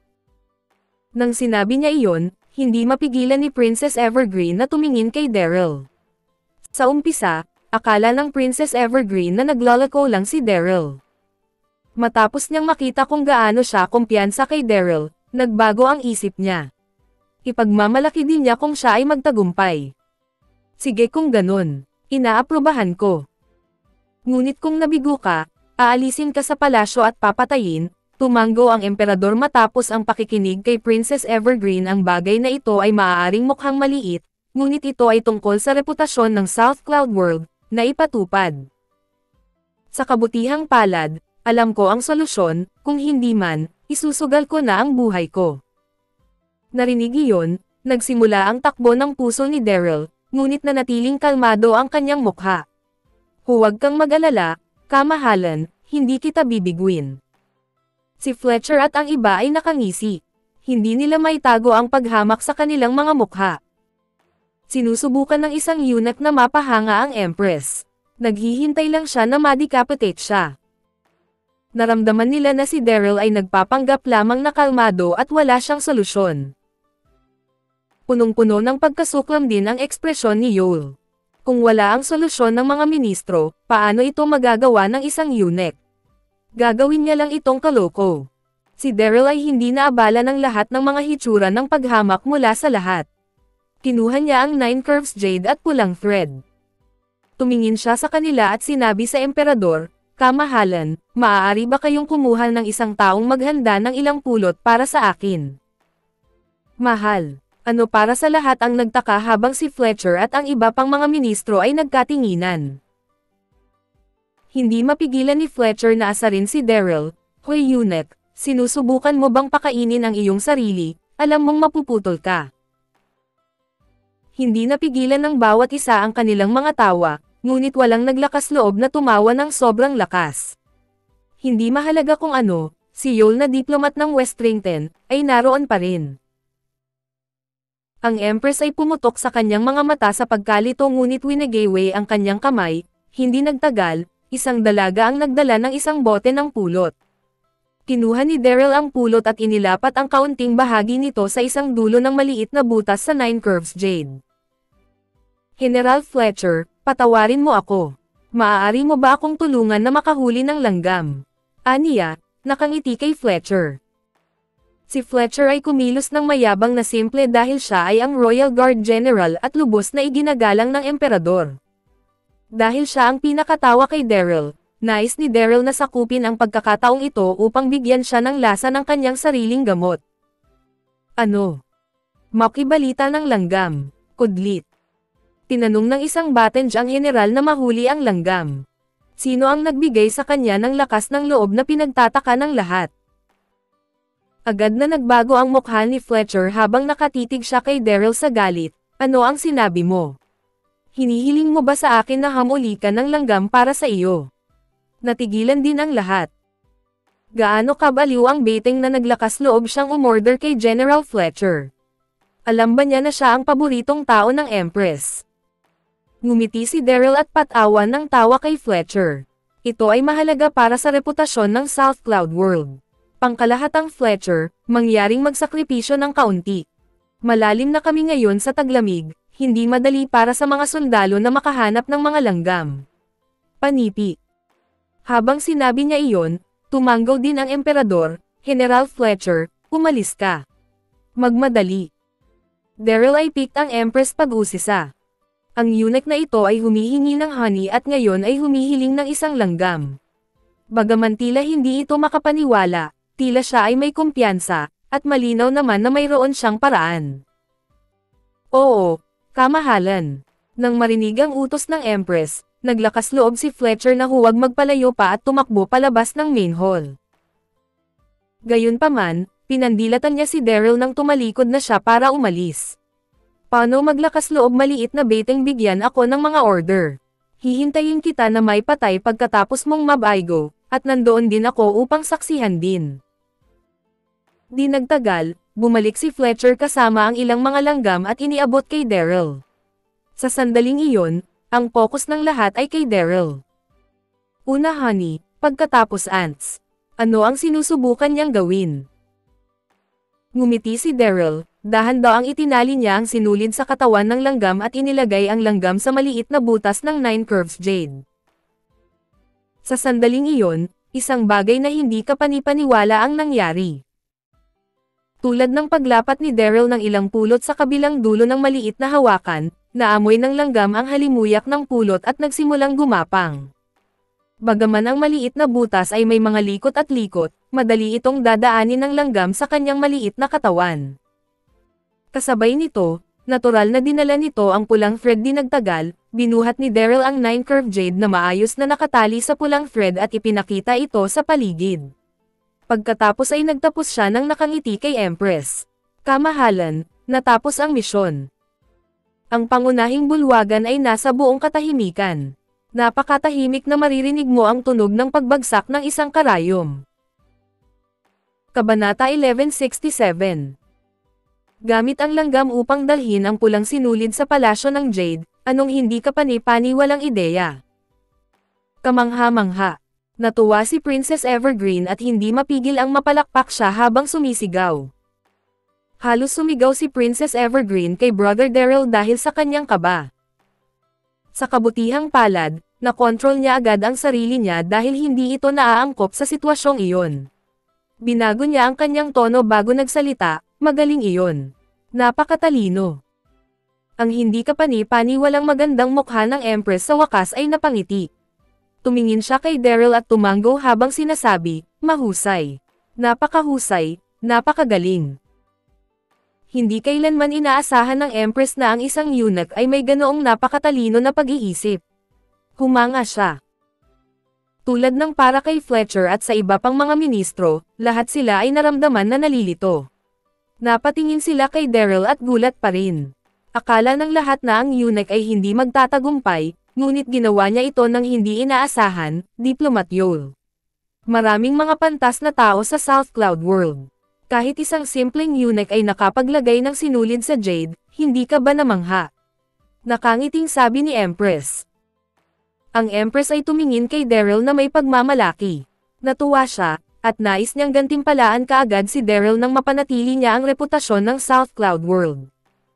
Nang sinabi niya iyon, hindi mapigilan ni Princess Evergreen na tumingin kay Daryl. Sa umpisa, akala ng Princess Evergreen na naglalako lang si Daryl. Matapos niyang makita kung gaano siya kumpiyansa kay Daryl, nagbago ang isip niya. Ipagmamalaki din niya kung siya ay magtagumpay. Sige kung ganun, inaaprubahan ko. Ngunit kung nabigo ka, aalisin ka sa palasyo at papatayin, tumango ang emperador matapos ang pakikinig kay Princess Evergreen. Ang bagay na ito ay maaaring mukhang maliit, ngunit ito ay tungkol sa reputasyon ng South Cloud World, na ipatupad. Sa kabutihang palad, alam ko ang solusyon, kung hindi man, isusugal ko na ang buhay ko. Narinig iyon, Nagsimula ang takbo ng puso ni Daryl, ngunit nanatiling kalmado ang kanyang mukha. Huwag kang mag-alala, kamahalan, hindi kita bibiguin. Si Fletcher at ang iba ay nakangisi. Hindi nila maitago ang paghamak sa kanilang mga mukha. Sinusubukan ng isang eunuch na mapahanga ang Empress. Naghihintay lang siya na ma-decapitate siya. Naramdaman nila na si Daryl ay nagpapanggap lamang na kalmado at wala siyang solusyon. Punong-puno ng pagkasuklam din ang ekspresyon ni Yoel. Kung wala ang solusyon ng mga ministro, paano ito magagawa ng isang eunuch? Gagawin niya lang itong kaloko. Si Daryl ay hindi naabala ng lahat ng mga hitsura ng paghamak mula sa lahat. Kinuha niya ang 9 curves jade at pulang thread. Tumingin siya sa kanila at sinabi sa emperador, "Kamahalan, maaari ba kayong kumuha ng isang taong maghanda ng ilang pulot para sa akin?" "Mahal, ano para sa lahat?" ang nagtaka habang si Fletcher at ang iba pang mga ministro ay nagkatinginan. Hindi mapigilan ni Fletcher na asarin si Daryl, "Hoy eunuch, sinusubukan mo bang pakainin ang iyong sarili? Alam mong mapuputol ka." Hindi napigilan ng bawat isa ang kanilang mga tawa, ngunit walang naglakas loob na tumawa ng sobrang lakas. Hindi mahalaga kung ano, si Yoel na diplomat ng Westrington, ay naroon pa rin. Ang Empress ay pumutok sa kanyang mga mata sa pagkalito ngunit winagayway ang kanyang kamay. Hindi nagtagal, isang dalaga ang nagdala ng isang bote ng pulot. Kinuha ni Daryl ang pulot at inilapat ang kaunting bahagi nito sa isang dulo ng maliit na butas sa 9 curves jade. "General Fletcher, patawarin mo ako. Maaari mo ba akong tulungan na makahuli ng langgam?" Aniya, nakangiti kay Fletcher. Si Fletcher ay kumilos ng mayabang na simple dahil siya ay ang Royal Guard General at lubos na iginagalang ng emperador. Dahil siya ang pinakatawa kay Daryl, nais ni Daryl na sakupin ang pagkakataong ito upang bigyan siya ng lasa ng kanyang sariling gamot. "Ano? Makibalita ng langgam, kudlit?" Tinanong ng isang batenj ang general na mahuli ang langgam. Sino ang nagbigay sa kanya ng lakas ng loob na pinagtataka ng lahat? Agad na nagbago ang mukha ni Fletcher habang nakatitig siya kay Daryl sa galit. "Ano ang sinabi mo? Hinihiling mo ba sa akin na hamuli ka ng langgam para sa iyo?" Natigilan din ang lahat. Gaano kabaliw ang baiting na naglakas loob siyang umorder kay General Fletcher. Alam ba niya na siya ang paboritong tao ng Empress? Ngumiti si Daryl at patawa ng tawa kay Fletcher. Ito ay mahalaga para sa reputasyon ng South Cloud World. Pangkalahatang Fletcher, mangyaring magsakripisyo ng kaunti. Malalim na kami ngayon sa taglamig, hindi madali para sa mga sundalo na makahanap ng mga langgam. Panipi. Habang sinabi niya iyon, tumanggaw din ang emperador, "General Fletcher, umalis ka. Magmadali." Daryl ay picked ang Empress pag-usisa. Ang eunuch na ito ay humihingi ng honey at ngayon ay humihiling ng isang langgam. Bagaman tila hindi ito makapaniwala, tila siya ay may kumpiyansa, at malinaw naman na mayroon siyang paraan. "Oo, kamahalan." Nang marinig ang utos ng Empress, naglakas loob si Fletcher na huwag magpalayo pa at tumakbo palabas ng main hall. Gayunpaman, pinandilatan niya si Daryl nang tumalikod na siya para umalis. "Paano maglakas loob maliit na baiting bigyan ako ng mga order? Hihintayin kita na may patay pagkatapos mong mabaygo, at nandoon din ako upang saksihan din." Di nagtagal, bumalik si Fletcher kasama ang ilang mga langgam at iniabot kay Daryl. Sa sandaling iyon, ang focus ng lahat ay kay Daryl. Una honey, pagkatapos ants. Ano ang sinusubukan niyang gawin? Ngumiti si Daryl, dahan-daang itinali niya ang sinulid sa katawan ng langgam at inilagay ang langgam sa maliit na butas ng 9 curves jade. Sa sandaling iyon, isang bagay na hindi kapanipaniwala ang nangyari. Tulad ng paglapat ni Daryl ng ilang pulot sa kabilang dulo ng maliit na hawakan, naamoy ng langgam ang halimuyak ng pulot at nagsimulang gumapang. Bagaman ang maliit na butas ay may mga likot at likot, madali itong dadaanin ng langgam sa kanyang maliit na katawan. Kasabay nito, natural na dinala nito ang pulang thread. Di nagtagal, binuhat ni Daryl ang 9 curve jade na maayos na nakatali sa pulang thread at ipinakita ito sa paligid. Pagkatapos ay nagtapos siya ng nakangiti kay Empress. "Kamahalan, Natapos ang misyon. Ang pangunahing bulwagan ay nasa buong katahimikan. Napakatahimik na maririnig mo ang tunog ng pagbagsak ng isang karayom. Kabanata 1167. Gamit ang langgam upang dalhin ang pulang sinulid sa palasyo ng Jade, anong hindi ka pani-paniwalang ideya? Kamangha-mangha. Natuwa si Princess Evergreen at hindi mapigil ang mapalakpak siya habang sumisigaw. Halos sumigaw si Princess Evergreen kay Brother Daryl dahil sa kanyang kaba. Sa kabutihang palad, nakontrol niya agad ang sarili niya dahil hindi ito naaangkop sa sitwasyong iyon. Binago niya ang kanyang tono bago nagsalita, magaling iyon. Napakatalino. Ang hindi ka pani-paniwalang magandang mukha ng Empress sa wakas ay napangiti. Tumingin siya kay Daryl at tumanggo habang sinasabi, mahusay. Napakahusay, napakagaling. Hindi kailanman inaasahan ng Empress na ang isang eunuch ay may ganoong napakatalino na pag-iisip. Humanga siya. Tulad ng para kay Fletcher at sa iba pang mga ministro, lahat sila ay naramdaman na nalilito. Napatingin sila kay Daryl at gulat pa rin. Akala ng lahat na ang eunuch ay hindi magtatagumpay, ngunit ginawa niya ito ng hindi inaasahan, Diplomat Yole. Maraming mga pantas na tao sa South Cloud World. Kahit isang simpleng eunuch ay nakapaglagay ng sinulid sa Jade, hindi ka ba namangha? Nakangiting sabi ni Empress. Ang Empress ay tumingin kay Daryl na may pagmamalaki. Natuwa siya, at nais niyang gantimpalaan kaagad si Daryl nang mapanatili niya ang reputasyon ng South Cloud World.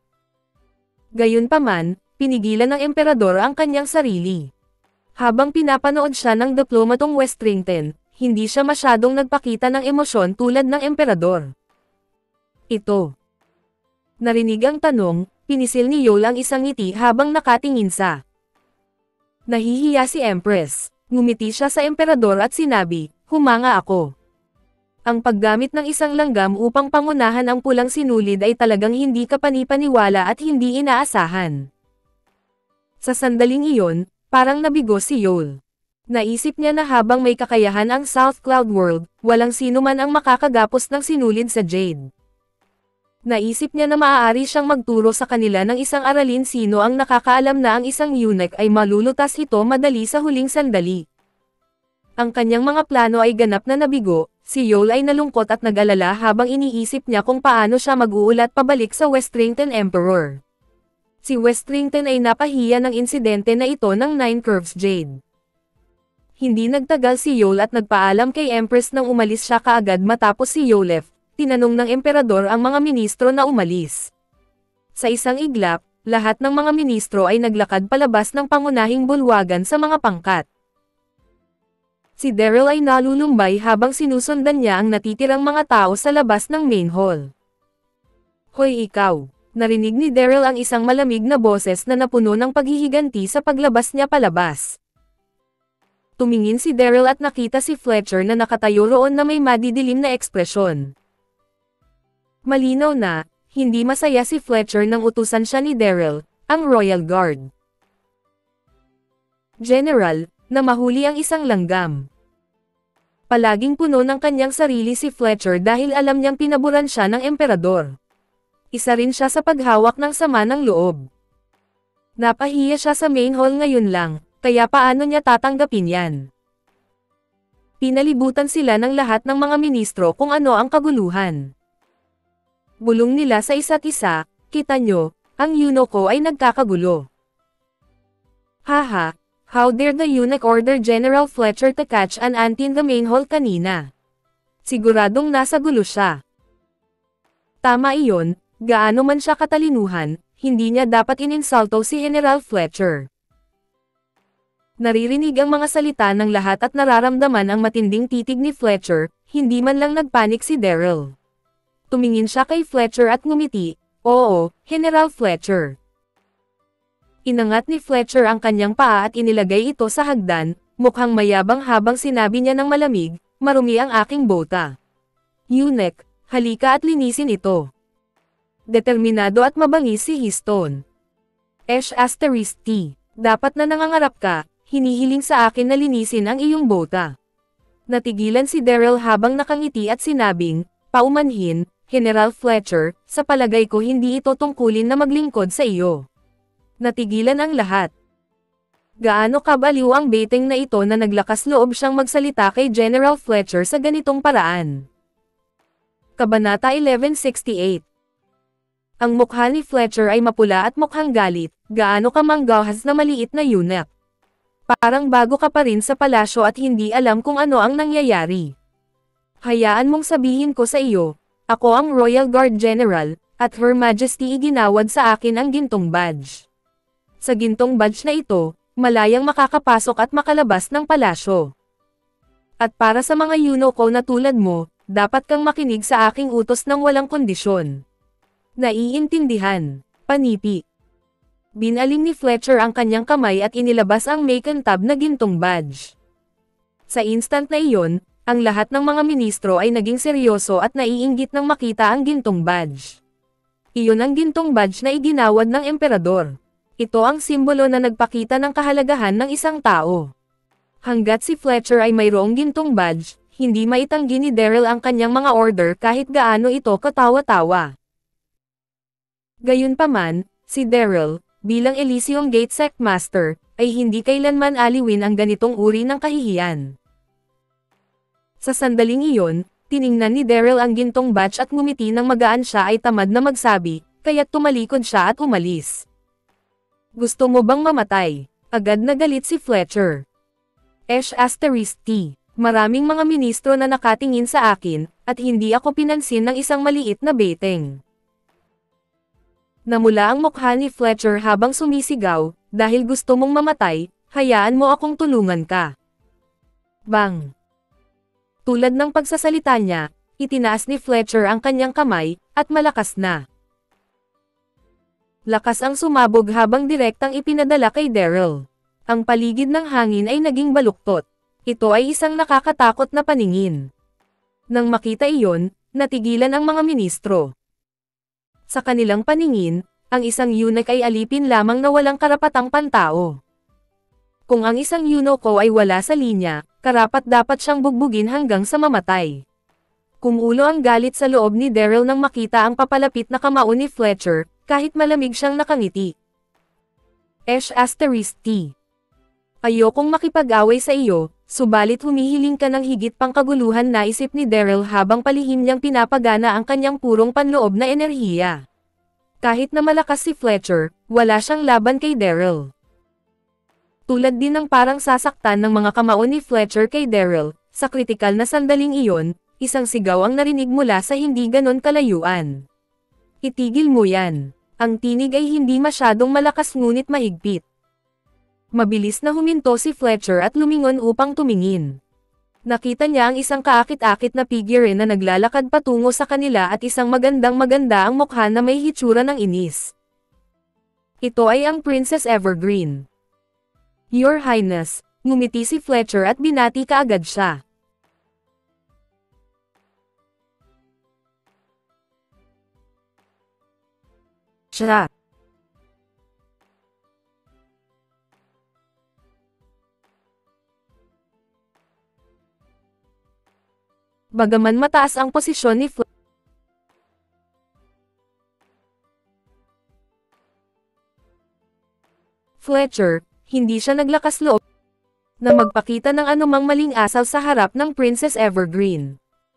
Gayunpaman, pinigilan ng emperador ang kanyang sarili. Habang pinapanood siya ng diplomatong Westrington, hindi siya masyadong nagpakita ng emosyon tulad ng emperador. Ito. Narinig ang tanong, pinisil ni Yole ang isang ngiti habang nakatingin sa. Nahihiya si Empress. Ngumiti siya sa emperador at sinabi, humanga ako. Ang paggamit ng isang langgam upang pangunahan ang pulang sinulid ay talagang hindi ka panipaniwala at hindi inaasahan. Sa sandaling iyon, parang nabigo si Yole. Naisip niya na habang may kakayahan ang South Cloud World, walang sino man ang makakagapos ng sinulid sa Jade. Naisip niya na maaari siyang magturo sa kanila ng isang aralin sino ang nakakaalam na ang isang eunuch ay malulutas ito madali sa huling sandali. Ang kanyang mga plano ay ganap na nabigo, si Yole ay nalungkot at nag-alala habang iniisip niya kung paano siya mag-uulat pabalik sa Westrington Emperor. Si Westrington ay napahiya ng insidente na ito ng Nine Curves Jade. Hindi nagtagal si Yole at nagpaalam kay Empress nang umalis siya kaagad matapos si Yole left, tinanong ng emperador ang mga ministro na umalis. Sa isang iglap, lahat ng mga ministro ay naglakad palabas ng pangunahing bulwagan sa mga pangkat. Si Daryl ay nalulumbay habang sinusundan niya ang natitirang mga tao sa labas ng main hall. Hoy ikaw! Narinig ni Daryl ang isang malamig na boses na napuno ng paghihiganti sa paglabas niya palabas. Tumingin si Daryl at nakita si Fletcher na nakatayo roon na may madidilim na ekspresyon. Malinaw na, hindi masaya si Fletcher nang utusan siya ni Daryl, ang Royal Guard. General, na mahuli ang isang langgam. Palaging puno ng kanyang sarili si Fletcher dahil alam niyang pinaburan siya ng emperador. Isa rin siya sa paghawak ng sama ng loob. Napahiya siya sa main hall ngayon lang. Kaya paano niya tatanggapin yan? Pinalibutan sila ng lahat ng mga ministro kung ano ang kaguluhan. Bulong nila sa isa't isa, kita nyo, ang eunuch ko ay nagkakagulo. Haha, how dare the eunuch order General Fletcher to catch an ant in the main hall kanina? Siguradong nasa gulo siya. Tama iyon, gaano man siya katalinuhan, hindi niya dapat ininsulto si General Fletcher. Naririnig ang mga salita ng lahat at nararamdaman ang matinding titig ni Fletcher, hindi man lang nagpanik si Daryl. Tumingin siya kay Fletcher at ngumiti, oo, General Fletcher. Inangat ni Fletcher ang kanyang paa at inilagay ito sa hagdan, mukhang mayabang habang sinabi niya ng malamig, marumi ang aking bota. Eunuch, halika at linisin ito. Determinado at mabangis si Histon. *T. Dapat na nangangarap ka. Hinihiling sa akin na linisin ang iyong bota. Natigilan si Daryl habang nakangiti at sinabing, paumanhin, General Fletcher, sa palagay ko hindi ito tungkulin na maglingkod sa iyo. Natigilan ang lahat. Gaano kabaliw ang baiting na ito na naglakas loob siyang magsalita kay General Fletcher sa ganitong paraan. Kabanata 1168. Ang mukha ni Fletcher ay mapula at mukhang galit, gaano ka manggahas na maliit na eunuch. Parang bago ka pa rin sa palasyo at hindi alam kung ano ang nangyayari. Hayaan mong sabihin ko sa iyo, ako ang Royal Guard General, at Her Majesty iginawad sa akin ang gintong badge. Sa gintong badge na ito, malayang makakapasok at makalabas ng palasyo. At para sa mga eunucho na tulad mo, dapat kang makinig sa aking utos ng walang kondisyon. Naiintindihan, panipi. Binaling ni Fletcher ang kanyang kamay at inilabas ang makintab na gintong badge. Sa instant na iyon, ang lahat ng mga ministro ay naging seryoso at naiinggit nang makita ang gintong badge. Iyon ang gintong badge na iginawad ng emperador. Ito ang simbolo na nagpakita ng kahalagahan ng isang tao. Hanggat si Fletcher ay mayroong gintong badge, hindi maitanggi ni Daryl ang kanyang mga order kahit gaano ito katawa-tawa. Gayunpaman, si Daryl, bilang Elysium Gate Sect Master, ay hindi kailanman aliwin ang ganitong uri ng kahihiyan. Sa sandaling iyon, tiningnan ni Daryl ang gintong badge at ngumiti nang magaan siya ay tamad na magsabi, kaya't tumalikod siya at umalis. Gusto mo bang mamatay? Agad na galit si Fletcher. *T. Maraming mga ministro na nakatingin sa akin, at hindi ako pinansin ng isang maliit na beteng. Namula ang mukha ni Fletcher habang sumisigaw, dahil gusto mong mamatay, hayaan mo akong tulungan ka. Bang! Tulad ng pagsasalita niya, itinaas ni Fletcher ang kanyang kamay, at malakas na. Lakas ang sumabog habang direktang ipinadala kay Daryl. Ang paligid ng hangin ay naging baluktot. Ito ay isang nakakatakot na paningin. Nang makita iyon, natigilan ang mga ministro. Sa kanilang paningin, ang isang eunuch ay alipin lamang na walang karapatang pantao. Kung ang isang eunucho ay wala sa linya, karapat-dapat siyang bugbugin hanggang sa mamatay. Kumulo ang galit sa loob ni Daryl nang makita ang papalapit na kamao ni Fletcher, kahit malamig siyang nakangiti. *T. Ayokong makipag-away sa iyo, subalit humihiling ka ng higit pang kaguluhan na isip ni Daryl habang palihim niyang pinapagana ang kanyang purong panloob na enerhiya. Kahit na malakas si Fletcher, wala siyang laban kay Daryl. Tulad din ng parang sasaktan ng mga kamao ni Fletcher kay Daryl, sa kritikal na sandaling iyon, isang sigaw ang narinig mula sa hindi ganon kalayuan. Itigil mo yan. Ang tinig ay hindi masyadong malakas ngunit mahigpit. Mabilis na huminto si Fletcher at lumingon upang tumingin. Nakita niya ang isang kaakit-akit na figure na naglalakad patungo sa kanila at isang magandang-maganda ang mukha na may hitsura ng inis. Ito ay ang Princess Evergreen. Your Highness, ngumiti si Fletcher at binati kaagad siya. Siya. Bagaman mataas ang posisyon ni Fletcher, hindi siya naglakas loob na magpakita ng anumang maling asal sa harap ng Princess Evergreen.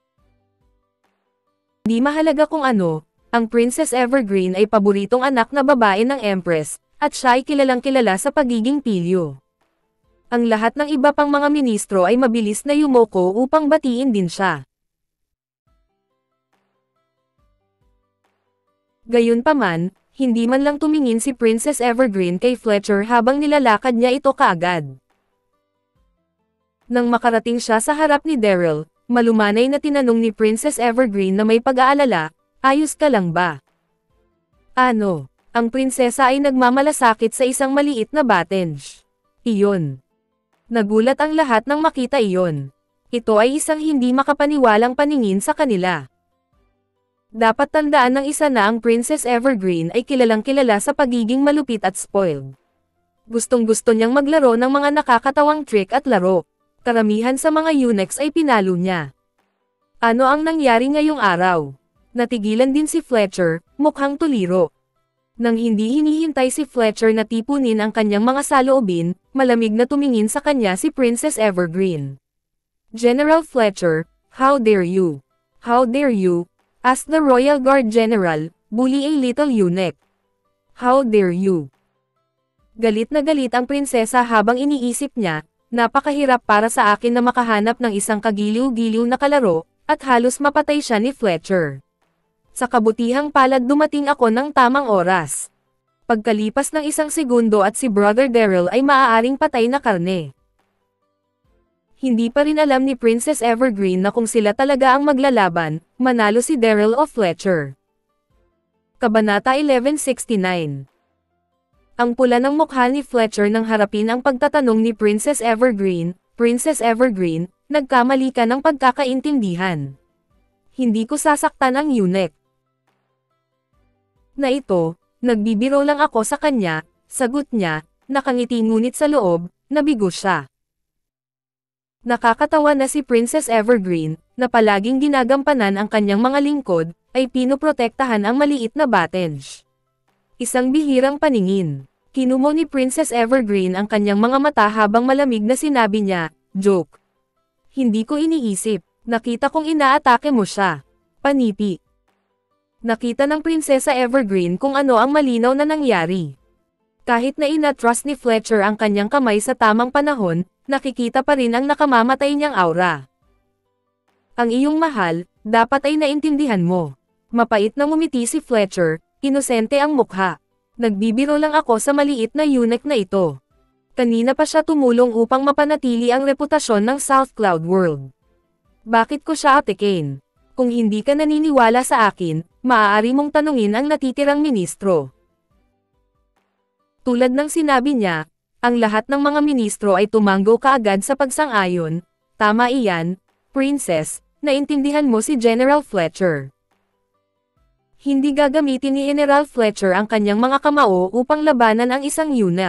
Hindi mahalaga kung ano, ang Princess Evergreen ay paboritong anak na babae ng Empress, at siya ay kilalang-kilala sa pagiging pilyo. Ang lahat ng iba pang mga ministro ay mabilis na yumoko upang batiin din siya. Gayunpaman, hindi man lang tumingin si Princess Evergreen kay Fletcher habang nilalakad niya ito kaagad. Nang makarating siya sa harap ni Daryl, malumanay na tinanong ni Princess Evergreen na may pag-aalala, ayos ka lang ba? Ano? Ang prinsesa ay nagmamalasakit sa isang maliit na batenge. Iyon. Nagulat ang lahat nang makita iyon. Ito ay isang hindi makapaniwalang paningin sa kanila. Dapat tandaan ng isa na ang Princess Evergreen ay kilalang-kilala sa pagiging malupit at spoiled. Gustong-gusto niyang maglaro ng mga nakakatawang trick at laro. Karamihan sa mga eunuchs ay pinalo niya. Ano ang nangyari ngayong araw? Natigilan din si Fletcher, mukhang tuliro. Nang hindi hinihintay si Fletcher na tipunin ang kanyang mga saloobin, malamig na tumingin sa kanya si Princess Evergreen. General Fletcher, how dare you? How dare you? Asked the Royal Guard General, bully a little eunuch. How dare you? Galit na galit ang prinsesa habang iniisip niya, napakahirap para sa akin na makahanap ng isang kagiliw-giliw na kalaro, at halos mapatay siya ni Fletcher. Sa kabutihang palad dumating ako ng tamang oras. Pagkalipas ng 1 segundo at si Brother Daryl ay maaaring patay na karne. Hindi pa rin alam ni Princess Evergreen na kung sila talaga ang maglalaban, manalo si Daryl o Fletcher. Kabanata 1169. Ang pula ng mukha ni Fletcher nang harapin ang pagtatanong ni Princess Evergreen, Princess Evergreen, nagkamali ka ng pagkakaintindihan. Hindi ko sasaktan ang eunuch. Na ito, nagbibiro lang ako sa kanya, sagot niya, nakangiti ngunit sa loob, nabigo siya. Nakakatawa na si Princess Evergreen, na palaging ginagampanan ang kanyang mga lingkod, ay pinoprotektahan ang maliit na Batenj. Isang bihirang paningin. Kinumo ni Princess Evergreen ang kanyang mga mata habang malamig na sinabi niya, joke. Hindi ko iniisip, nakita kong inaatake mo siya. Panipi. Nakita ng Prinsesa Evergreen kung ano ang malinaw na nangyari. Kahit na inatrust ni Fletcher ang kanyang kamay sa tamang panahon, nakikita pa rin ang nakamamatay niyang aura. Ang iyong mahal, dapat ay naintindihan mo. Mapait na ngumiti si Fletcher, inosente ang mukha. Nagbibiro lang ako sa maliit na eunuch na ito. Kanina pa siya tumulong upang mapanatili ang reputasyon ng South Cloud World. Bakit ko siya atikein? Kung hindi ka naniniwala sa akin, maaari mong tanungin ang natitirang ministro. Tulad ng sinabi niya, ang lahat ng mga ministro ay tumanggo kaagad sa pagsang-ayon. Tama iyan, Princess, naintindihan mo si General Fletcher. Hindi gagamitin ni General Fletcher ang kanyang mga kamao upang labanan ang isang eunuch.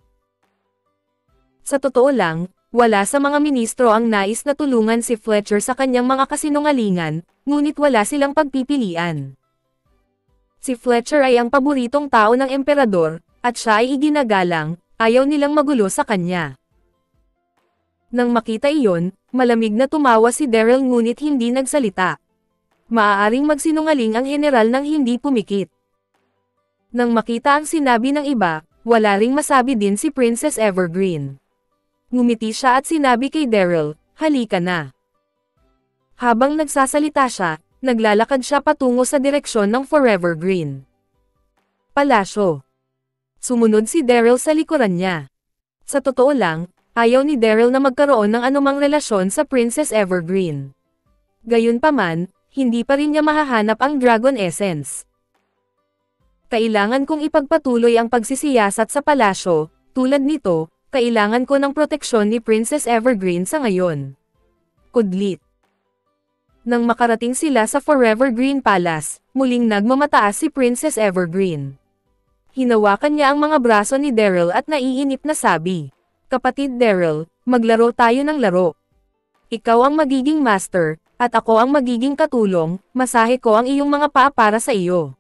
Sa totoo lang, wala sa mga ministro ang nais na tulungan si Fletcher sa kanyang mga kasinungalingan, ngunit wala silang pagpipilian. Si Fletcher ay ang paboritong tao ng emperador, at siya ay iginagalang, ayaw nilang magulo sa kanya. Nang makita iyon, malamig na tumawa si Daryl ngunit hindi nagsalita. Maaaring magsinungaling ang general nang hindi pumikit. Nang makita ang sinabi ng iba, wala ring masabi din si Princess Evergreen. Ngumiti siya at sinabi kay Daryl, halika na. Habang nagsasalita siya, naglalakad siya patungo sa direksyon ng Forever Green Palasyo. Sumunod si Daryl sa likuran niya. Sa totoo lang, ayaw ni Daryl na magkaroon ng anumang relasyon sa Princess Evergreen. Gayunpaman, hindi pa rin niya mahahanap ang Dragon Essence. Kailangan kong ipagpatuloy ang pagsisiyasat sa palasyo, tulad nito, kailangan ko ng proteksyon ni Princess Evergreen sa ngayon. Kudlit. Nang makarating sila sa Forever Green Palace, muling nagmamataas si Princess Evergreen. Hinawakan niya ang mga braso ni Daryl at naiinip na sabi, Kapatid Daryl, maglaro tayo ng laro. Ikaw ang magiging master, at ako ang magiging katulong, masahe ko ang iyong mga paa para sa iyo.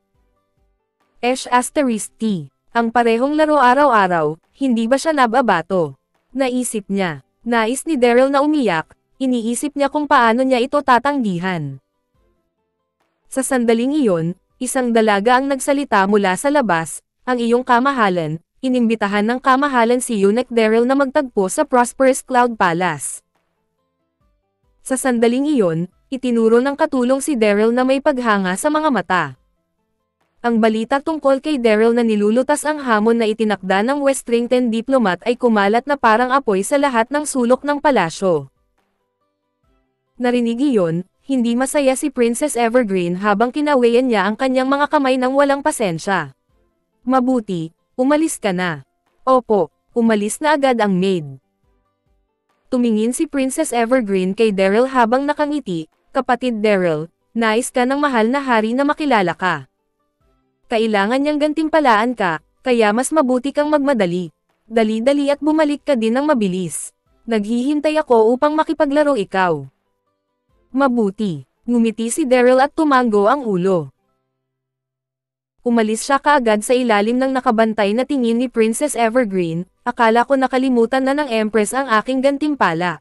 *T. Ang parehong laro araw-araw, hindi ba siya nababato? Naisip niya. Nais ni Daryl na umiyak, iniisip niya kung paano niya ito tatanggihan. Sa sandaling iyon, isang dalaga ang nagsalita mula sa labas, ang iyong kamahalan, inimbitahan ng kamahalan si Eunuch Daryl na magtagpo sa Prosperous Cloud Palace. Sa sandaling iyon, itinuro ng katulong si Daryl na may paghanga sa mga mata. Ang balita tungkol kay Daryl na nilulutas ang hamon na itinakda ng Westrington diplomat ay kumalat na parang apoy sa lahat ng sulok ng palasyo. Narinig iyon, hindi masaya si Princess Evergreen habang kinawayan niya ang kanyang mga kamay ng walang pasensya. Mabuti, umalis ka na. Opo, umalis na agad ang maid. Tumingin si Princess Evergreen kay Daryl habang nakangiti, Kapatid Daryl, nais ka ng mahal na hari na makilala ka. Kailangan niyang gantimpalaan ka, kaya mas mabuti kang magmadali. Dali-dali at bumalik ka din ng mabilis. Naghihintay ako upang makipaglaro ikaw. Mabuti. Ngumiti si Daryl at tumango ang ulo. Umalis siya kaagad sa ilalim ng nakabantay na tingin ni Princess Evergreen. Akala ko nakalimutan na ng Empress ang aking gantimpala.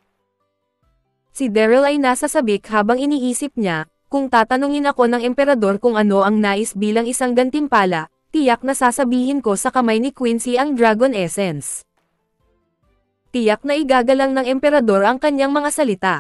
Si Daryl ay nasa sabik habang iniisip niya, kung tatanungin ako ng emperador kung ano ang nais bilang isang gantimpala, tiyak na sasabihin ko sa kamay ni Quincy ang Dragon Essence. Tiyak na igagalang ng emperador ang kanyang mga salita.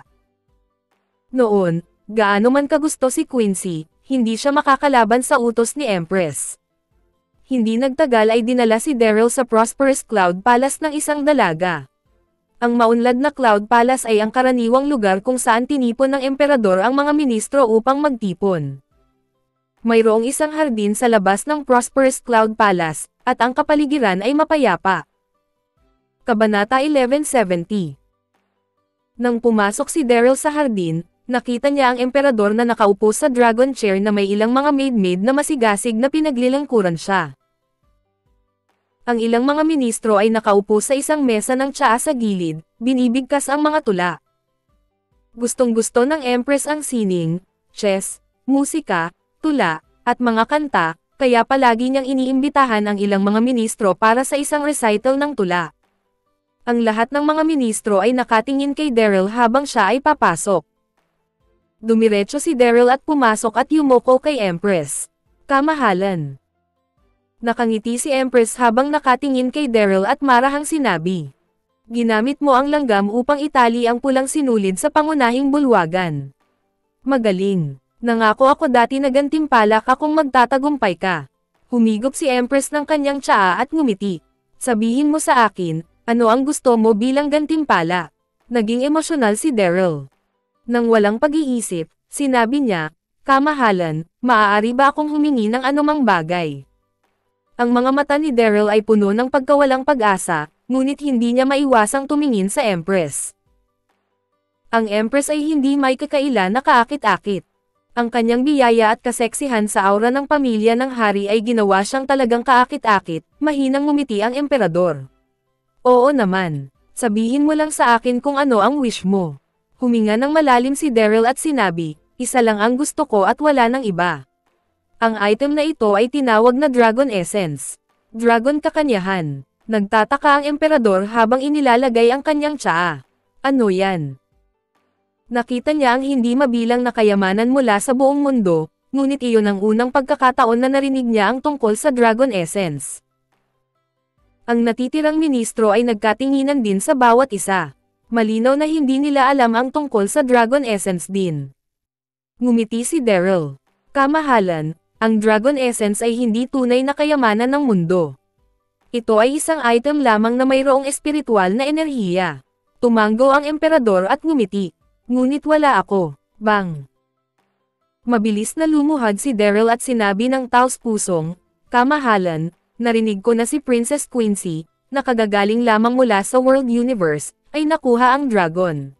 Noon, gaano man kagusto si Quincy, hindi siya makakalaban sa utos ni Empress. Hindi nagtagal ay dinala si Daryl sa prosperous Cloud Palace ng isang dalaga. Ang maunlad na Cloud Palace ay ang karaniwang lugar kung saan tinipon ng emperador ang mga ministro upang magtipon. Mayroong isang hardin sa labas ng prosperous Cloud Palace, at ang kapaligiran ay mapayapa. Kabanata 1170. Nang pumasok si Daryl sa hardin, nakita niya ang emperador na nakaupo sa dragon chair na may ilang mga maid-maid na masigasig na pinaglilangkuran siya. Ang ilang mga ministro ay nakaupo sa isang mesa ng tsaa sa gilid, binibigkas ang mga tula. Gustong-gusto ng Empress ang sining, chess, musika, tula, at mga kanta, kaya palagi niyang iniimbitahan ang ilang mga ministro para sa isang recital ng tula. Ang lahat ng mga ministro ay nakatingin kay Daryl habang siya ay papasok. Dumiretso si Daryl at pumasok at yumoko kay Empress. Kamahalan. Nakangiti si Empress habang nakatingin kay Daryl at marahang sinabi. Ginamit mo ang langgam upang itali ang pulang sinulid sa pangunahing bulwagan. Magaling. Nangako ako dati na gantimpala ka kung magtatagumpay ka. Humigop si Empress ng kanyang tsaa at ngumiti. Sabihin mo sa akin, ano ang gusto mo bilang gantimpala? Naging emosyonal si Daryl. Nang walang pag-iisip, sinabi niya, Kamahalan, maaari ba akong humingi ng anumang bagay? Ang mga mata ni Daryl ay puno ng pagkawalang pag-asa, ngunit hindi niya maiwasang tumingin sa Empress. Ang Empress ay hindi may kakaila na kaakit-akit. Ang kanyang biyaya at kaseksihan sa aura ng pamilya ng hari ay ginawa siyang talagang kaakit-akit, mahinang ngumiti ang emperador. Oo naman. Sabihin mo lang sa akin kung ano ang wish mo. Huminga ng malalim si Daryl at sinabi, isa lang ang gusto ko at wala nang iba. Ang item na ito ay tinawag na Dragon Essence. Dragon kakanyahan. Nagtataka ang emperador habang inilalagay ang kanyang tsaa. Ano yan? Nakita niya ang hindi mabilang na kayamanan mula sa buong mundo, ngunit iyon ang unang pagkakataon na narinig niya ang tungkol sa Dragon Essence. Ang natitirang ministro ay nagkatinginan din sa bawat isa. Malinaw na hindi nila alam ang tungkol sa Dragon Essence din. Ngumiti si Daryl. Kamahalan, ang Dragon Essence ay hindi tunay na kayamanan ng mundo. Ito ay isang item lamang na mayroong espiritual na enerhiya. Tumango ang emperador at ngumiti. Ngunit wala ako. Bang! Mabilis na lumuhad si Daryl at sinabi ng taos-pusong, Kamahalan, narinig ko na si Princess Quincy, na kagagaling lamang mula sa World Universe, ay nakuha ang Dragon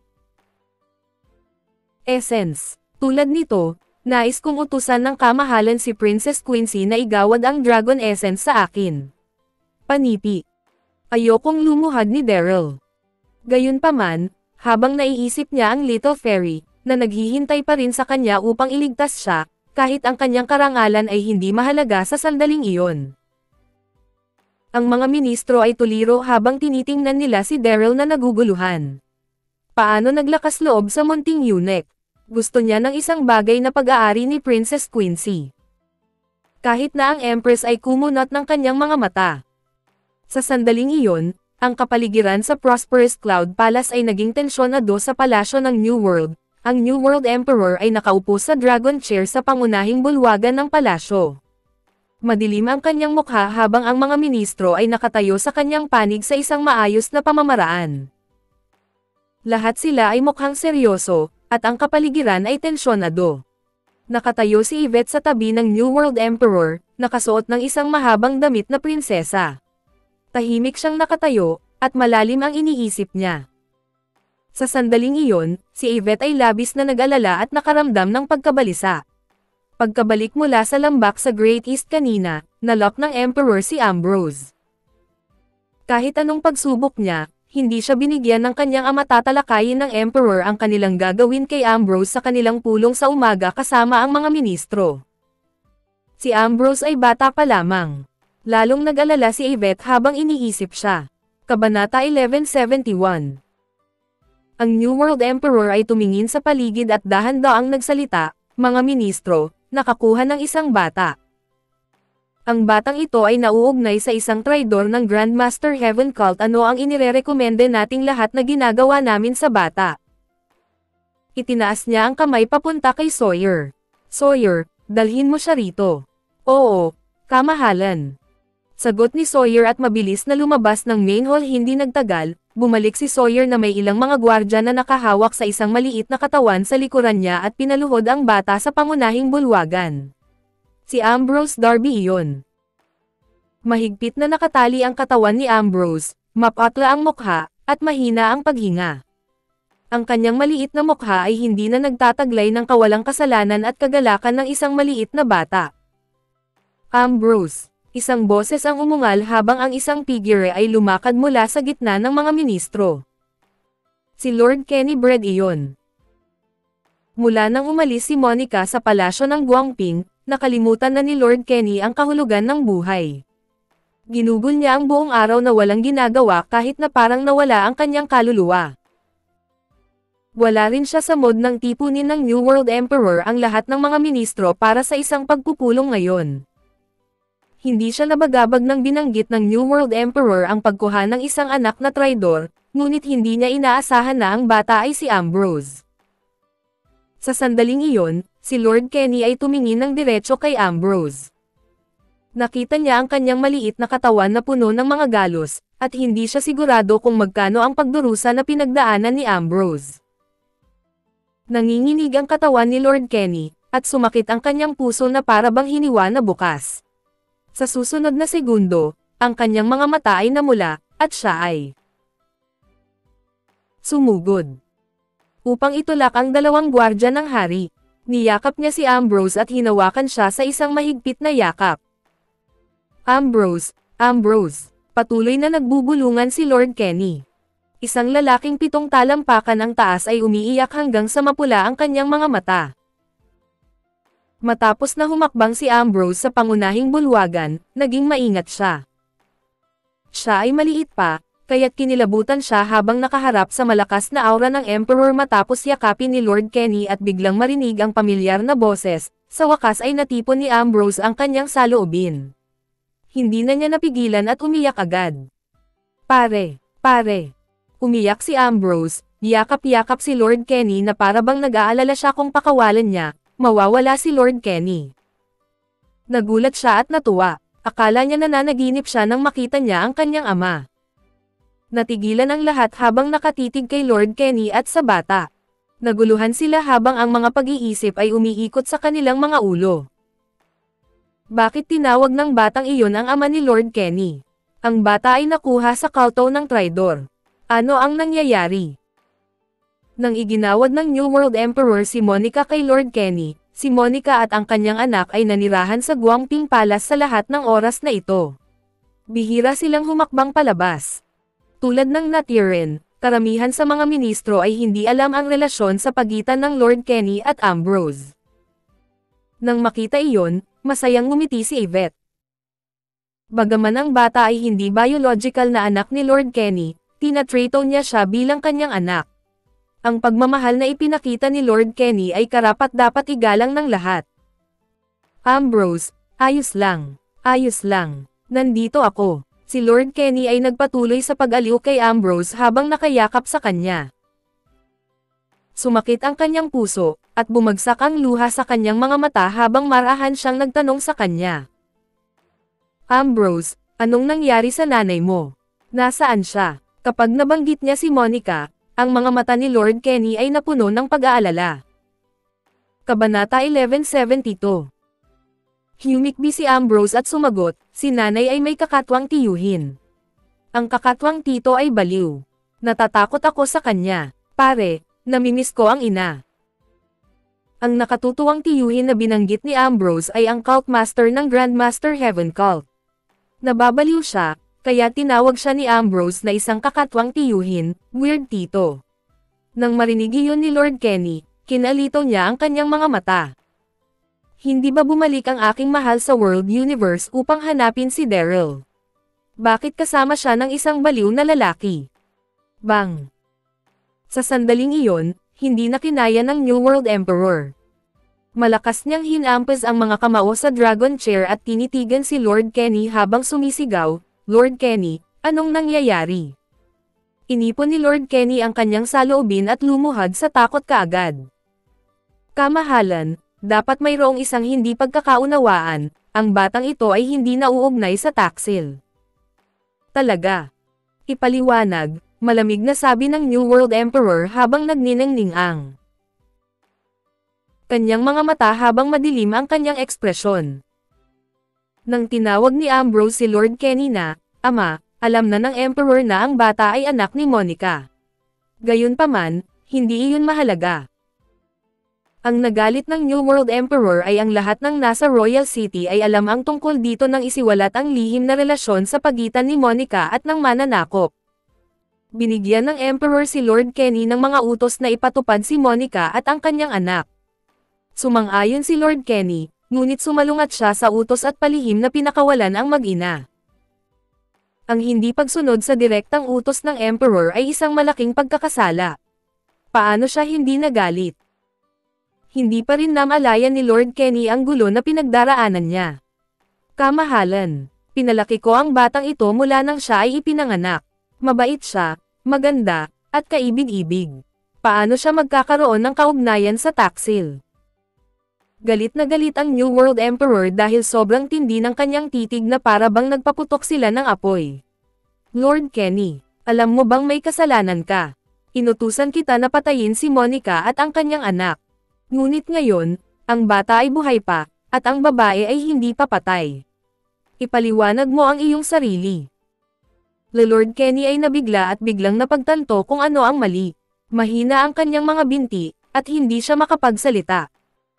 Essence. Tulad nito, nais kong utusan ng kamahalan si Princess Quincy na igawad ang Dragon Essence sa akin. Panipi. Ayokong lumuhad ni Daryl. Gayunpaman, habang naiisip niya ang Little Fairy, na naghihintay pa rin sa kanya upang iligtas siya, kahit ang kanyang karangalan ay hindi mahalaga sa sandaling iyon. Ang mga ministro ay tuliro habang tinitingnan nila si Daryl na naguguluhan. Paano naglakas loob sa munting eunuch? Gusto niya ng isang bagay na pag-aari ni Princess Quincy. Kahit na ang Empress ay kumunot ng kanyang mga mata. Sa sandaling iyon, ang kapaligiran sa prosperous Cloud Palace ay naging tensyonado sa palasyo ng New World. Ang New World Emperor ay nakaupo sa dragon chair sa pangunahing bulwagan ng palasyo. Madilim ang kanyang mukha habang ang mga ministro ay nakatayo sa kanyang panig sa isang maayos na pamamaraan. Lahat sila ay mukhang seryoso, at ang kapaligiran ay tensyonado. Nakatayo si Yvette sa tabi ng New World Emperor, nakasuot ng isang mahabang damit na prinsesa. Tahimik siyang nakatayo, at malalim ang iniisip niya. Sa sandaling iyon, si Yvette ay labis na nag-alala at nakaramdam ng pagkabalisa. Pagkabalik mula sa lambak sa Great East kanina, nalock ng Emperor si Ambrose. Kahit anong pagsubok niya, hindi siya binigyan ng kanyang ama. Tatalakayin ng Emperor ang kanilang gagawin kay Ambrose sa kanilang pulong sa umaga kasama ang mga ministro. Si Ambrose ay bata pa lamang. Lalong nag-alala si Yvette habang iniisip siya. Kabanata 1171. Ang New World Emperor ay tumingin sa paligid at dahan-daang nagsalita, "Mga ministro, nakakuha ng isang bata." Ang batang ito ay nauugnay sa isang traidor ng Grandmaster Heaven Cult. Ano ang inirerekomende nating lahat na ginagawa namin sa bata? Itinaas niya ang kamay papunta kay Sawyer. "Sawyer, dalhin mo siya rito." "Oo, kamahalan." Sagot ni Sawyer at mabilis na lumabas ng main hall. Hindi nagtagal, bumalik si Sawyer na may ilang mga gwardya na nakahawak sa isang maliit na katawan sa likuran niya at pinaluhod ang bata sa pangunahing bulwagan. Si Ambrose Darby iyon. Mahigpit na nakatali ang katawan ni Ambrose, mapatla ang mukha, at mahina ang paghinga. Ang kanyang maliit na mukha ay hindi na nagtataglay ng kawalang kasalanan at kagalakan ng isang maliit na bata. "Ambrose," isang boses ang umungal habang ang isang figure ay lumakad mula sa gitna ng mga ministro. Si Lord Kenny Bread iyon. Mula nang umalis si Monica sa palasyo ng Guangping, nakalimutan na ni Lord Kenny ang kahulugan ng buhay. Ginugol niya ang buong araw na walang ginagawa kahit na parang nawala ang kanyang kaluluwa. Wala rin siya sa mood ng tipunin ng New World Emperor ang lahat ng mga ministro para sa isang pagpupulong ngayon. Hindi siya nabagabag nang binanggit ng New World Emperor ang pagkuha ng isang anak na traidor, ngunit hindi niya inaasahan na ang bata ay si Ambrose. Sa sandaling iyon, si Lord Kenny ay tumingin ng diretso kay Ambrose. Nakita niya ang kanyang maliit na katawan na puno ng mga galos, at hindi siya sigurado kung magkano ang pagdurusa na pinagdaanan ni Ambrose. Nanginginig ang katawan ni Lord Kenny, at sumakit ang kanyang puso na para bang hiniwa na bukas. Sa susunod na segundo, ang kanyang mga mata ay namula, at siya ay sumugod. Upang itulak ang dalawang gwardya ng hari, niyakap niya si Ambrose at hinawakan siya sa isang mahigpit na yakap. "Ambrose, Ambrose," patuloy na nagbubulungan si Lord Kenny. Isang lalaking 7 talampakan ang taas ay umiiyak hanggang sa mapula ang kanyang mga mata. Matapos na humakbang si Ambrose sa pangunahing bulwagan, naging maingat siya. Siya ay maliit pa, kaya't kinilabutan siya habang nakaharap sa malakas na aura ng Emperor. Matapos yakapin ni Lord Kenny at biglang marinig ang pamilyar na boses, sa wakas ay natipon ni Ambrose ang kanyang saloobin. Hindi na niya napigilan at umiyak agad. "Pare, pare." Umiyak si Ambrose, yakap-yakap si Lord Kenny na para bang nag-aalala siya kung pakawalan niya, mawawala si Lord Kenny. Nagulat siya at natuwa, akala niya nananaginip siya nang makita niya ang kanyang ama. Natigilan ang lahat habang nakatitig kay Lord Kenny at sa bata. Naguluhan sila habang ang mga pag-iisip ay umiikot sa kanilang mga ulo. Bakit tinawag ng batang iyon ang ama ni Lord Kenny? Ang bata ay nakuha sa kulto ng traidor. Ano ang nangyayari? Nang iginawad ng New World Emperor si Monica kay Lord Kenny, si Monica at ang kanyang anak ay nanirahan sa Guangping Palace sa lahat ng oras na ito. Bihira silang humakbang palabas. Tulad ng natirin, karamihan sa mga ministro ay hindi alam ang relasyon sa pagitan ng Lord Kenny at Ambrose. Nang makita iyon, masayang ngumiti si Yvette. Bagaman ang bata ay hindi biological na anak ni Lord Kenny, tinatrato niya siya bilang kanyang anak. Ang pagmamahal na ipinakita ni Lord Kenny ay karapat-dapat igalang ng lahat. "Ambrose, ayos lang. Ayos lang. Nandito ako." Si Lord Kenny ay nagpatuloy sa pag-aliw kay Ambrose habang nakayakap sa kanya. Sumakit ang kanyang puso, at bumagsak ang luha sa kanyang mga mata habang marahan siyang nagtanong sa kanya. "Ambrose, anong nangyari sa nanay mo? Nasaan siya?" Kapag nabanggit niya si Monica, ang mga mata ni Lord Kenny ay napuno ng pag-aalala. Kabanata 1172. Humikbi si Ambrose at sumagot, "Si nanay ay may kakatwang tiyuhin. Ang kakatwang tito ay baliw. Natatakot ako sa kanya. Pare, namimiss ko ang ina." Ang nakatutuwang tiyuhin na binanggit ni Ambrose ay ang cult master ng Grandmaster Heaven Cult. Nababaliw siya, Kaya tinawag siya ni Ambrose na isang kakatwang tiyuhin, weird tito. Nang marinig iyon ni Lord Kenny, kinalito niya ang kanyang mga mata. Hindi ba bumalik ang aking mahal sa World Universe upang hanapin si Daryl? Bakit kasama siya ng isang baliw na lalaki? Bang! Sa sandaling iyon, hindi na kinaya ng New World Emperor. Malakas niyang hinampas ang mga kamao sa Dragon Chair at tinitigan si Lord Kenny habang sumisigaw, "Lord Kenny, anong nangyayari?" Inipon ni Lord Kenny ang kanyang saloobin at lumuhad sa takot kaagad. Kamahalan, dapat mayroong isang hindi pagkakaunawaan, ang batang ito ay hindi nauugnay sa taksil. Talaga. Ipaliwanag, malamig na sabi ng New World Emperor habang nagniningning-ang kanyang mga mata habang madilim ang kanyang ekspresyon. Nang tinawag ni Ambrose si Lord Kenny na, "Ama," alam na ng Emperor na ang bata ay anak ni Monica. Gayunpaman, hindi iyon mahalaga. Ang nagalit ng New World Emperor ay ang lahat ng nasa Royal City ay alam ang tungkol dito nang isiwalat ang lihim na relasyon sa pagitan ni Monica at ng mananakop. Binigyan ng Emperor si Lord Kenny ng mga utos na ipatupad si Monica at ang kanyang anak. Sumang-ayon si Lord Kenny, ngunit sumalungat siya sa utos at palihim na pinakawalan ang mag-ina. Ang hindi pagsunod sa direktang utos ng Emperor ay isang malaking pagkakasala. Paano siya hindi nagalit? Hindi pa rin namalayan ni Lord Kenny ang gulo na pinagdaraanan niya. Kamahalan, pinalaki ko ang batang ito mula nang siya ay ipinanganak. Mabait siya, maganda, at kaibig-ibig. Paano siya magkakaroon ng kaugnayan sa taksil? Galit na galit ang New World Emperor dahil sobrang tindi ng kanyang titig na para bang nagpaputok sila ng apoy. "Lord Kenny, alam mo bang may kasalanan ka? Inutusan kita na patayin si Monica at ang kanyang anak. Ngunit ngayon, ang bata ay buhay pa, at ang babae ay hindi pa patay. Ipaliwanag mo ang iyong sarili." Lord Kenny ay nabigla at biglang napagtanto kung ano ang mali. Mahina ang kanyang mga binti, at hindi siya makapagsalita.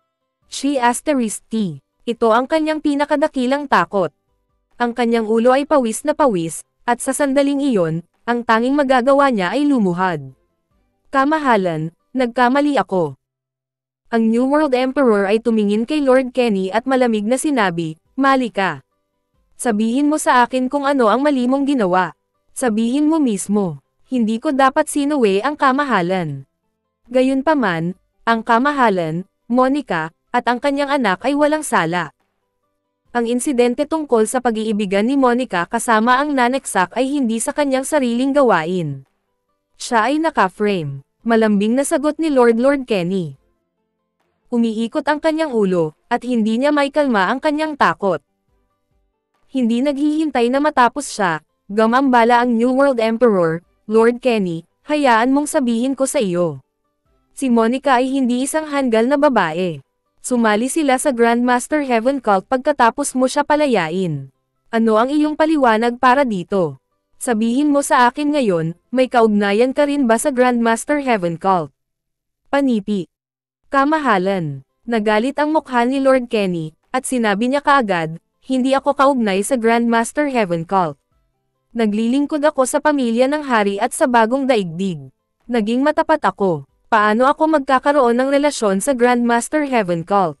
She*T. Ito ang kanyang pinakadakilang takot. Ang kanyang ulo ay pawis na pawis, at sa sandaling iyon, ang tanging magagawa niya ay lumuhad. "Kamahalan, nagkamali ako." Ang New World Emperor ay tumingin kay Lord Kenny at malamig na sinabi, "Mali ka. Sabihin mo sa akin kung ano ang mali mong ginawa. Sabihin mo mismo, hindi ko dapat sinuwi ang kamahalan." Gayunpaman, ang kamahalan, Monica, at ang kanyang anak ay walang sala. Ang insidente tungkol sa pag-iibigan ni Monica kasama ang naneksak ay hindi sa kanyang sariling gawain. Siya ay naka-frame. Malambing na sagot ni Lord Kenny. Umiikot ang kanyang ulo, at hindi niya maikalma ang kanyang takot. Hindi naghihintay na matapos siya, gumambala ang New World Emperor, "Lord Kenny, hayaan mong sabihin ko sa iyo. Si Monica ay hindi isang hanggal na babae. Sumali sila sa Grandmaster Heaven Cult pagkatapos mo siya palayain. Ano ang iyong paliwanag para dito? Sabihin mo sa akin ngayon, may kaugnayan ka rin ba sa Grandmaster Heaven Cult?" Panipi. Kamahalan. Nagalit ang mukha ni Lord Kenny, at sinabi niya kaagad, "Hindi ako kaugnay sa Grandmaster Heaven Cult. Naglilingkod ako sa pamilya ng hari at sa bagong daigdig. Naging matapat ako. Paano ako magkakaroon ng relasyon sa Grandmaster Heaven Cult?"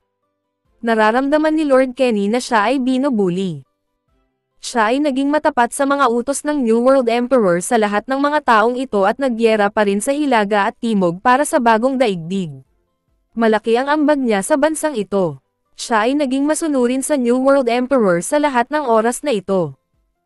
Nararamdaman ni Lord Kenny na siya ay binubuli. Siya ay naging matapat sa mga utos ng New World Emperor sa lahat ng mga taong ito at nagyera pa rin sa Hilaga at Timog para sa bagong daigdig. Malaki ang ambag niya sa bansang ito. Siya ay naging masunurin sa New World Emperor sa lahat ng oras na ito.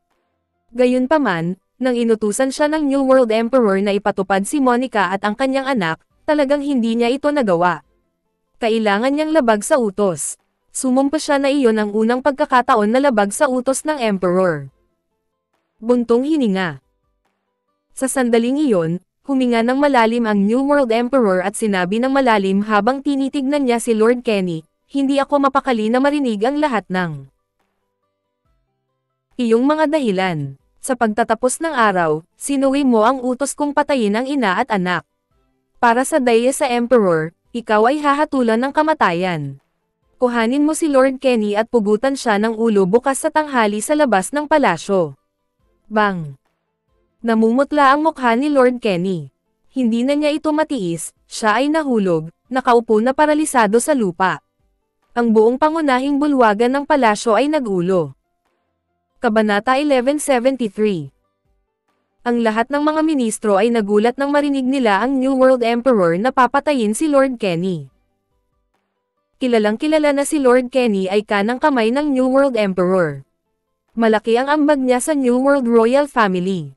Gayunpaman, nang inutusan siya ng New World Emperor na ipatupad si Monica at ang kanyang anak, talagang hindi niya ito nagawa. Kailangan niyang labag sa utos. Sumumpa siya na iyon ang unang pagkakataon na labag sa utos ng Emperor. Buntong hininga. Sa sandaling iyon, huminga ng malalim ang New World Emperor at sinabi ng malalim habang tinitignan niya si Lord Kenny, "Hindi ako mapakali na marinig ang lahat ng iyong mga dahilan. Sa pagtatapos ng araw, sinuwi mo ang utos kong patayin ang ina at anak. Para sa daya sa Emperor, ikaw ay hahatulan ng kamatayan. Kuhanin mo si Lord Kenny at pugutan siya ng ulo bukas sa tanghali sa labas ng palasyo. Bang! Namumutla ang mukha ni Lord Kenny. Hindi na niya ito matiis, siya ay nahulog, nakaupo na paralisado sa lupa. Ang buong pangunahing bulwagan ng palasyo ay nagulo. Kabanata 1173. Ang lahat ng mga ministro ay nagulat nang marinig nila ang New World Emperor na papatayin si Lord Kenny. Kilalang kilala na si Lord Kenny ay kanang kamay ng New World Emperor. Malaki ang ambag niya sa New World Royal Family.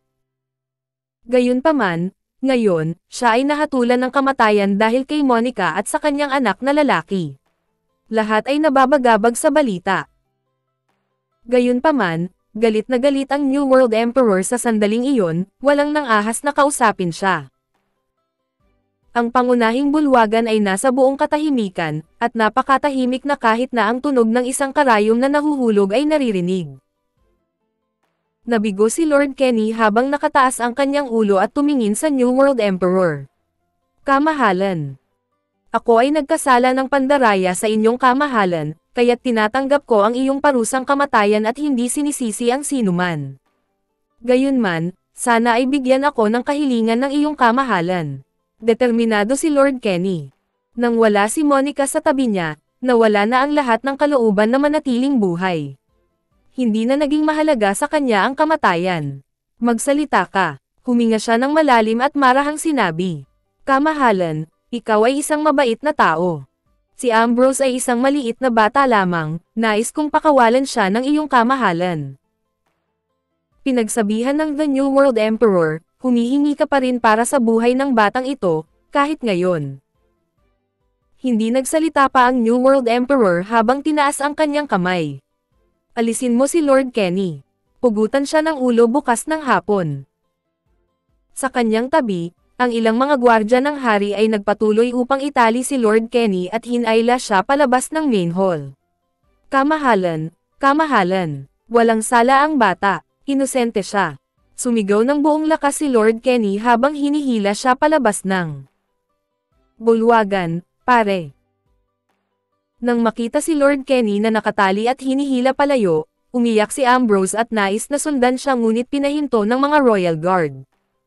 Gayunpaman, ngayon, siya ay nahatulan ng kamatayan dahil kay Monica at sa kanyang anak na lalaki. Lahat ay nababagabag sa balita. Gayunpaman, galit na galit ang New World Emperor sa sandaling iyon, walang nang-ahas na kausapin siya. Ang pangunahing bulwagan ay nasa buong katahimikan, at napakatahimik na kahit na ang tunog ng isang karayom na nahuhulog ay naririnig. Nabigo si Lord Kenny habang nakataas ang kanyang ulo at tumingin sa New World Emperor. Kamahalan. Ako ay nagkasala ng pandaraya sa inyong kamahalan, kaya't tinatanggap ko ang iyong parusang kamatayan at hindi sinisisi ang sinuman. Gayunman, sana ay bigyan ako ng kahilingan ng iyong kamahalan. Determinado si Lord Kenny. Nang wala si Monica sa tabi niya, nawala na ang lahat ng kalooban na manatiling buhay. Hindi na naging mahalaga sa kanya ang kamatayan. Magsalita ka. Huminga siya ng malalim at marahang sinabi. Kamahalan, ikaw ay isang mabait na tao. Si Ambrose ay isang maliit na bata lamang, nais kong pakawalan siya ng iyong kamahalan. Pinagsabihan ng The New World Emperor, humihingi ka pa rin para sa buhay ng batang ito, kahit ngayon. Hindi nagsalita pa ang New World Emperor habang tinaas ang kanyang kamay. Alisin mo si Lord Kenny. Pugutan siya ng ulo bukas ng hapon. Sa kanyang tabi, ang ilang mga gwardya ng hari ay nagpatuloy upang itali si Lord Kenny at hinayla siya palabas ng main hall. Kamahalan, kamahalan, walang sala ang bata, inosente siya. Sumigaw ng buong lakas si Lord Kenny habang hinihila siya palabas ng bulwagan, pare. Nang makita si Lord Kenny na nakatali at hinihila palayo, umiyak si Ambrose at nais na sundan siya ngunit pinahinto ng mga Royal Guard.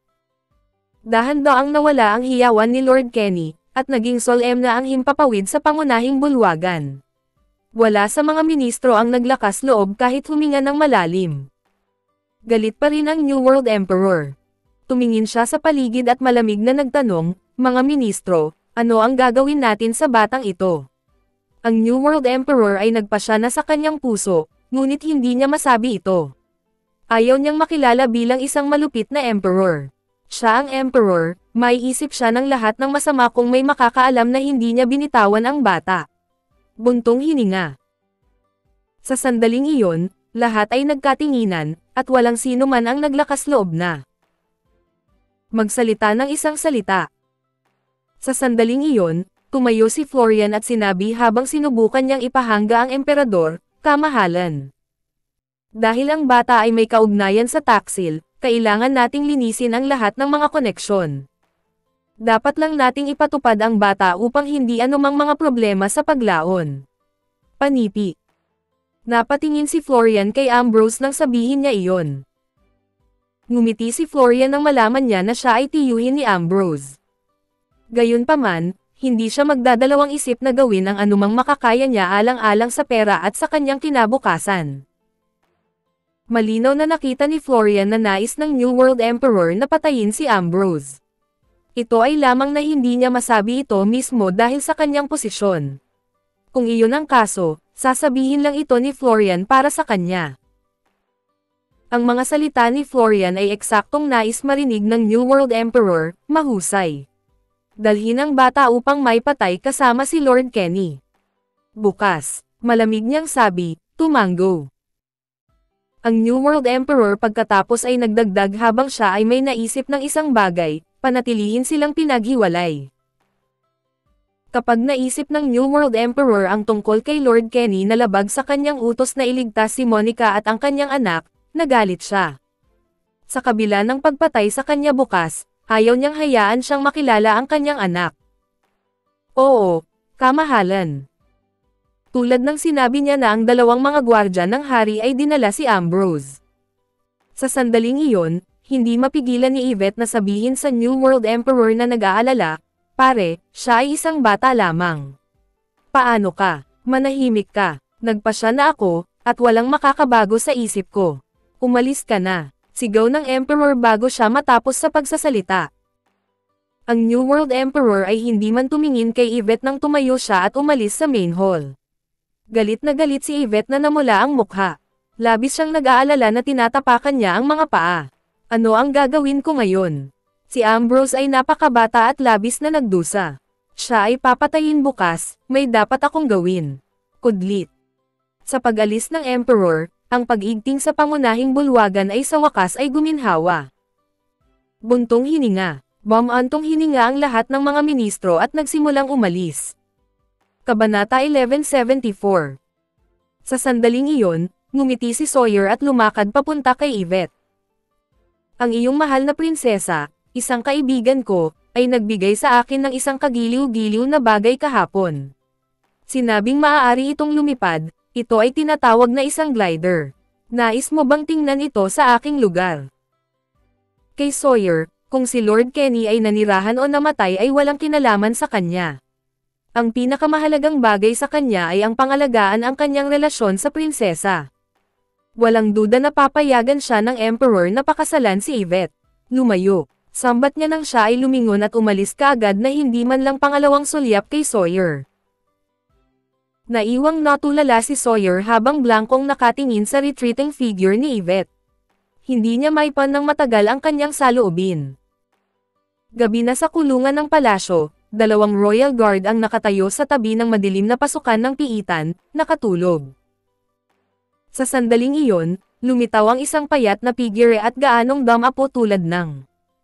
Dahan-daang nawala ang hiyawan ni Lord Kenny, at naging solemn na ang himpapawid sa pangunahing bulwagan. Wala sa mga ministro ang naglakas loob kahit huminga ng malalim. Galit pa rin ang New World Emperor. Tumingin siya sa paligid at malamig na nagtanong, mga ministro, ano ang gagawin natin sa batang ito? Ang New World Emperor ay nagpasya na sa kanyang puso, ngunit hindi niya masabi ito. Ayaw niyang makilala bilang isang malupit na emperor. Siya ang emperor, maiisip siya ng lahat ng masama kung may makakaalam na hindi niya binitawan ang bata. Buntong hininga. Sa sandaling iyon, lahat ay nagkatinginan, at walang sino man ang naglakas loob na magsalita ng isang salita. Sa sandaling iyon, tumayo si Florian at sinabi habang sinubukan niyang ipahangga ang emperador, kamahalan. Dahil ang bata ay may kaugnayan sa taksil, kailangan nating linisin ang lahat ng mga koneksyon. Dapat lang nating ipatupad ang bata upang hindi anumang mga problema sa paglaon. Panipi. Napatingin si Florian kay Ambrose nang sabihin niya iyon. Ngumiti si Florian nang malaman niya na siya ay tiyuhin ni Ambrose. Gayunpaman, hindi siya magdadalawang isip na gawin ang anumang makakaya niya alang-alang sa pera at sa kanyang kinabukasan. Malinaw na nakita ni Florian na nais ng New World Emperor na patayin si Ambrose. Ito ay lamang na hindi niya masabi ito mismo dahil sa kanyang posisyon. Kung iyon ang kaso, sasabihin lang ito ni Florian para sa kanya. Ang mga salita ni Florian ay eksaktong nais marinig ng New World Emperor, mahusay. Dalhin ang bata upang maipatay kasama si Lord Kenny. Bukas, malamig niyang sabi, tumango. Ang New World Emperor pagkatapos ay nagdagdag habang siya ay may naisip ng isang bagay, panatilihin silang pinaghiwalay. Kapag naisip ng New World Emperor ang tungkol kay Lord Kenny na labag sa kanyang utos na iligtas si Monica at ang kanyang anak, nagalit siya. Sa kabila ng pagpatay sa kanya bukas, ayaw niyang hayaan siyang makilala ang kanyang anak. Oo, kamahalan. Tulad ng sinabi niya na ang dalawang mga gwardya ng hari ay dinala si Ambrose. Sa sandaling iyon, hindi mapigilan ni Yvette na sabihin sa New World Emperor na nag-aalala, "Pare, siya ay isang bata lamang. Paano ka? Manahimik ka. Nagpasya na ako, at walang makakabago sa isip ko. Umalis ka na." Sigaw ng Emperor bago siya matapos sa pagsasalita. Ang New World Emperor ay hindi man tumingin kay Yvette nang tumayo siya at umalis sa main hall. Galit na galit si Yvette na namula ang mukha. Labis siyang nag-aalala na tinatapakan niya ang mga paa. Ano ang gagawin ko ngayon? Si Ambrose ay napakabata at labis na nagdusa. Siya ay papatayin bukas, may dapat akong gawin. Kudlit. Sa pag-alis ng Emperor, ang pag-igting sa pangunahing bulwagan ay sa wakas ay guminhawa. Buntong hininga. Bumantong hininga ang lahat ng mga ministro at nagsimulang umalis. Kabanata 1174. Sa sandaling iyon, ngumiti si Sawyer at lumakad papunta kay Yvette. "Ang iyong mahal na prinsesa, isang kaibigan ko, ay nagbigay sa akin ng isang kagiliw-giliw na bagay kahapon. Sinabing maaari itong lumipad, ito ay tinatawag na isang glider. Nais mo bang tingnan ito sa aking lugar?" Kay Sawyer, kung si Lord Kenny ay nanirahan o namatay ay walang kinalaman sa kanya. Ang pinakamahalagang bagay sa kanya ay ang pangalagaan ang kanyang relasyon sa prinsesa. Walang duda na papayagan siya ng Emperor na pakasalan si Yvette. Lumayo. Sambat niya nang siya ay lumingon at umalis kaagad na hindi man lang pangalawang sulyap kay Sawyer. Naiwang natulala si Sawyer habang blankong nakatingin sa retreating figure ni Yvette. Hindi niya maipan ng matagal ang kanyang saloobin. Gabi na sa kulungan ng palasyo, 2 Royal Guard ang nakatayo sa tabi ng madilim na pasukan ng piitan, nakatulog. Sa sandaling iyon, lumitaw ang isang payat na figure at gaanong damapo tulad ng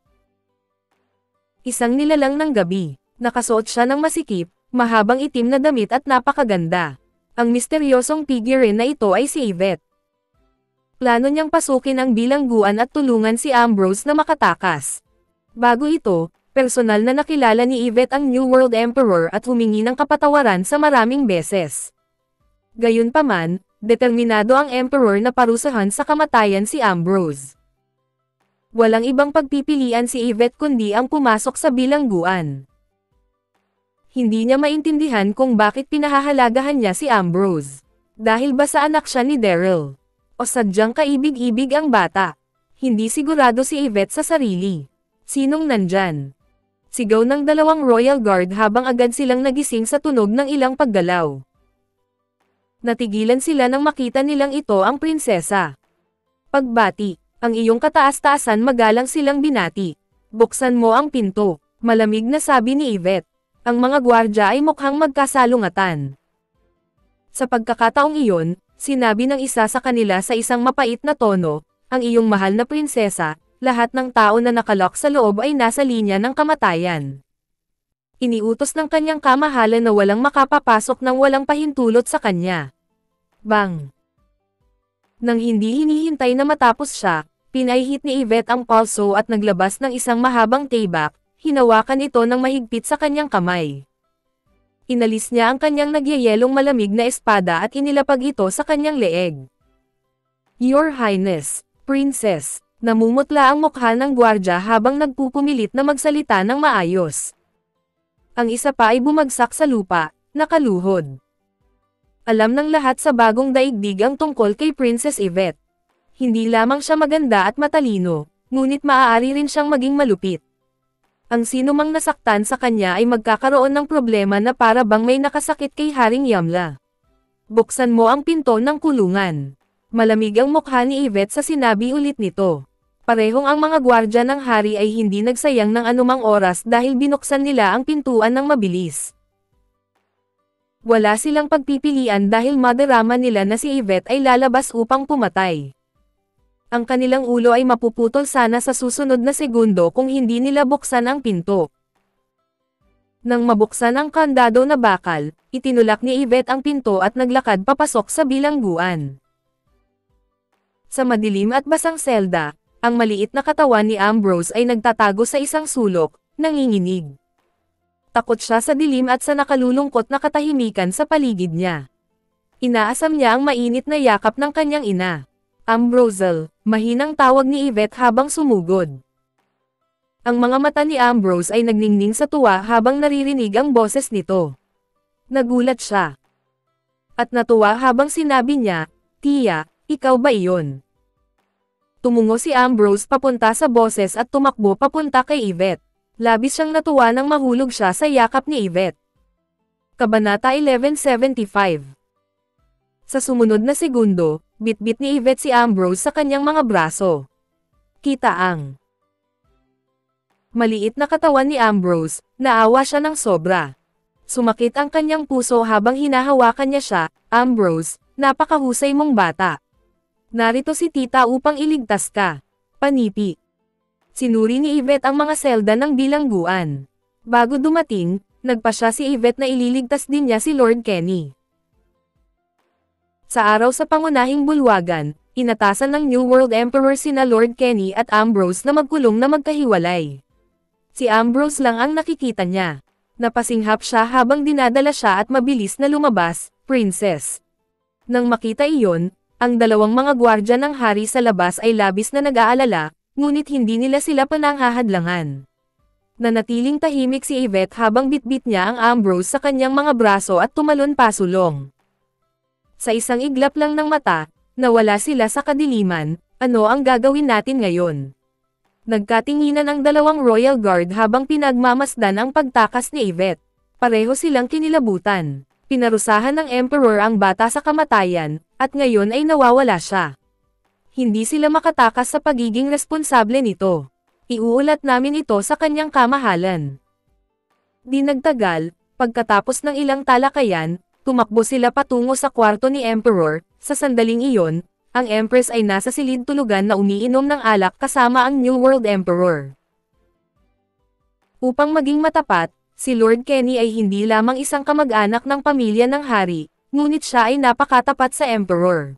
isang nilalang ng gabi. Nakasuot siya ng masikip, mahabang itim na damit at napakaganda. Ang misteryosong figure na ito ay si Yvette. Plano niyang pasukin ang bilangguan at tulungan si Ambrose na makatakas. Bago ito, personal na nakilala ni Yvette ang New World Emperor at humingi ng kapatawaran sa maraming beses. Gayunpaman, determinado ang Emperor na parusahan sa kamatayan si Ambrose. Walang ibang pagpipilian si Yvette kundi ang pumasok sa bilangguan. Hindi niya maintindihan kung bakit pinahahalagahan niya si Ambrose. Dahil ba sa anak siya ni Daryl? O sadyang kaibig-ibig ang bata? Hindi sigurado si Yvette sa sarili. Sinong nandyan? Sigaw ng 2 Royal Guard habang agad silang nagising sa tunog ng ilang paggalaw. Natigilan sila nang makita nilang ito ang prinsesa. Pagbati, ang iyong kataas-taasan magalang silang binati. Buksan mo ang pinto, malamig na sabi ni Yvette. Ang mga gwardya ay mukhang magkasalungatan. Sa pagkakataong iyon, sinabi ng isa sa kanila sa isang mapait na tono, "Ang iyong mahal na prinsesa, lahat ng tao na nakalok sa loob ay nasa linya ng kamatayan." Iniutos ng kanyang kamahalan na walang makapapasok nang walang pahintulot sa kanya. Bang! Nang hindi hinihintay na matapos siya, pinahihit ni Yvette ang palso at naglabas ng isang mahabang taybak, hinawakan ito ng mahigpit sa kanyang kamay. Inalis niya ang kanyang nagyayelong malamig na espada at inilapag ito sa kanyang leeg. "Your Highness, Princess," namumutla ang mukha ng gwardya habang nagpupumilit na magsalita ng maayos. Ang isa pa ay bumagsak sa lupa, nakaluhod. Alam ng lahat sa bagong daigdig ang tungkol kay Princess Yvette. Hindi lamang siya maganda at matalino, ngunit maaari rin siyang maging malupit. Ang sinumang nasaktan sa kanya ay magkakaroon ng problema na para bang may nakasakit kay Haring Yamla. Buksan mo ang pinto ng kulungan. Malamig ang mukha ni Yvette sa sinabi ulit nito. Parehong ang mga gwardya ng hari ay hindi nagsayang ng anumang oras dahil binuksan nila ang pintuan ng mabilis. Wala silang pagpipilian dahil madarama nila na si Yvette ay lalabas upang pumatay. Ang kanilang ulo ay mapuputol sana sa susunod na segundo kung hindi nila buksan ang pinto. Nang mabuksan ang kandado na bakal, itinulak ni Yvette ang pinto at naglakad papasok sa bilangguan. Sa madilim at basang selda, ang maliit na katawan ni Ambrose ay nagtatago sa isang sulok, nanginginig. Takot siya sa dilim at sa nakalulungkot na katahimikan sa paligid niya. Inaasam niya ang mainit na yakap ng kanyang ina. Ambrosel, mahinang tawag ni Yvette habang sumugod. Ang mga mata ni Ambrose ay nagningning sa tuwa habang naririnig ang boses nito. Nagulat siya. At natuwa habang sinabi niya, "Tia, ikaw ba iyon?" Tumungo si Ambrose papunta sa boses at tumakbo papunta kay Yvette. Labis siyang natuwa nang mahulog siya sa yakap ni Yvette. Kabanata 1175. Sa sumunod na segundo, bitbit ni Yvette si Ambrose sa kanyang mga braso. Kita ang maliit na katawan ni Ambrose, naawa siya ng sobra. Sumakit ang kanyang puso habang hinahawakan niya siya. "Ambrose, napakahusay mong bata. Narito si tita upang iligtas ka." Panipi. Sinuri ni Yvette ang mga selda ng bilangguan. Bago dumating, nagpasya si Yvette na ililigtas din niya si Lord Kenny. Sa araw sa pangunahing bulwagan, inatasan ng New World Emperor sina Lord Kenny at Ambrose na magkulong na magkahiwalay. Si Ambrose lang ang nakikita niya. Napasinghap siya habang dinadala siya at mabilis na lumabas, "Princess." Nang makita iyon, ang dalawang mga gwardya ng hari sa labas ay labis na nag-aalala, ngunit hindi nila sila pananghahadlangan. Nanatiling tahimik si Yvette habang bitbit niya ang Ambrose sa kanyang mga braso at tumalon pasulong. Sa isang iglap lang ng mata, nawala sila sa kadiliman. "Ano ang gagawin natin ngayon?" Nagkatinginan ang dalawang Royal Guard habang pinagmamasdan ang pagtakas ni Yvette. Pareho silang kinilabutan. Pinarusahan ng Emperor ang bata sa kamatayan, at ngayon ay nawawala siya. Hindi sila makatakas sa pagiging responsable nito. Iuulat namin ito sa kanyang kamahalan. Di nagtagal, pagkatapos ng ilang talakayan, tumakbo sila patungo sa kwarto ni Emperor. Sa sandaling iyon, ang Empress ay nasa silid tulugan na umiinom ng alak kasama ang New World Emperor. Upang maging matapat, si Lord Kenny ay hindi lamang isang kamag-anak ng pamilya ng hari, ngunit siya ay napakatapat sa Emperor.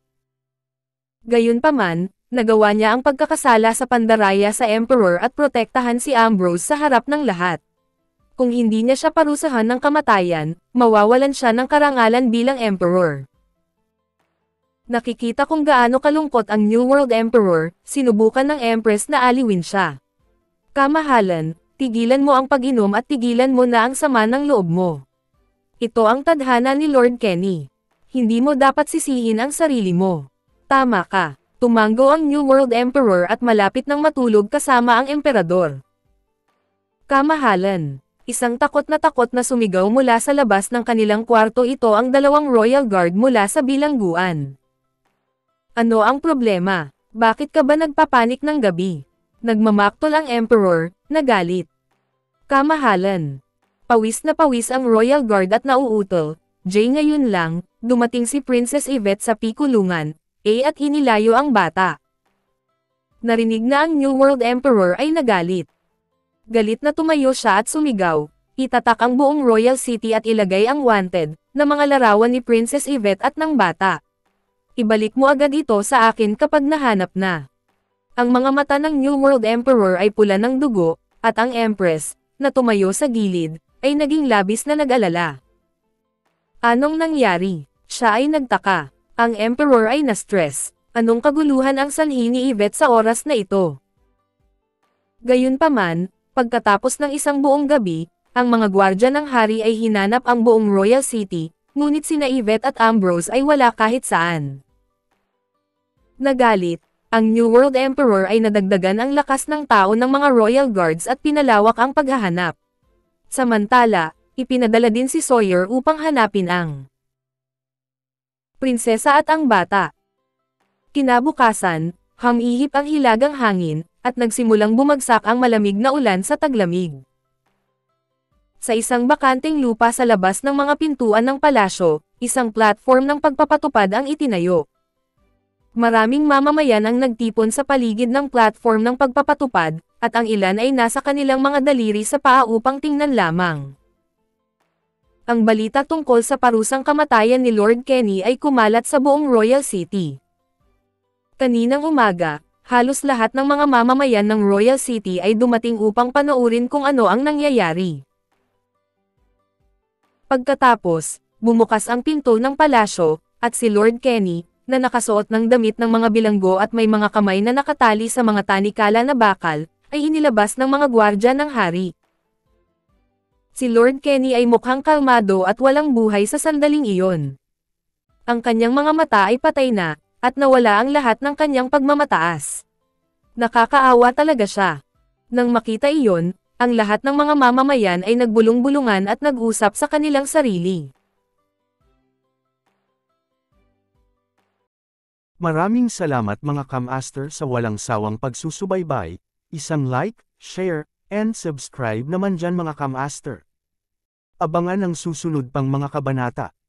Gayunpaman, nagawa niya ang pagkakasala sa pandaraya sa Emperor at protektahan si Ambrose sa harap ng lahat. Kung hindi niya siya parusahan ng kamatayan, mawawalan siya ng karangalan bilang Emperor. Nakikita kung gaano kalungkot ang New World Emperor, sinubukan ng Empress na aliwin siya. "Kamahalan, tigilan mo ang pag-inom at tigilan mo na ang sama ng loob mo. Ito ang tadhana ni Lord Kenny. Hindi mo dapat sisihin ang sarili mo." "Tama ka." Tumanggo ang New World Emperor at malapit nang matulog kasama ang emperador. "Kamahalan." Isang takot na sumigaw mula sa labas ng kanilang kwarto. Ito ang dalawang Royal Guard mula sa bilangguan. "Ano ang problema? Bakit ka ba nagpapanik ng gabi?" Nagmamaktol ang Emperor, nagalit. "Kamahalan." Pawis na pawis ang Royal Guard at nauutol. Ngayon lang, dumating si Princess Yvette sa pikulungan, at inilayo ang bata. Narinig na ang New World Emperor ay nagalit. Galit na tumayo siya at sumigaw, "Itatak ang buong Royal City at ilagay ang wanted na mga larawan ni Princess Yvette at ng bata. Ibalik mo agad ito sa akin kapag nahanap na." Ang mga mata ng New World Emperor ay pula ng dugo, at ang Empress, na tumayo sa gilid, ay naging labis na nag-alala. Anong nangyari? Siya ay nagtaka. Ang Emperor ay na-stress. Anong kaguluhan ang sanhi ni Yvette sa oras na ito? Gayunpaman, pagkatapos ng isang buong gabi, ang mga gwardya ng hari ay hinanap ang buong Royal City, ngunit sina Yvette at Ambrose ay wala kahit saan. Nagalit, ang New World Emperor ay nadagdagan ang lakas ng tao ng mga Royal Guards at pinalawak ang paghahanap. Samantala, ipinadala din si Sawyer upang hanapin ang prinsesa at ang bata. Kinabukasan, humihip ang hilagang hangin, at nagsimulang bumagsak ang malamig na ulan sa taglamig. Sa isang bakanteng lupa sa labas ng mga pintuan ng palasyo, isang platform ng pagpapatupad ang itinayo. Maraming mamamayan ang nagtipon sa paligid ng platform ng pagpapatupad, at ang ilan ay nasa kanilang mga daliri sa paa upang tingnan lamang. Ang balita tungkol sa parusang kamatayan ni Lord Kenny ay kumalat sa buong Royal City. Kaninang umaga, halos lahat ng mga mamamayan ng Royal City ay dumating upang panoorin kung ano ang nangyayari. Pagkatapos, bumukas ang pinto ng palasyo, at si Lord Kenny, na nakasuot ng damit ng mga bilanggo at may mga kamay na nakatali sa mga tanikala na bakal, ay inilabas ng mga gwardya ng hari. Si Lord Kenny ay mukhang kalmado at walang buhay sa sandaling iyon. Ang kanyang mga mata ay patay na, at nawala ang lahat ng kanyang pagmamataas. Nakakaawa talaga siya. Nang makita iyon, ang lahat ng mga mamamayan ay nagbulong-bulungan at nag-usap sa kanilang sarili. Maraming salamat mga Kamaster sa walang sawang pagsusubaybay, isang like, share, and subscribe naman dyan mga Kamaster. Abangan ang susunod pang mga kabanata.